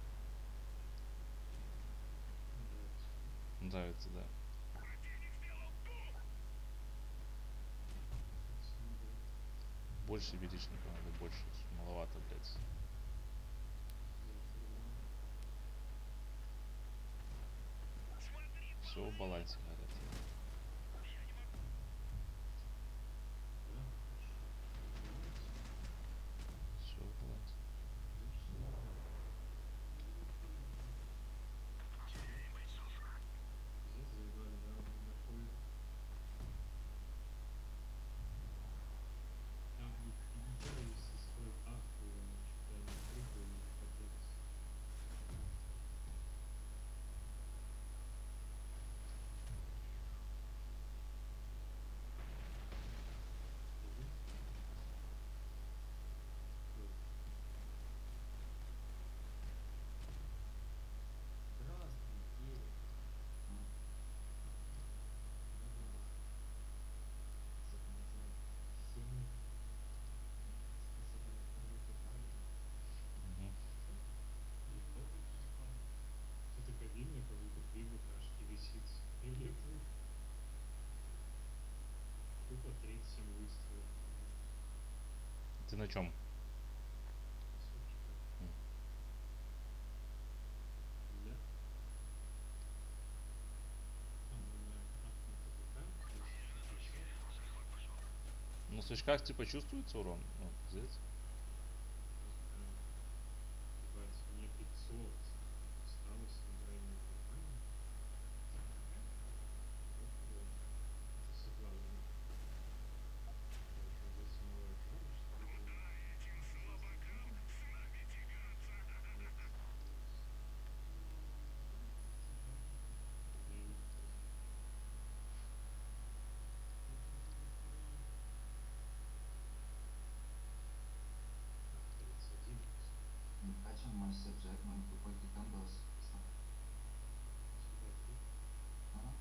Нравится, да. Больше величников надо, больше. Маловато, блядь. Все в балансе, говорят. Все в балансе. Что-то кабинный, как будто при букашке висит. Или тупо 37 выстрелов. Ты на чем? Да. Ну, в свечках типа чувствуется урон? Ну, пиздец. Мне 500 осталось на крайнем внимании. Согласен. Nu facem mai subject, mai după clicăm dos. Da?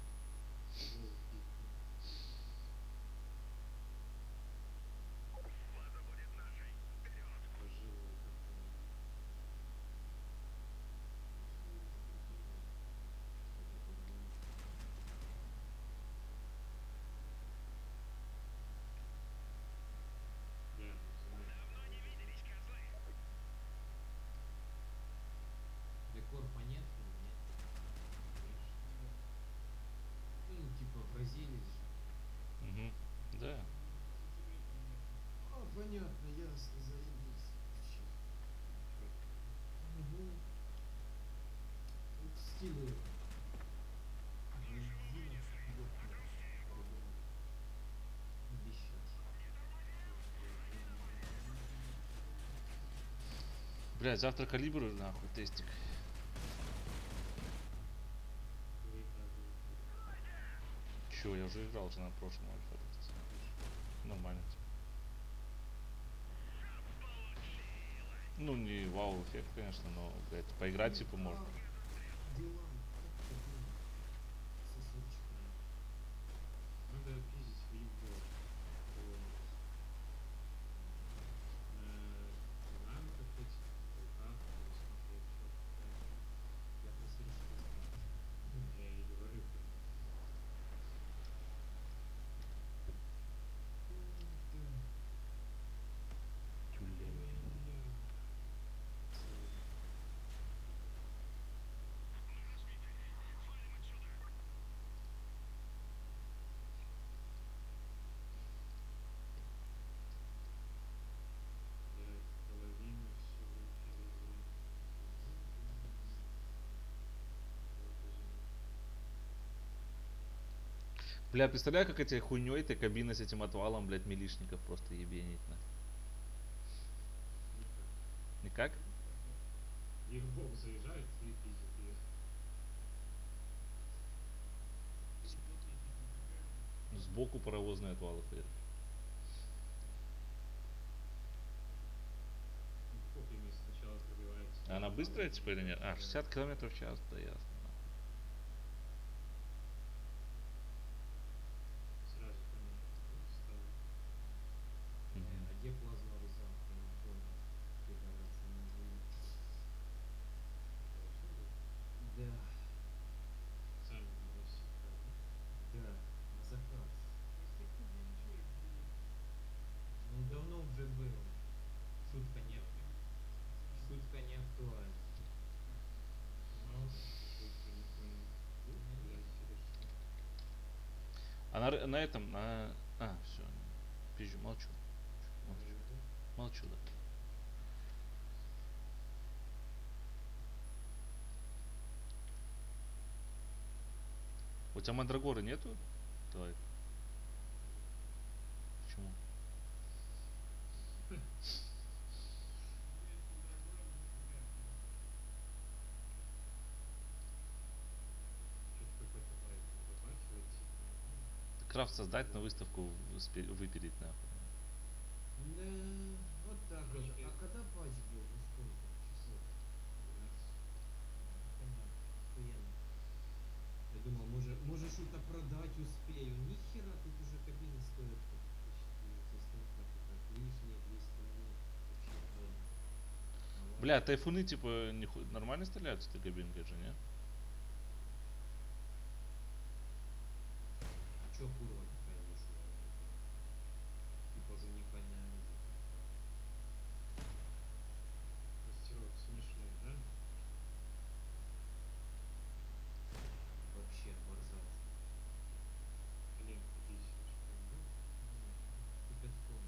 Декор понятный, нет? Ну, типа Бразилия же. Угу. Да. А, понятно, ясно, заебись. Угу. Вот в стиле Блядь, завтра калибр нахуй тестик. Чё, я уже играл же на прошлом альфа. Нормально. Ну не вау эффект, конечно, но, блядь, поиграть типа можно. Надо пиздить в любовь. Нам как-то руках смотреть, что я просрочил. Я и говорю. Бля, представляю, как этой хуйней, этой кабины с этим отвалом, блядь, милишников просто ебенить на. Никак? Их бог заезжает и пиздит их. Сбоку паровозные отвалы ходят. Копьями сначала пробивается. А она быстрая типа или нет? А, 60 километров в час, да ясно. Сразу А где плазма русалка? Я не понял. Пидорасы не знаю. на этом, все. Пизжу, молчу. Молчу, да. У тебя мандрагоры нету? Давай. Почему? Крафт создать, на выставку выпилить нахуй. Да, вот так вот. А когда патч был? Ну сколько? Часов? 12. Понятно. Охуенно. Я думал, может что-то продать успею. Нихера, тут уже кабина стоит почти заставка лишние 200 монет. Вообще правда. Бля, тайфуны типа нормально стреляют с этой кабинкой же, не? А чё курва такая вышла? Типа уже уникальная оружие. Мастерок смешные, да? Вообще борзац. Блин, иди сюда, что ли? Кипятком.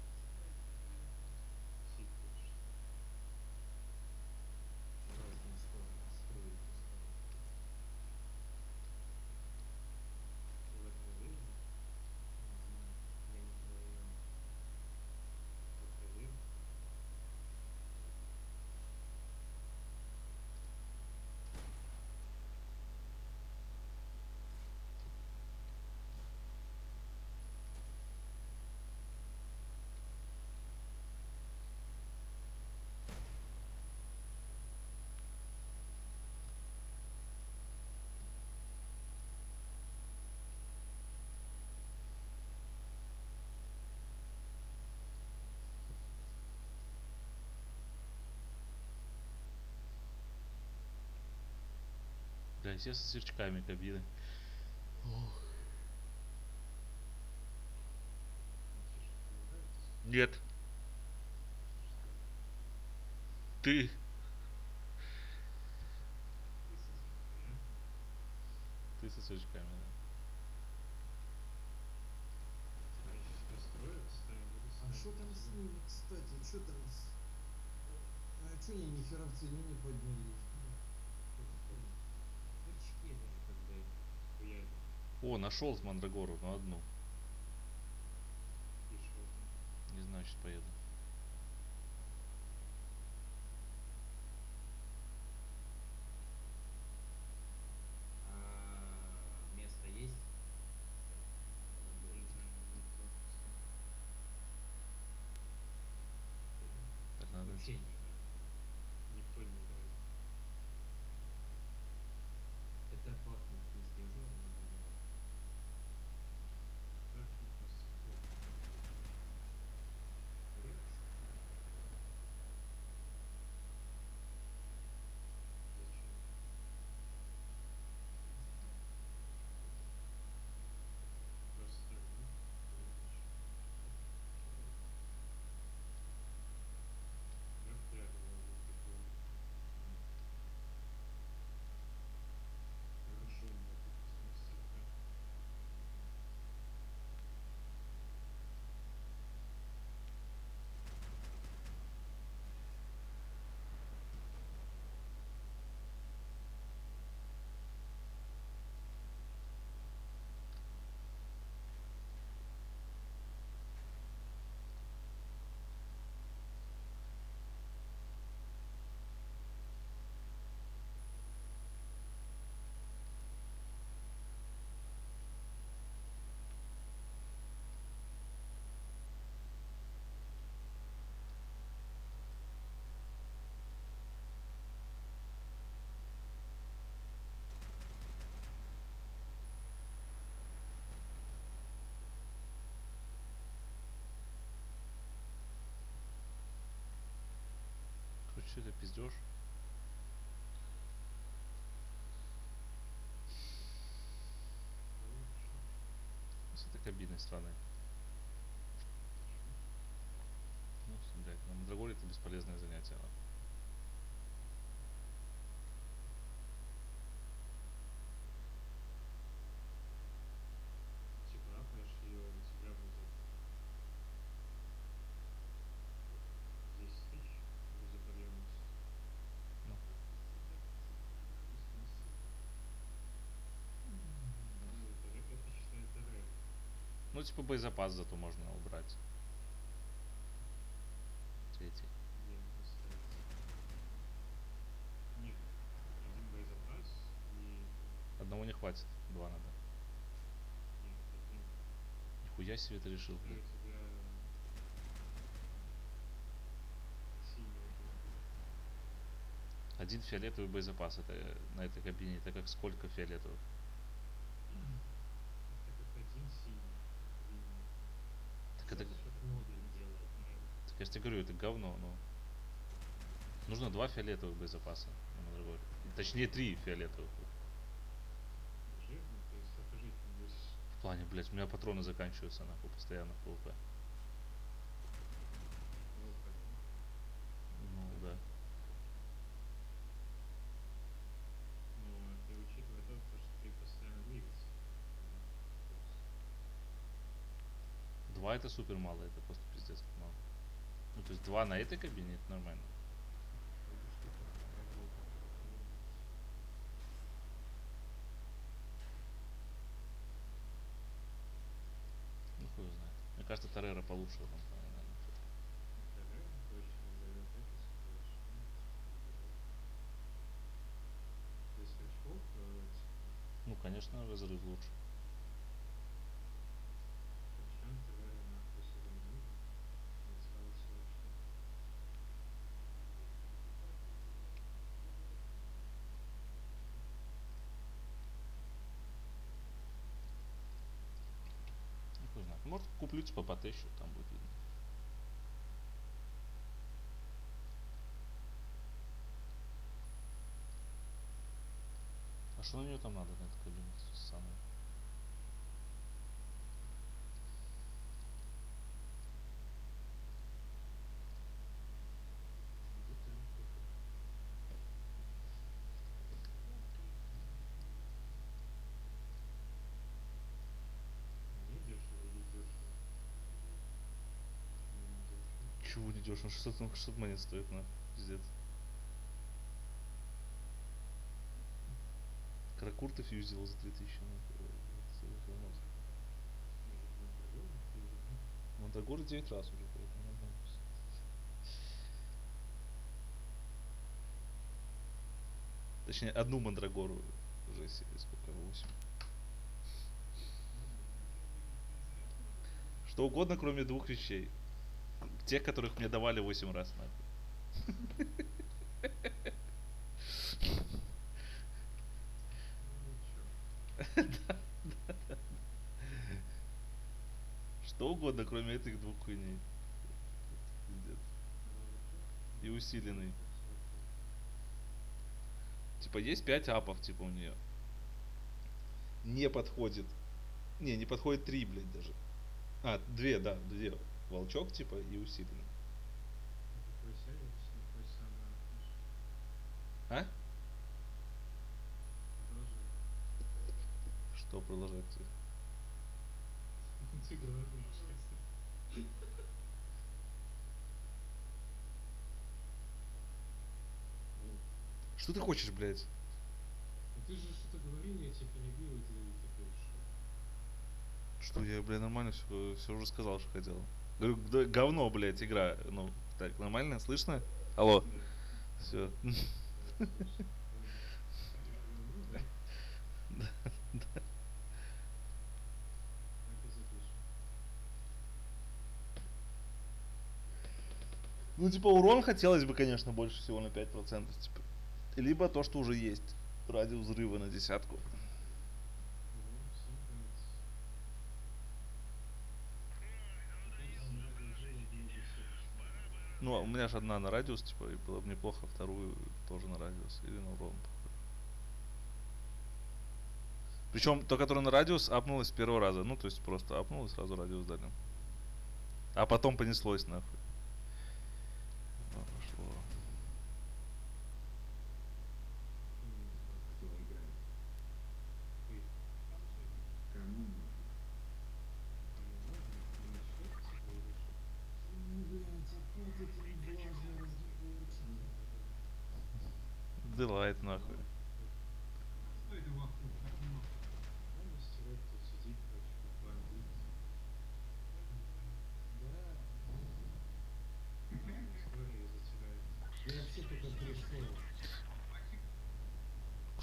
Сикаешь. В разные стороны строить пускай. Ты в этом уверен? Не знаю. Я не проверял. Проверь. Бля, все со сверчками кабины. Ох. Нет. Ты. Ты со сверчками, да. А что там с ними, кстати? Что там с... А что они нихера в цене не поднялись? В очке даже когда их хуяли. О, нашел с мандрагору, на одну. Не знаю, сейчас поеду. А место есть? Так надо. Вообще не играю. Никто не играет. Это пахнет пиздежом, надо было. Так, не просто плохо. Зачем? Просто так, да? Я впрятал его в такой. Хорошо, да, тут мастерка. Короче, это пиздеж. С этой кабиной странной. Ну, блядь, на мандрагоре это бесполезное занятие. Ладно. Типа Ну, типа боезапас зато можно убрать. Третий. Где он поставится? Нет, один боезапас и... Одного не хватит, два надо. Нет, один. Нихуя себе ты решил, Который блядь. у тебя... синий был. Один фиолетовый боезапас это на этой кабине. Это как сколько фиолетовых? Это как один синий. Так это... Что-то модуль делает, наверное. Так я же тебе говорю, это говно, ну. Нужно 2 фиолетовых боезапаса на Мандрагоре. Точнее 3 фиолетовых. Жирно, ты столько жить не будешь. В плане, блядь, у меня патроны заканчиваются нахуй постоянно в ПВП. Ну да. Но ты учитывая то, что ты постоянно двигаться. 2 это супер мало, это просто пиздец как мало. Ну то есть 2 на этой кабине это нормально. Ну хуй его знает. Мне кажется, Торрера получше в этом плане, наверное. Точно зовет это скорость. Без скачков, Ну конечно, разрыв лучше. причем ТВ нахуй сюда не нужно. Называется вообще. Ну хуй знает. Может куплю типа по тещу, там будет видно. А что на нее там надо, на эту кабину самую? Не дешево или дешево? Не дешево. Чего не дешево? 600 монет стоит, на пиздец. Кракуртов юзил за 3000, ну, Мандрагоры 9 раз уже, поэтому нормально. Точнее, одну Мандрагору уже сколько, 8. Что угодно, кроме 2 вещей. Тех, которых мне давали 8 раз, нахуй. Да. Что угодно, кроме этих 2 хуйней. Пиздец. И усиленный. Типа есть 5 апов, типа у нее. Не подходит. Не подходит 3, блядь, даже. А, 2, да, 2. Волчок, типа, и усиленный. Какой сервис, какой самый охуш? А? Продолжай. Что продолжать? Ты говоришь. Что ты хочешь, блядь? Ты же что-то говорил, я тебя перебил, и ты такой, что? Что я, блядь, нормально все уже сказал, что хотел. Говорю, говно, блядь, игра. Ну, так, нормально? Слышно? Алло. Все. Ну, типа, урон хотелось бы, конечно, больше всего на 5%. Типа. Либо то, что уже есть. Радиус взрыва на 10. Ну, у меня же одна на радиус, типа, и было бы неплохо вторую тоже на радиус. Или на урон. Причем то, которое на радиус, апнулось с первого раза. Ну, то есть просто апнул и сразу радиус дали. А потом понеслось нахуй. Пошло. Кто играет? Кому? Делайт нахуй. Что это вокруг так много? Надо стирать, тут сидит, короче, бомбит.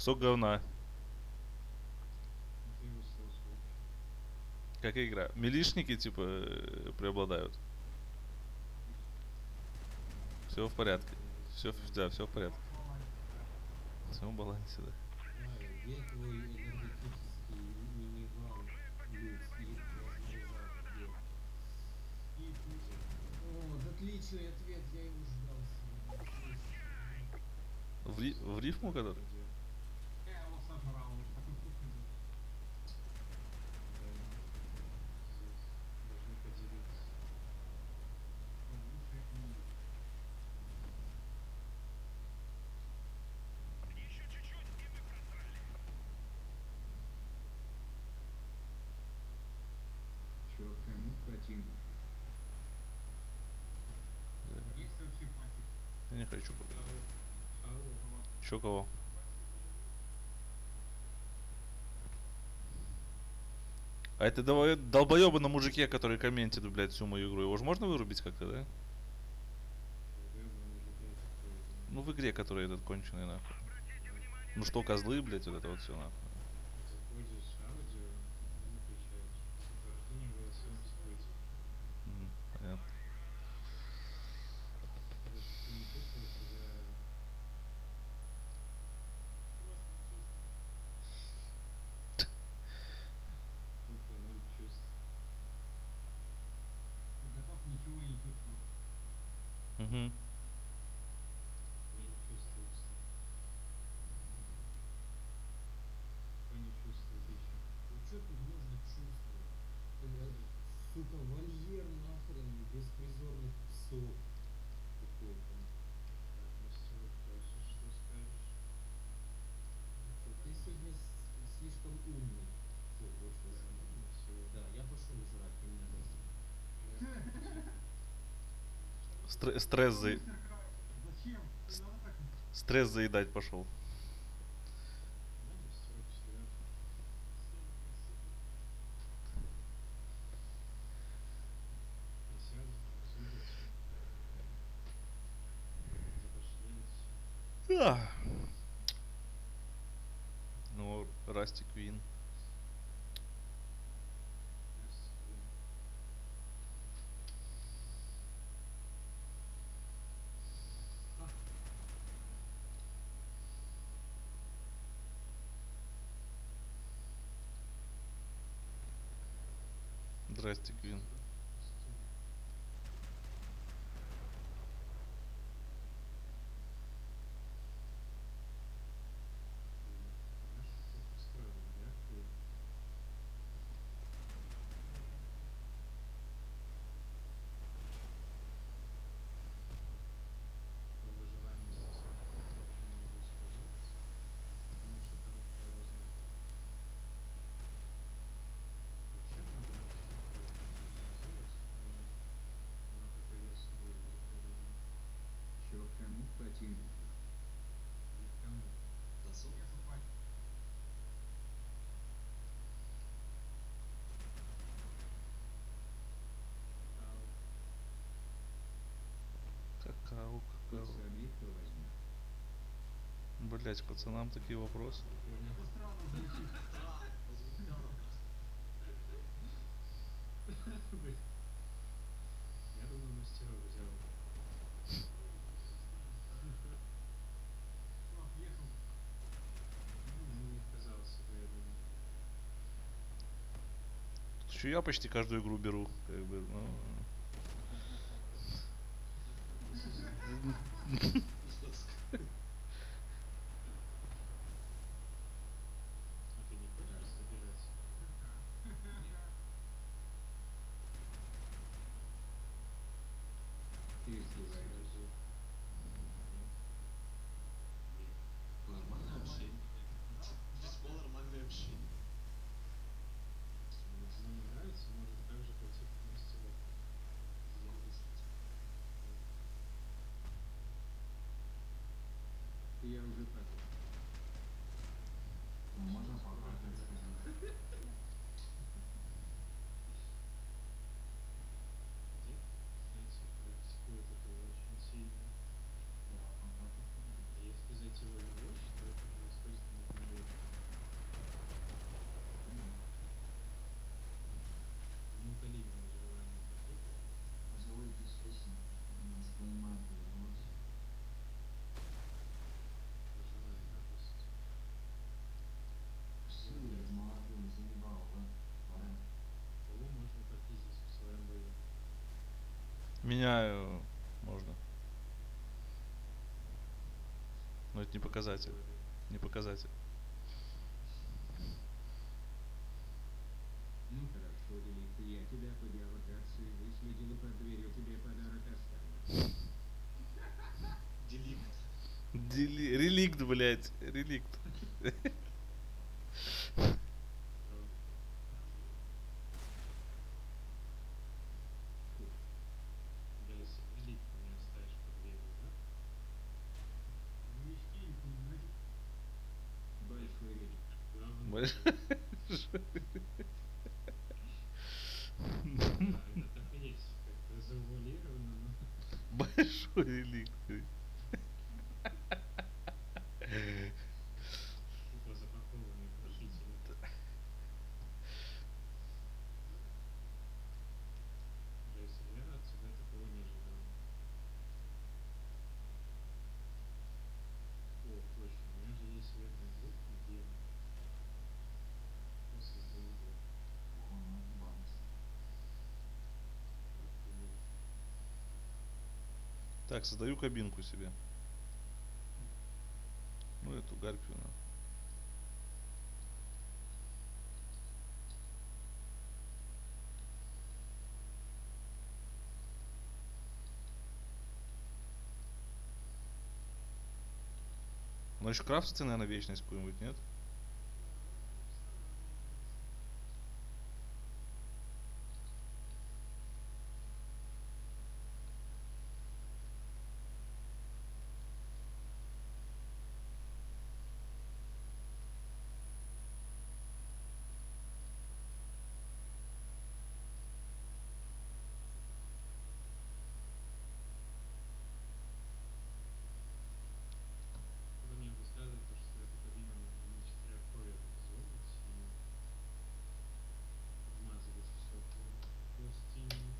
Кусок говна. Ты его слышал. Как игра. Милишники, типа, преобладают. Все в порядке. Все, да, все в порядке. Все в балансе, да. Где твой энергетический минивал люкс и разморозал? О, отличный ответ, я его ждал сегодня. В рифму который? Я его сожрал, уж такой вкусный был. Должны поделиться. Лучше их не есть. Чё, кому хотим? Есть вообще патик? Я не хочу пока. Чё кого? А это долбоёбы на мужике, который комментит, блядь, всю мою игру. Его же можно вырубить как-то, да? Ну в игре, который этот конченый нахуй. Ну что, козлы, блядь, вот это вот все нахуй. Заходишь аудио, не выключаешь. Сопровождение голосовым скрытием. Понятно. Это чтоб ты не чувствовал себя... Тупо ноль чувств. Готов ничего не чувствовать. Угу. Я не чувствую, кстати. Кто не чувствует еще? Ну что тут можно чувствовать? Сука, вольер нахрен, беспризорных псов. Какой-то. Так, мастерок, Тося, что скажешь? Ты сегодня слишком умный. Все, больше да, я пошел жрать, ты меня заснул. Стресс за... Зачем? Не надо так. Стресс заедать пошел. Да, мастерок всегда. Присядет, обсудится. Запошляется. Ну, Расти Квин. Здрасте, Квин. Чё, кому хотим? Какао. Блять, пацанам такие вопросы. Я думаю, мастеров взял. Не отказался бы, я думаю. Тут еще я почти каждую игру беру, как бы, ну... А ты не хочешь собираться? Ты издеваешься. Нормальное общение. Весьма нормальное общение. Если не нравится, можно также пойти к мастеру. Я уже так. Можно поговорить. Знаете, практикует это очень сильно. Если зайти в Overwatch, то это происходит на меня можно. Но это не показатель. Не показатель. Ну хорошо, Реликт, я тебя по геолокации выследил и под дверью тебе подарок оставил. Деликт. Реликт, блядь. Реликт. Если реликт не оставишь под дверью, да? Ну и скинь, значит. Большой реликт. Да, это так и есть, как-то завуалировано, но... Большой реликт. Тупо запакованный крушитель. Джейсон, я от тебя такого не ожидал. О, точно, у меня же есть верный блок, где после сдаю. Так, создаю кабинку себе. Ну, эту гарпию надо. Но еще крафтится, наверное, вечность какую-нибудь, нет? Когда мне высказывают, что эту кабину надо на 4 крови организовывать и вмазывать все по стене.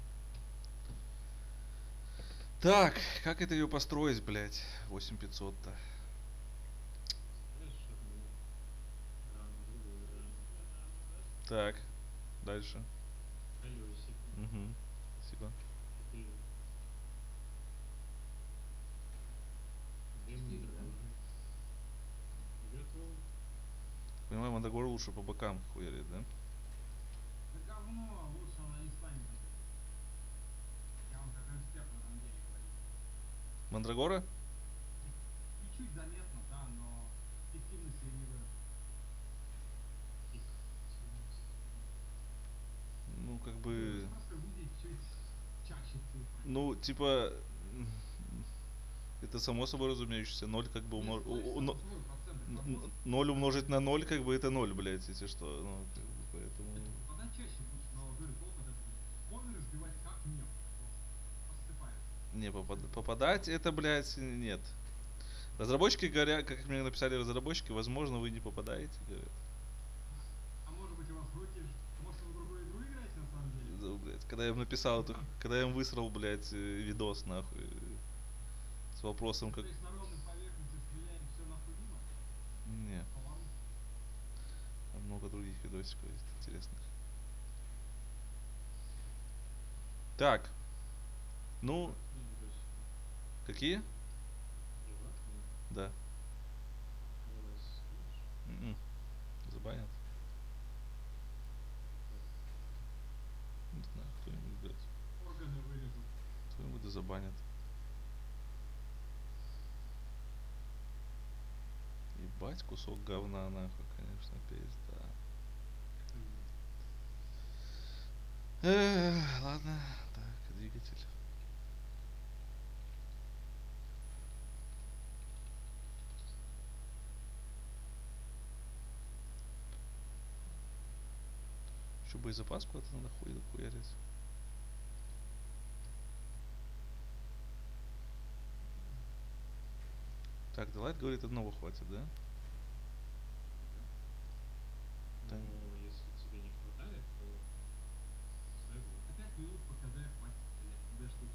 Так, как это ее построить, блядь? 8500-то. Знаешь, одну раму, другую раму. Так, дальше. Колесик. Угу. Спасибо. Теперь две мандрагоры. И готово. Понимаю, Мандрагор лучше по бокам хуярит, да? Да говно, лучше она не станет. Я вам как эксперт в этом деле говорю. Мандрагора? Чуть-чуть заметно, да, но эффективность ленивая. Ну, как бы... Просто выйдет чуть чаще цифры. Ну, типа... Это само собой разумеющееся. 0 как бы ноль умножить на 0, как бы это 0, блядь, если что. Ну, как бы, поэтому... Попадать чаще будешь, но говорю, толк от этого. Овер разбивать как нет. Посыпается. Не, попадать это, блядь, нет. Разработчики говорят, как мне написали разработчики, возможно, вы не попадаете, говорят. А может быть у вас руки, может вы в другую игру играете на самом деле? Да, блядь, когда я им написал, когда я им высрал, блядь, видос, нахуй, с вопросом, как... То есть на ровной поверхности стреляем, все нахуй мимо? Нет. Там много других видосиков есть интересных. Так. Ну... Какие? Да. Забанят. Не знаю, кто-нибудь, блядь. Органы вырежут. Кто-нибудь да забанят. Ебать, кусок говна, нахуй, конечно, пизда. Ладно, так, двигатель. Еще боезапас куда-то надо хуярить. Так, Делайт говорит, одного хватит, да? Ну, если тебе не хватает, то... Опять минут по КД хватит стрелять. 2 штуки.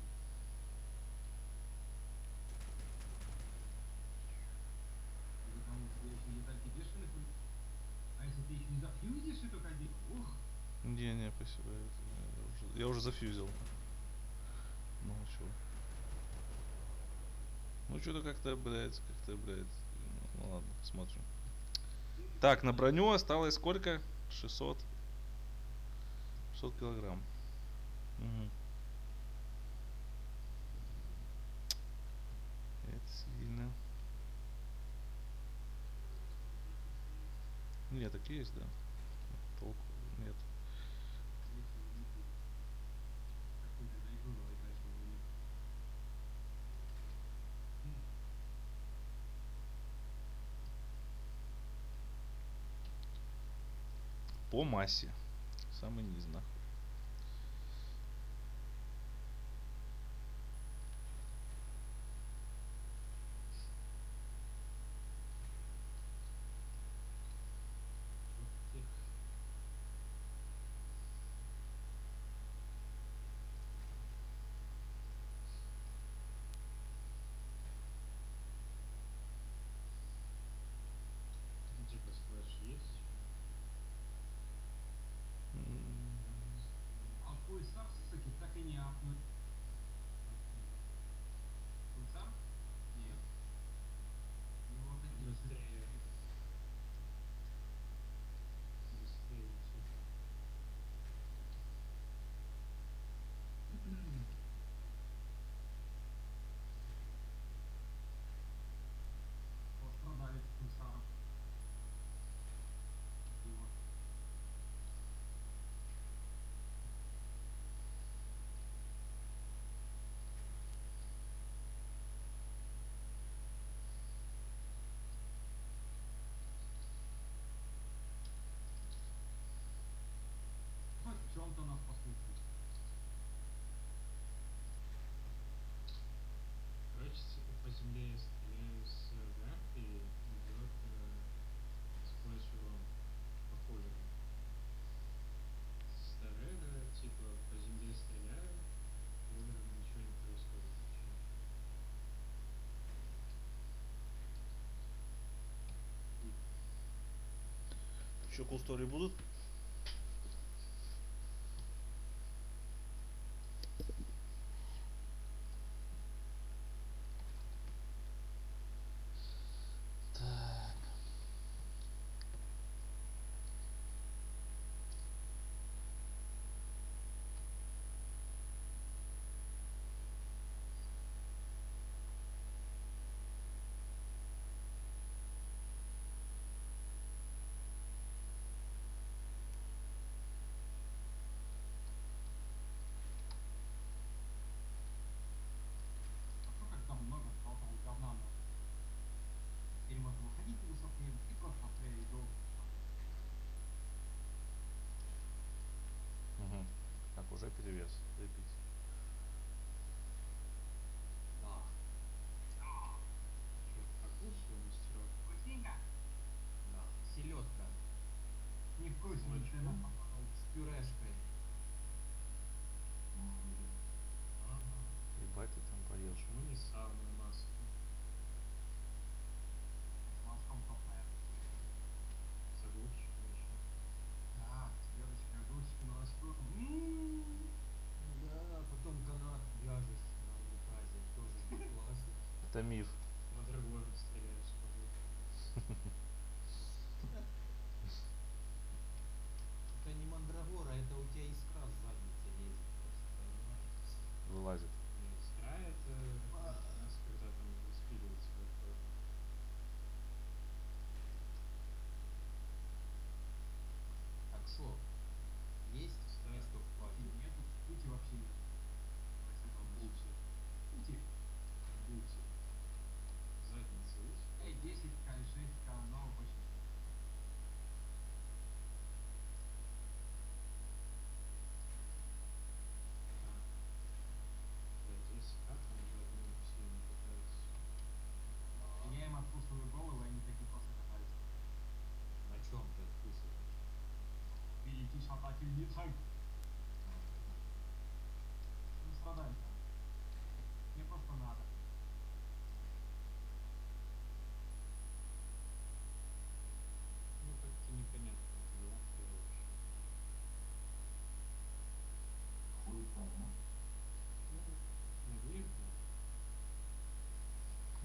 Или там у тебя еще детальки бешеных будет. А если ты еще не зафьюзишь эту кабину, ух! Не, спасибо. Я уже зафьюзил. Ну, чё. Ну что-то как-то, блядь. Ну ладно, посмотрим. Так, на броню осталось сколько? 600 килограмм. Угу. Это сильно. Нет, так есть, да. Толку нет. По массе. Самый низ, нахуй. Типа сплэш есть. А пульсар, кстати, так и не апнуть. Пульсар? Нет. Ну вот это быстрее. Быстрее все. Пострадали пульсаром. Его. Хоть в чем-то нас послушают. Короче, по земле я стреляю с ВР и идет сплэш урон по полю. С ТР, типа, по земле стреляю, полю ничего не происходит вообще. Еще cool story будут? Так. А что как там много того говна нахуй? Теперь можно выходить в высоту и просто стрелять долго. Угу. Так, уже перевес. Выпить. Да. Что, покушал, мастерок? Вкусненько? Да. Селедка. Невкусненько, с пюрешкой. Ага. Ебать, ты там поел. Почему не самую маску? С маслом топная. С огурчиком еще. Да, селедочка, огурчик, молочко. Да, потом канат вяжешь на унитазе. Тоже будет классно. Это миф. Мандрагором стреляешь по воздуху. Это не мандрагора, это у тебя искра с задницы лезет просто, понимаешь? Вылазит. Не, искра это у нас когда там распиливается вот тоже. Так что? Есть? Тестов хватит? Нету? Пути вообще нет. Бути. Пути. Бути. Задница есть? Эй, 10к и 6к, но очень. Я им откусываю голову, и они такие просто катаются. На чем ты откусываешь? Великий шататель Ницай. Не страдай там. Мне просто надо. Ну как-то непонятно. Вообще. Хуй там, наверное.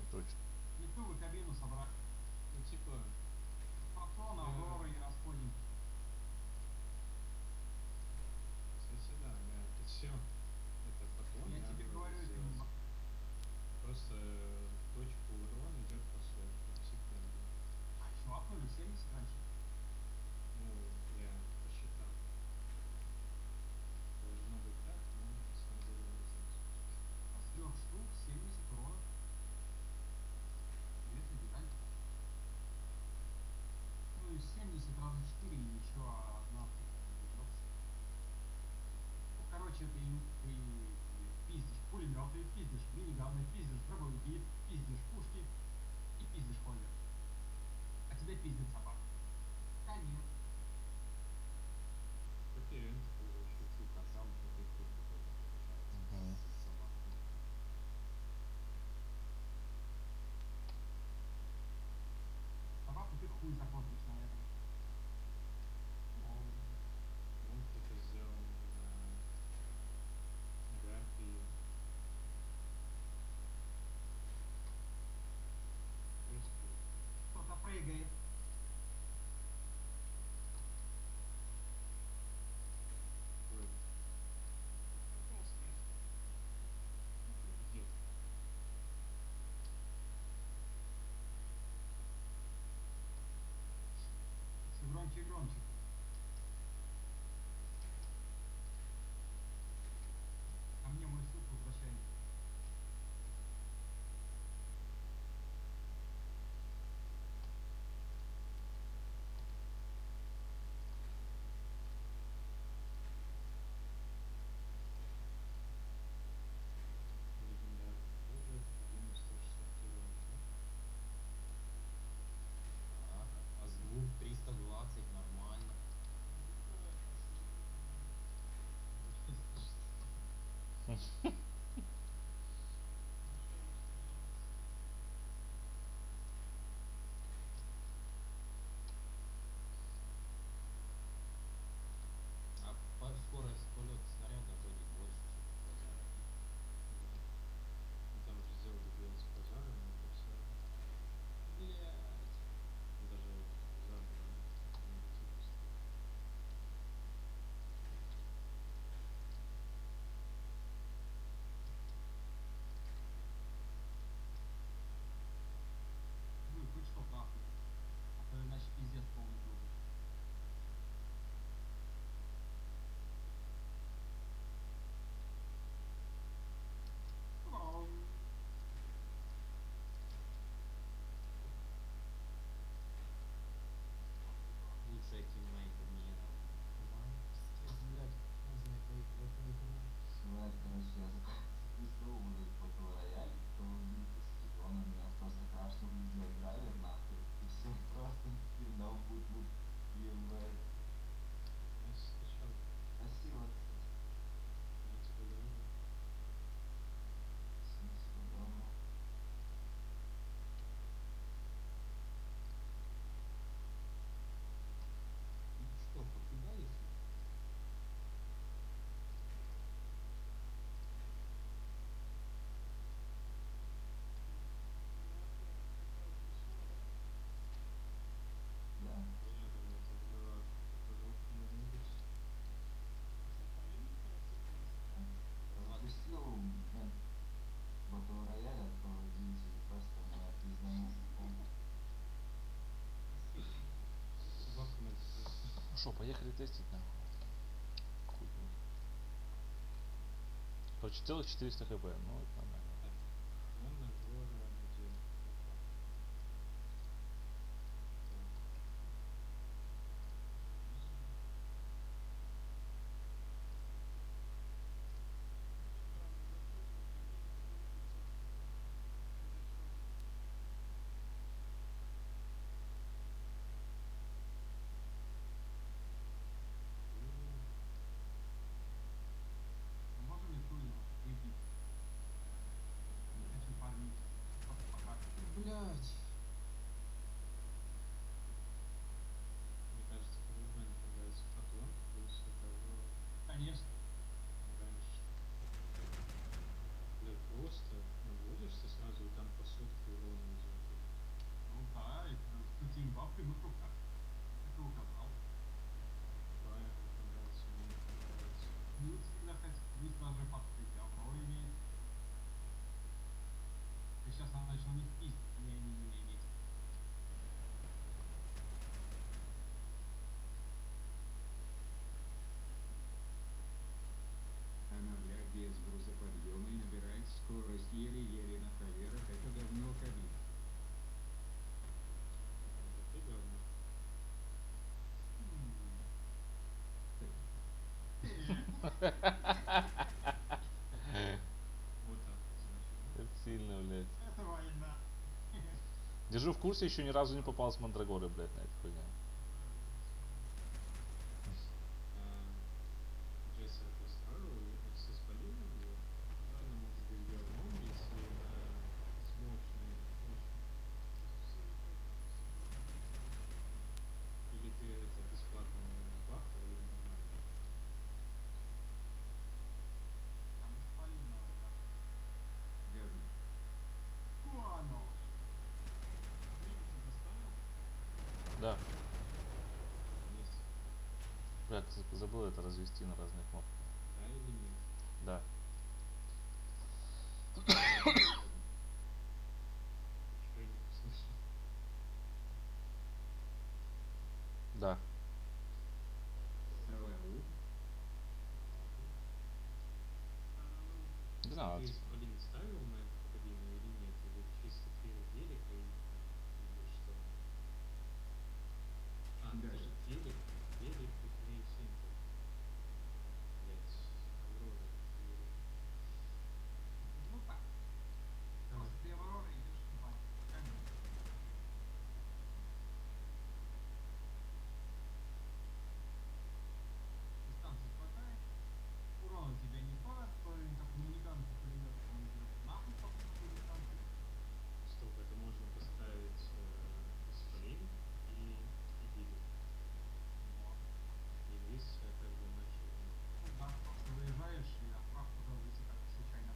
вообще ты пиздишь пулеметы, пиздишь миниганы, пиздишь дробовики, пиздишь пушки и пиздишь ховер. А тебе пиздит собака. Конец. Окей. Сука, сам ты тут получается. Собака. Собаку ты хуй закончишь, наверное. Он кто-то сделал на графии. Кто-то прыгает. Все громче и громче. Ко мне мой суп возвращается. А с 320 нормально. А скорость полета снаряда вроде больше, чем пожара. Там же сделали делать с пожаром, но это все. Блядь. Даже пожар Ну и хоть что нахуй. А то иначе пиздец полный будет. Лучшая тиммейта мира. Пиздец, блядь, можно это и в эту игру. Срать, короче, я запустил уже Battle Royale, кто убитый с Титона, меня просто крашнул, блядь, драйвер нахуй. И все, просто финал бутву ебать. Спасибо, кстати. Всего доброго. Что, покидались? Да. Запустил Battle Royale от Call of Duty, просто меня пизданул. Ну что, поехали тестить нахуй. Хуй его. Короче, целых 400 хп, ну это нормально. А можно мне Тулина выпить? Не хочу фармить. Просто пока. Блять. Мне кажется, по-любому понравится Атлант, плюс того Конечно. раньше. Бля, просто наводишься сразу, и там по сотке урона идет. Ну да, это имба в прямых руках. Это указал. Правильно, понравится, мне не понравится. Плюс всегда плюс даже под прикол имеет. Ты сейчас начал не пиздить. Не. Она, блядь, без грузоподъема и набирает скорость еле-еле на хаверах. Это говно кабина. Это говно. Ха-ха-ха. курсе, еще ни разу не попал с Мандрагоры, блядь, на эту хуйню. Джесси это устроил, все спалили его. Ладно, может быть, говном, если на смочной почве. Или ты это бесплатно бахал, или нормально? Там спалено, да. Верно. Куано. Да. Бля, ты забыл это развести на разные кнопки. Да или нет? Да. Чего я не услышал? Да. Не знаю. Ты исполин ставил на эту кабину или нет? Или чисто телек велика или что? А, даже телек и плей-центр. Блять, Аврора. Ну так. Просто ты в Авроре идешь снимать. Дистанции хватает. Урона тебя не падает, как американцы пулемет там идет. Нахуй по дистанции. Стоп, это можно поставить исполин и гидру. И выс как бы нахер. Ну да, просто выезжаешь и отправку уже высекать случайно.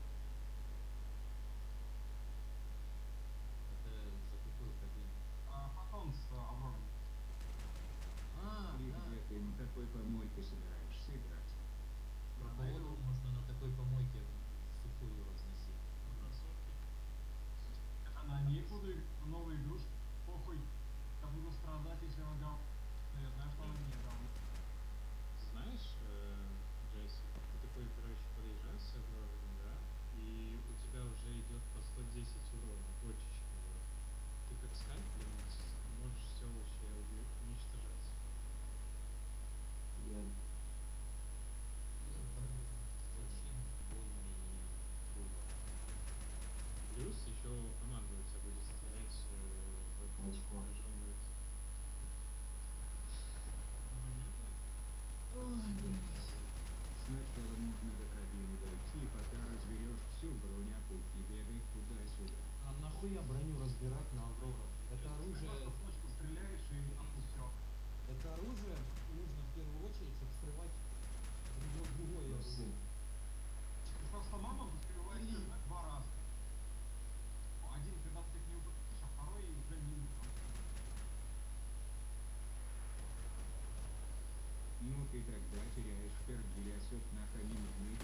Это за какую кабину? Фотон с Авророй. И где ты на такой помойке собираешься играть? По поводу можно на такой помойке сухую разносить. Это на ней буду новые игрушки. Похуй. Я буду страдать, если лагал. Но я знаю, что она мне дал. Знаешь, Джесси, ты такой, короче, подъезжаешь с Аврорами, да? И у тебя уже идет по 110 урона, точечно. Вот. Ты как скальпелем можешь все вообще уничтожать. Очень больно и грубо. Плюс еще команда у тебя будет стрелять в эту пораженную. Сначала нужно до кабины дойти, пока разберешь всю броняку и бегать туда-сюда. А нахуя броню разбирать на Аврору? Это оружие... Просто в точку стреляешь и нахуй все. Это оружие нужно в первую очередь, чтобы срывать другое оружие. Ты просто мама успеваешь два раза. Один, когда ты их не упустишь, а второй уже минус. Ну ты тогда теряешь пергилясов нахуй не нужны.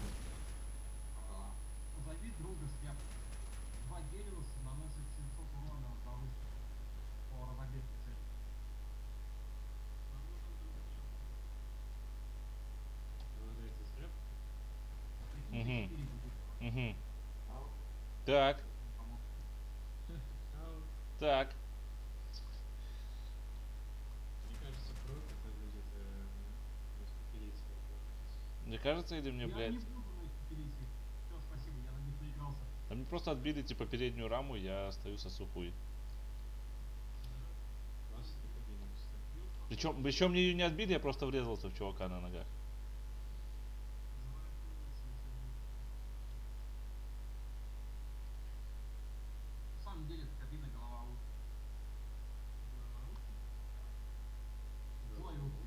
Позови друга с кем. Два Гелиуса наносят 700 урона за выстрел по разогретой цели. Разогретой зря. Угу. Так. Так. Мне кажется, про это будет распределиться. Мне кажется, или мне, Я блядь... не буду на экспедиции. Все, спасибо, я на них наигрался. А мне просто отбили, типа, переднюю раму, я остаюсь со сухой. Классная кабина, кстати. Причем мне ее не отбили, я просто врезался в чувака на ногах. На самом деле это кабина голова утки. Злой утки.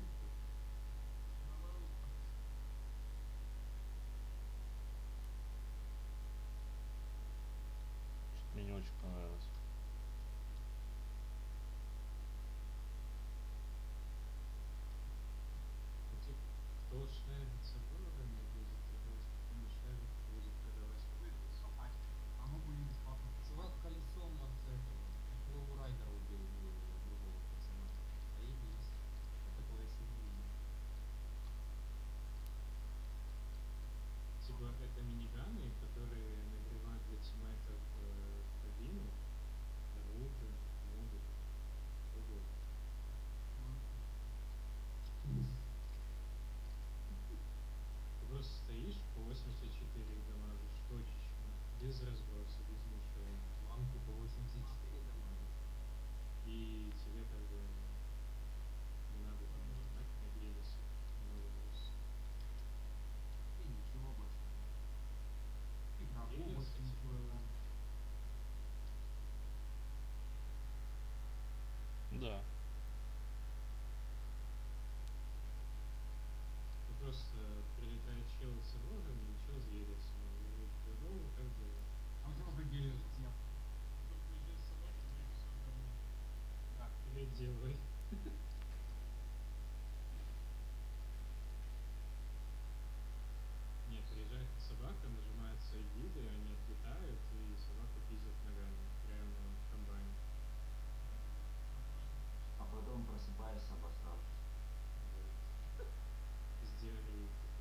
Что-то мне не очень понравилось. Кто Да. Ну, просто прилетает чел с рогами и чел с Гелиосом. Он говорит, здорово, как дела? А у тебя уже Гелиос нет. Тут приезжает собака, да и все говно. Так, привет, делай. Нет, приезжает собака, нажимается гиды, они отлетают, и собаку пиздят ногами. Прямо в комбайне. А потом просыпаешься обосравшись. Сделали типа.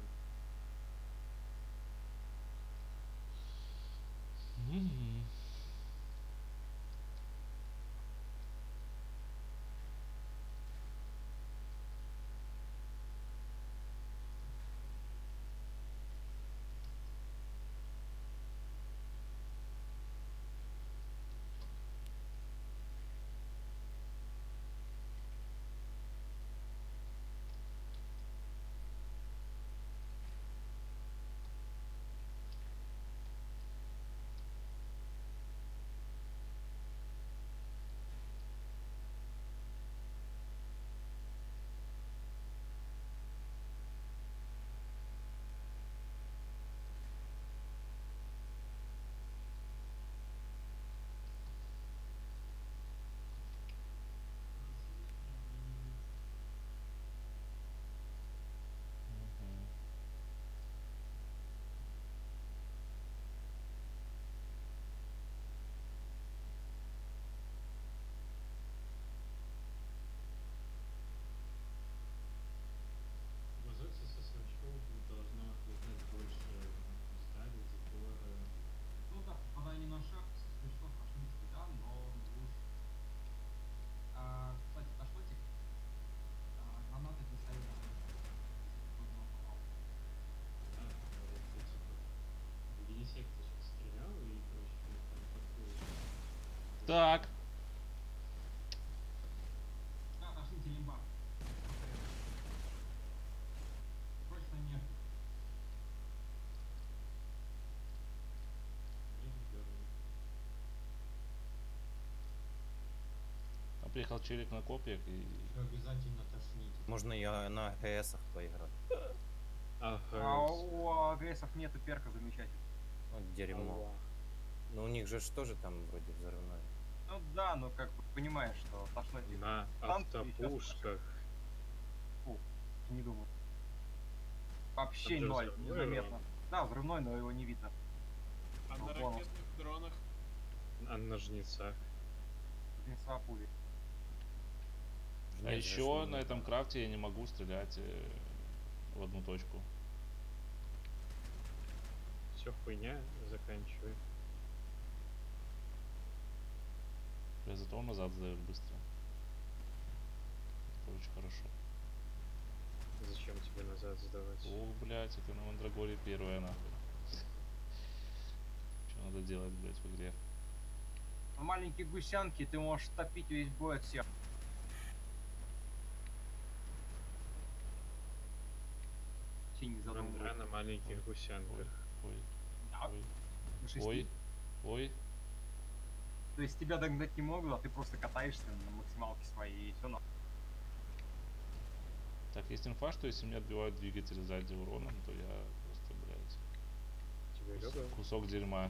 В Азоте со свачков должно отлетать больше стали, запора. Ну да, попадание на шаг со свечков пошли всегда, но лучше. Кстати, ташлотик. Гранаты достают на свечку. Если какой-то он попал. Да, вот ты типа в Винисекте сейчас стрелял и, короче, там подходит. Так. Да, ташлите лимба. Срочно нефть. Там приехал челик на копьях и... Обязательно тошните. Можно и на АГСах поиграть. Ага. у АГСов нету перка замечательно. Вот дерьмо. Ну у них же ж тоже там вроде взрывной. Ну да, но как бы понимаешь, что пошло На автопушках. Фу, не думаю. Вообще Там же ноль, взрывной незаметно. урон. Да, взрывной, но его не видно. А Ну, на бонус. ракетных дронах А на жнецах. Жнеца пули. А еще на этом крафте я не могу стрелять в одну точку. Все хуйня, заканчивай. Зато он назад сдает быстро. Это очень хорошо. Зачем тебе назад сдавать? О, блядь, это на Мандрагоре первая нахуй. Что надо делать, блядь, в игре? На маленькие гусянки ты можешь топить весь бой от всех. Синий задумывает. Мандра на маленьких гусянках. Ой. Да. Ой. На 6. Ой. Ой. То есть тебя догнать не могут, а ты просто катаешься на максималке своей и все на. Так, есть инфа, что если мне отбивают двигатель сзади уроном, то я просто, блядь, Тебе любят? кусок дерьма.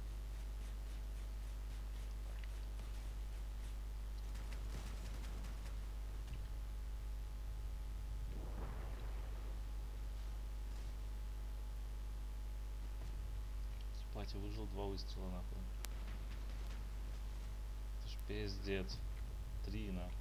Ебать, я выжил 2 выстрела нахуй. Это ж пиздец. 3 нахуй.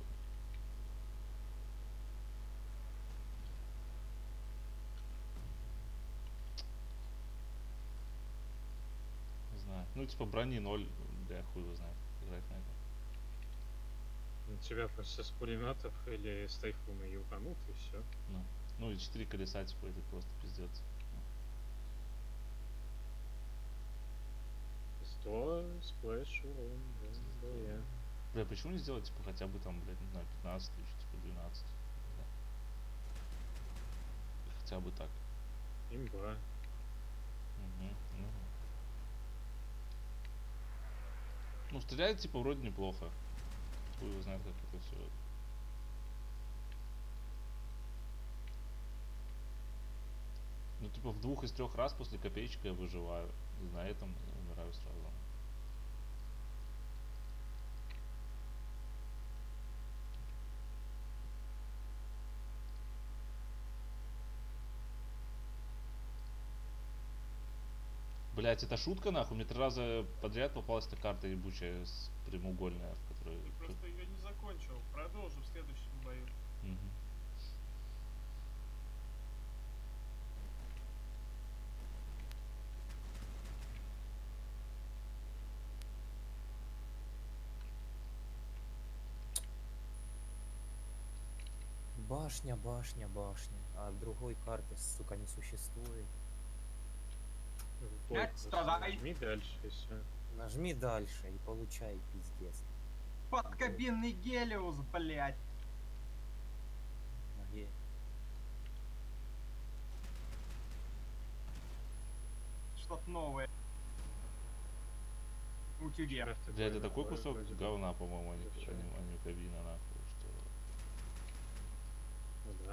Не знаю. Ну типа брони 0, бля, хуй его знает. Играть на этом. Ну, тебя просто с пулеметов или с тайфуна ебанут и все. Ну и 4 колеса, типа, это просто пиздец. 100 сплэш урон, да, я. Бля, почему не сделать, типа, хотя бы там, блядь, не знаю, 15 тысяч, типа, 12? Да. Хотя бы так. Имба. Ну, стреляет, типа, вроде неплохо. хуй его знает, как это все. Ну, типа, в 2 из 3 раз после копеечки я выживаю. И на этом умираю сразу. Блять, это шутка нахуй? Мне 3 раза подряд попалась эта карта ебучая прямоугольная, в которой... Ты просто ее не закончил. Продолжу в следующем бою. Угу. Башня, башня, башня. А другой карты, сука, не существует. Нажми дальше и все. Нажми дальше и получай, пиздец. Подкабинный Гелиус, блядь. Где? Что-то новое. У тебя. Да, это такой кусок говна, по-моему, а не кабина, нахуй, что... Ну да.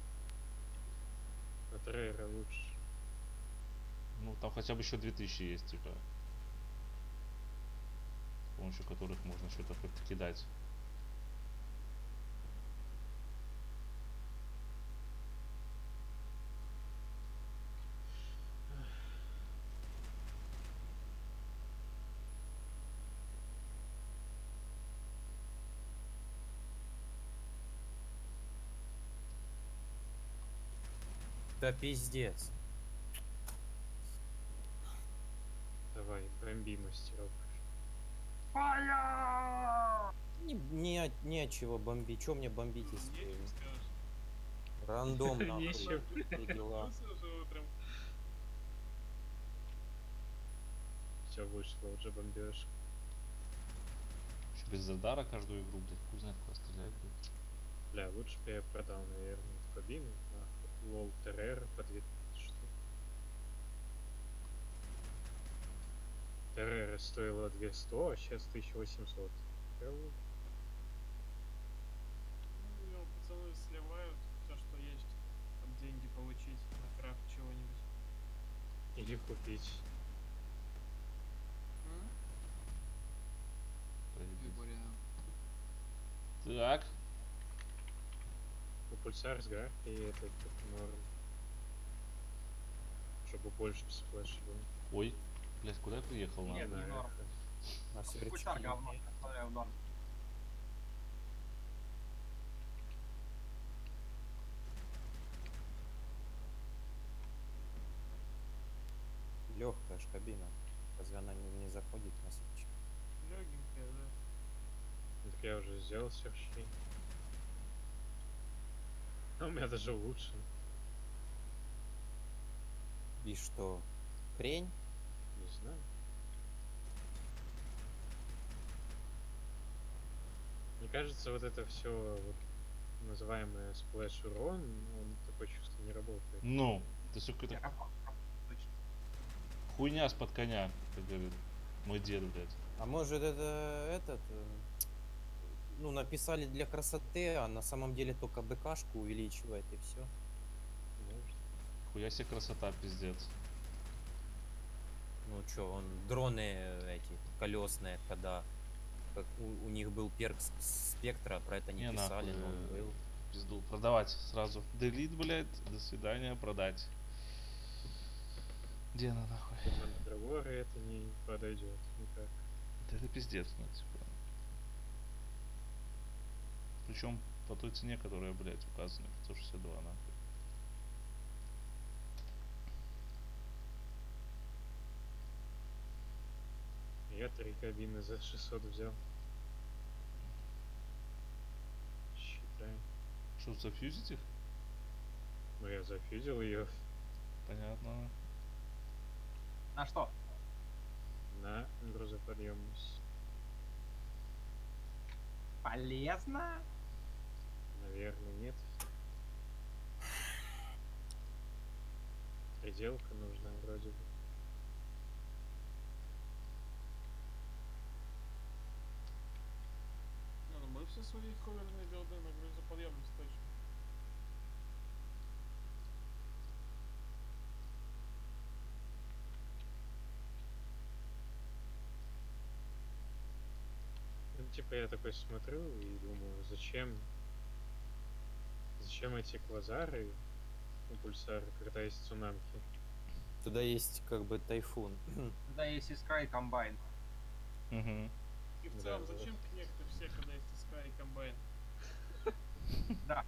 От Рейра лучше. Ну, там хотя бы еще 2000 есть, типа. С помощью которых можно что-то кидать. Да пиздец. Давай, бомби, мастерок. Не от чего бомбить. Чё мне бомбить, если... Рандом, нахуй. Нечего. И дела. Все вышло, уже бомбеж. Еще без задара каждую игру, блядь, хуй знает, куда стрелять, блядь. Бля, лучше бы я продал, наверное, эту кабину. Лол Террера по 2000 штук. Террера стоила 200, а сейчас 1800. Ну, его пацаны сливают все, что есть, чтобы деньги получить на крафт чего-нибудь. Или купить. Так. Ну, пульсар с графией это норм. Чтобы больше сплэш было. Ой, блядь, куда я приехал? Нет, не норм. На Пульсар говно, оставляю норм. Легкая ж кабина. Разве она не заходит на свечи? Легенькая, да. Так я уже сделал совершение. А у меня даже лучше. И что? Хрень? Не знаю. Мне кажется, вот это все вот, называемое сплэш урон, он такое чувство не работает. Ну, это все какая-то хуйня с-под коня, как говорит мой дед, блядь. А может это этот... Ну, написали для красоты, а на самом деле только БКшку увеличивает и все. Может. Хуя себе красота, пиздец. Ну чё, он дроны эти колесные, когда как у них был перк спектра, про это не писали, нахуй, но он был. Пизду. Продавать сразу. Делит, блядь, до свидания, продать. Где она нахуй? На договоры это не подойдет никак. Да это пиздец, ну, типа. Причем по той цене, которая, блядь, указана, 562 нахуй. Я 3 кабины за 600 взял. Считай. Что, зафьюзить их? Ну я зафьюзил ее. Понятно. На что? На грузоподъемность. Полезно? Наверное, нет. Приделка нужна вроде бы. Ну, все свои ховерные билды на грузоподъемность точно. Ну, типа я такой смотрю и думаю, зачем эти квазары, ну, пульсары, когда есть цунамки? Туда есть как бы тайфун. Туда есть искра и комбайн. Угу. И в целом, зачем кнехты все, когда есть искра и комбайн? Да.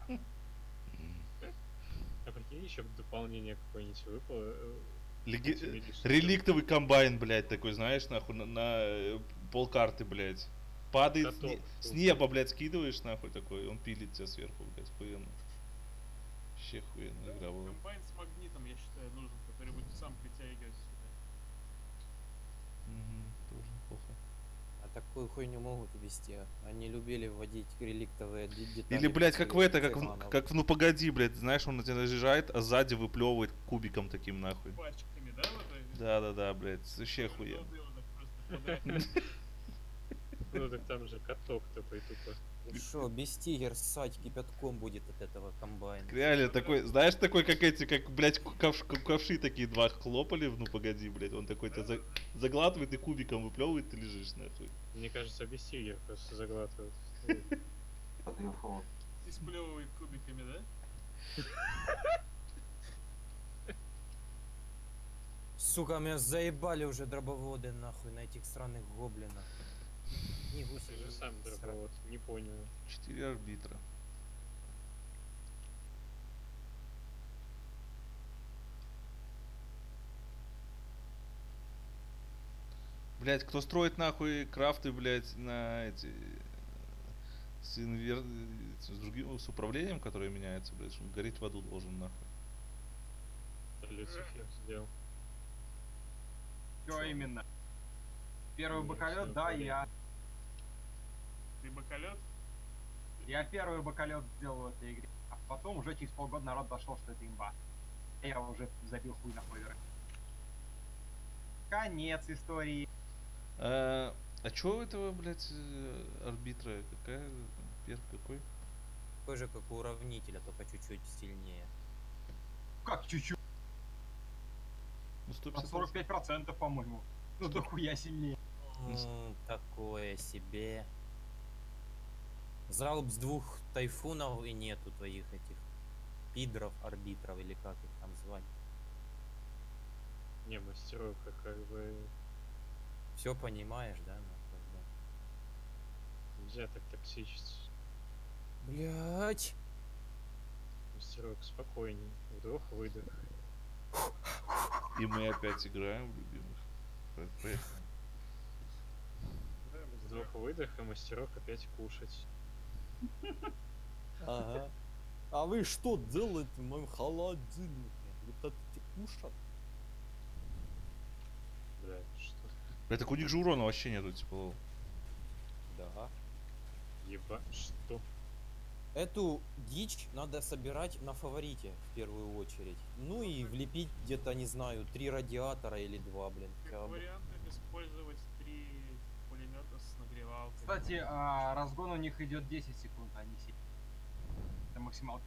А прикинь, еще дополнение какое-нибудь выпало. Реликтовый комбайн, блядь, такой, знаешь, нахуй, на полкарты, блядь. Падает с неба, блядь, скидываешь, нахуй, такой, он пилит тебя сверху, блядь, охуенно. Вообще охуенная игра была. Комбайн с магнитом, я считаю, нужен, который будет сам притягивать сюда. Тоже плохо. А такую хуйню могут ввести. Они любили вводить реликтовые детали. Или, блядь, как в это, как в «Ну погоди», блядь, знаешь, он на тебя наезжает, а сзади выплевывает кубиком таким, нахуй. Пальчиками, да, вот это? Да, блядь, вообще охуенно. Ну так там же каток такой тупо. Шо, бестигер ссать кипятком будет от этого комбайна. Реально такой, знаешь, такой, как эти, как, блядь, ковши такие два хлопали, ну погоди, блядь, он такой тебя заглатывает и кубиком выплевывает, ты лежишь, нахуй. Мне кажется, бестигер просто заглатывает. И сплевывает кубиками, да? Сука, меня заебали уже дробоводы, нахуй, на этих странных гоблинах. Не гуси, Ты же сам дробовод, не понял. 4 арбитра. Блять, кто строит нахуй крафты, блять, на эти с другим, с управлением, которое меняется, блять, он гореть в аду должен, нахуй. Люцифер сделал. Все именно. Первый бокалет, да, я. Ты бокалет? Я первый бокалет сделал в этой игре. А потом уже через полгода народ дошел, что это имба. Я уже забил хуй на ховеры. Конец истории. А чё у этого, блядь, арбитра? Какая? Перк какой? Такой же, как у уравнителя, только чуть-чуть сильнее. Как чуть-чуть? Ну, 45%, по-моему. Ну, дохуя сильнее. Такое себе. Залп с 2 тайфунов и нету твоих этих пидров, арбитров или как их там звать. Не, мастеровка как бы... Все понимаешь, да? Нельзя так токсичить. Блять. Мастеровка спокойней. Вдох-выдох. И мы опять играем в любимых. Вдох-выдох, и мастерок опять кушать. Ага. А вы что делаете в моем холодильнике? Вы хотите кушать? Бля, что? Бля, так у них же урона вообще нету, типа. Да. Еба, что? Эту дичь надо собирать на фаворите в первую очередь. Ну и влепить где-то, не знаю, 3 радиатора или 2, блин. Как вариант использовать 3 пулемета с нагревалкой. Кстати, разгон у них идет 10 секунд, а не 7. Это максималки.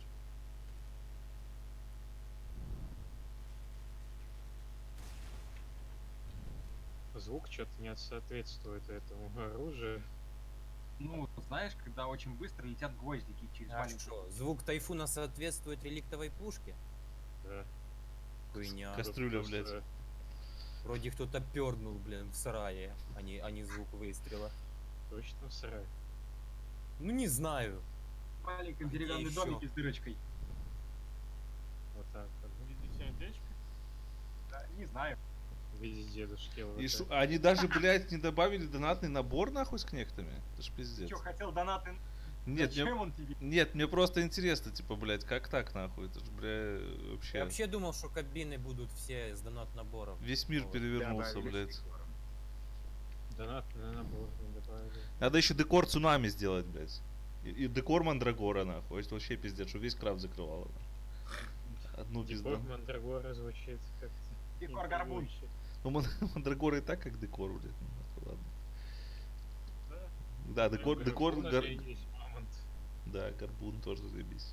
Звук что-то не соответствует этому оружию. Ну, знаешь, когда очень быстро летят гвоздики через маленькую. Что, звук тайфуна соответствует реликтовой пушке? Да. Хуйня. Кастрюля, блядь. Вроде кто-то пернул, блин, в сарае, а не звук выстрела. Точно в сарае? Ну не знаю. В маленьком деревянном домике с дырочкой. Вот так вот. Видите сердечко? Да, не знаю. В виде дедушки. Вот И они даже, блядь, не добавили донатный набор, нахуй, с кнехтами? Это ж пиздец. Чё, хотел донаты? Нет, зачем он тебе? Нет, мне просто интересно, типа, блядь, как так, нахуй? Это ж, бля, вообще... Я вообще думал, что кабины будут все с донат-наборов. Весь мир перевернулся, блядь. Донатный набор не добавили. Надо еще декор цунами сделать, блядь. И декор Мандрагора, нахуй. Это вообще пиздец, что весь крафт закрывало, нахуй. Одну пизду. Декор Мандрагора звучит как-то... Декор горбун. Ну, Мандрагора и так, как декор, блядь. Ну, нахуй, ладно. Да, декор... Да, горбун тоже заебись.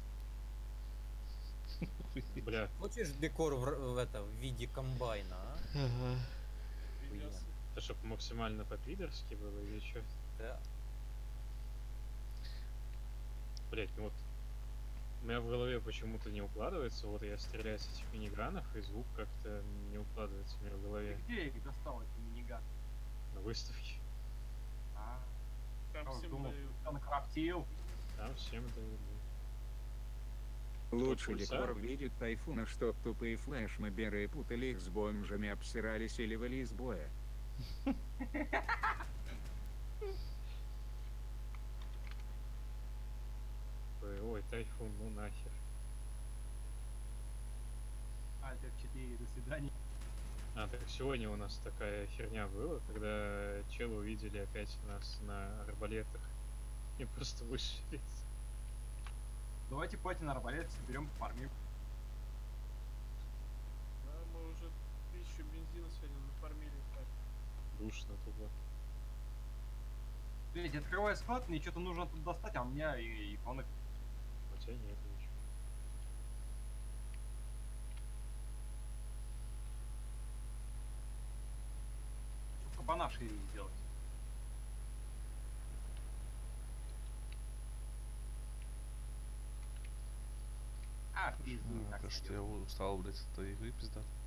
Бля. Хочешь декор в виде комбайна, а? Ага. Охуенно. Это чтоб максимально по-пидорски было или чё? Да. Блять, ну вот у меня в голове почему-то не укладывается, вот я стреляю с этих миниганов, и звук как-то не укладывается у меня в голове. Где их достал, эти миниган? На выставке. Там всем думал, дают. он крафтил. Там всем дают. Лучший пульсар? декор в виде тайфуна, чтоб тупые флешмоберы путали их с бомжами, обсирались или вали из боя. Ой, тайфун, ну нахер. Альтер 4, до свидания. А, так сегодня у нас такая херня была, когда челы увидели опять нас на арбалетах и просто вышли. Давайте пойти на арбалет, соберем, фармим. Да, мы уже 1000 бензина сегодня нафармили. Так. Душно тупо. Видите, открываю склад, мне что-то нужно тут достать, а у меня и иконок. У тебя нет ничего. Что кабана шире сделать. А, пизду, так Что я устал, блядь, от этой игры, пизда.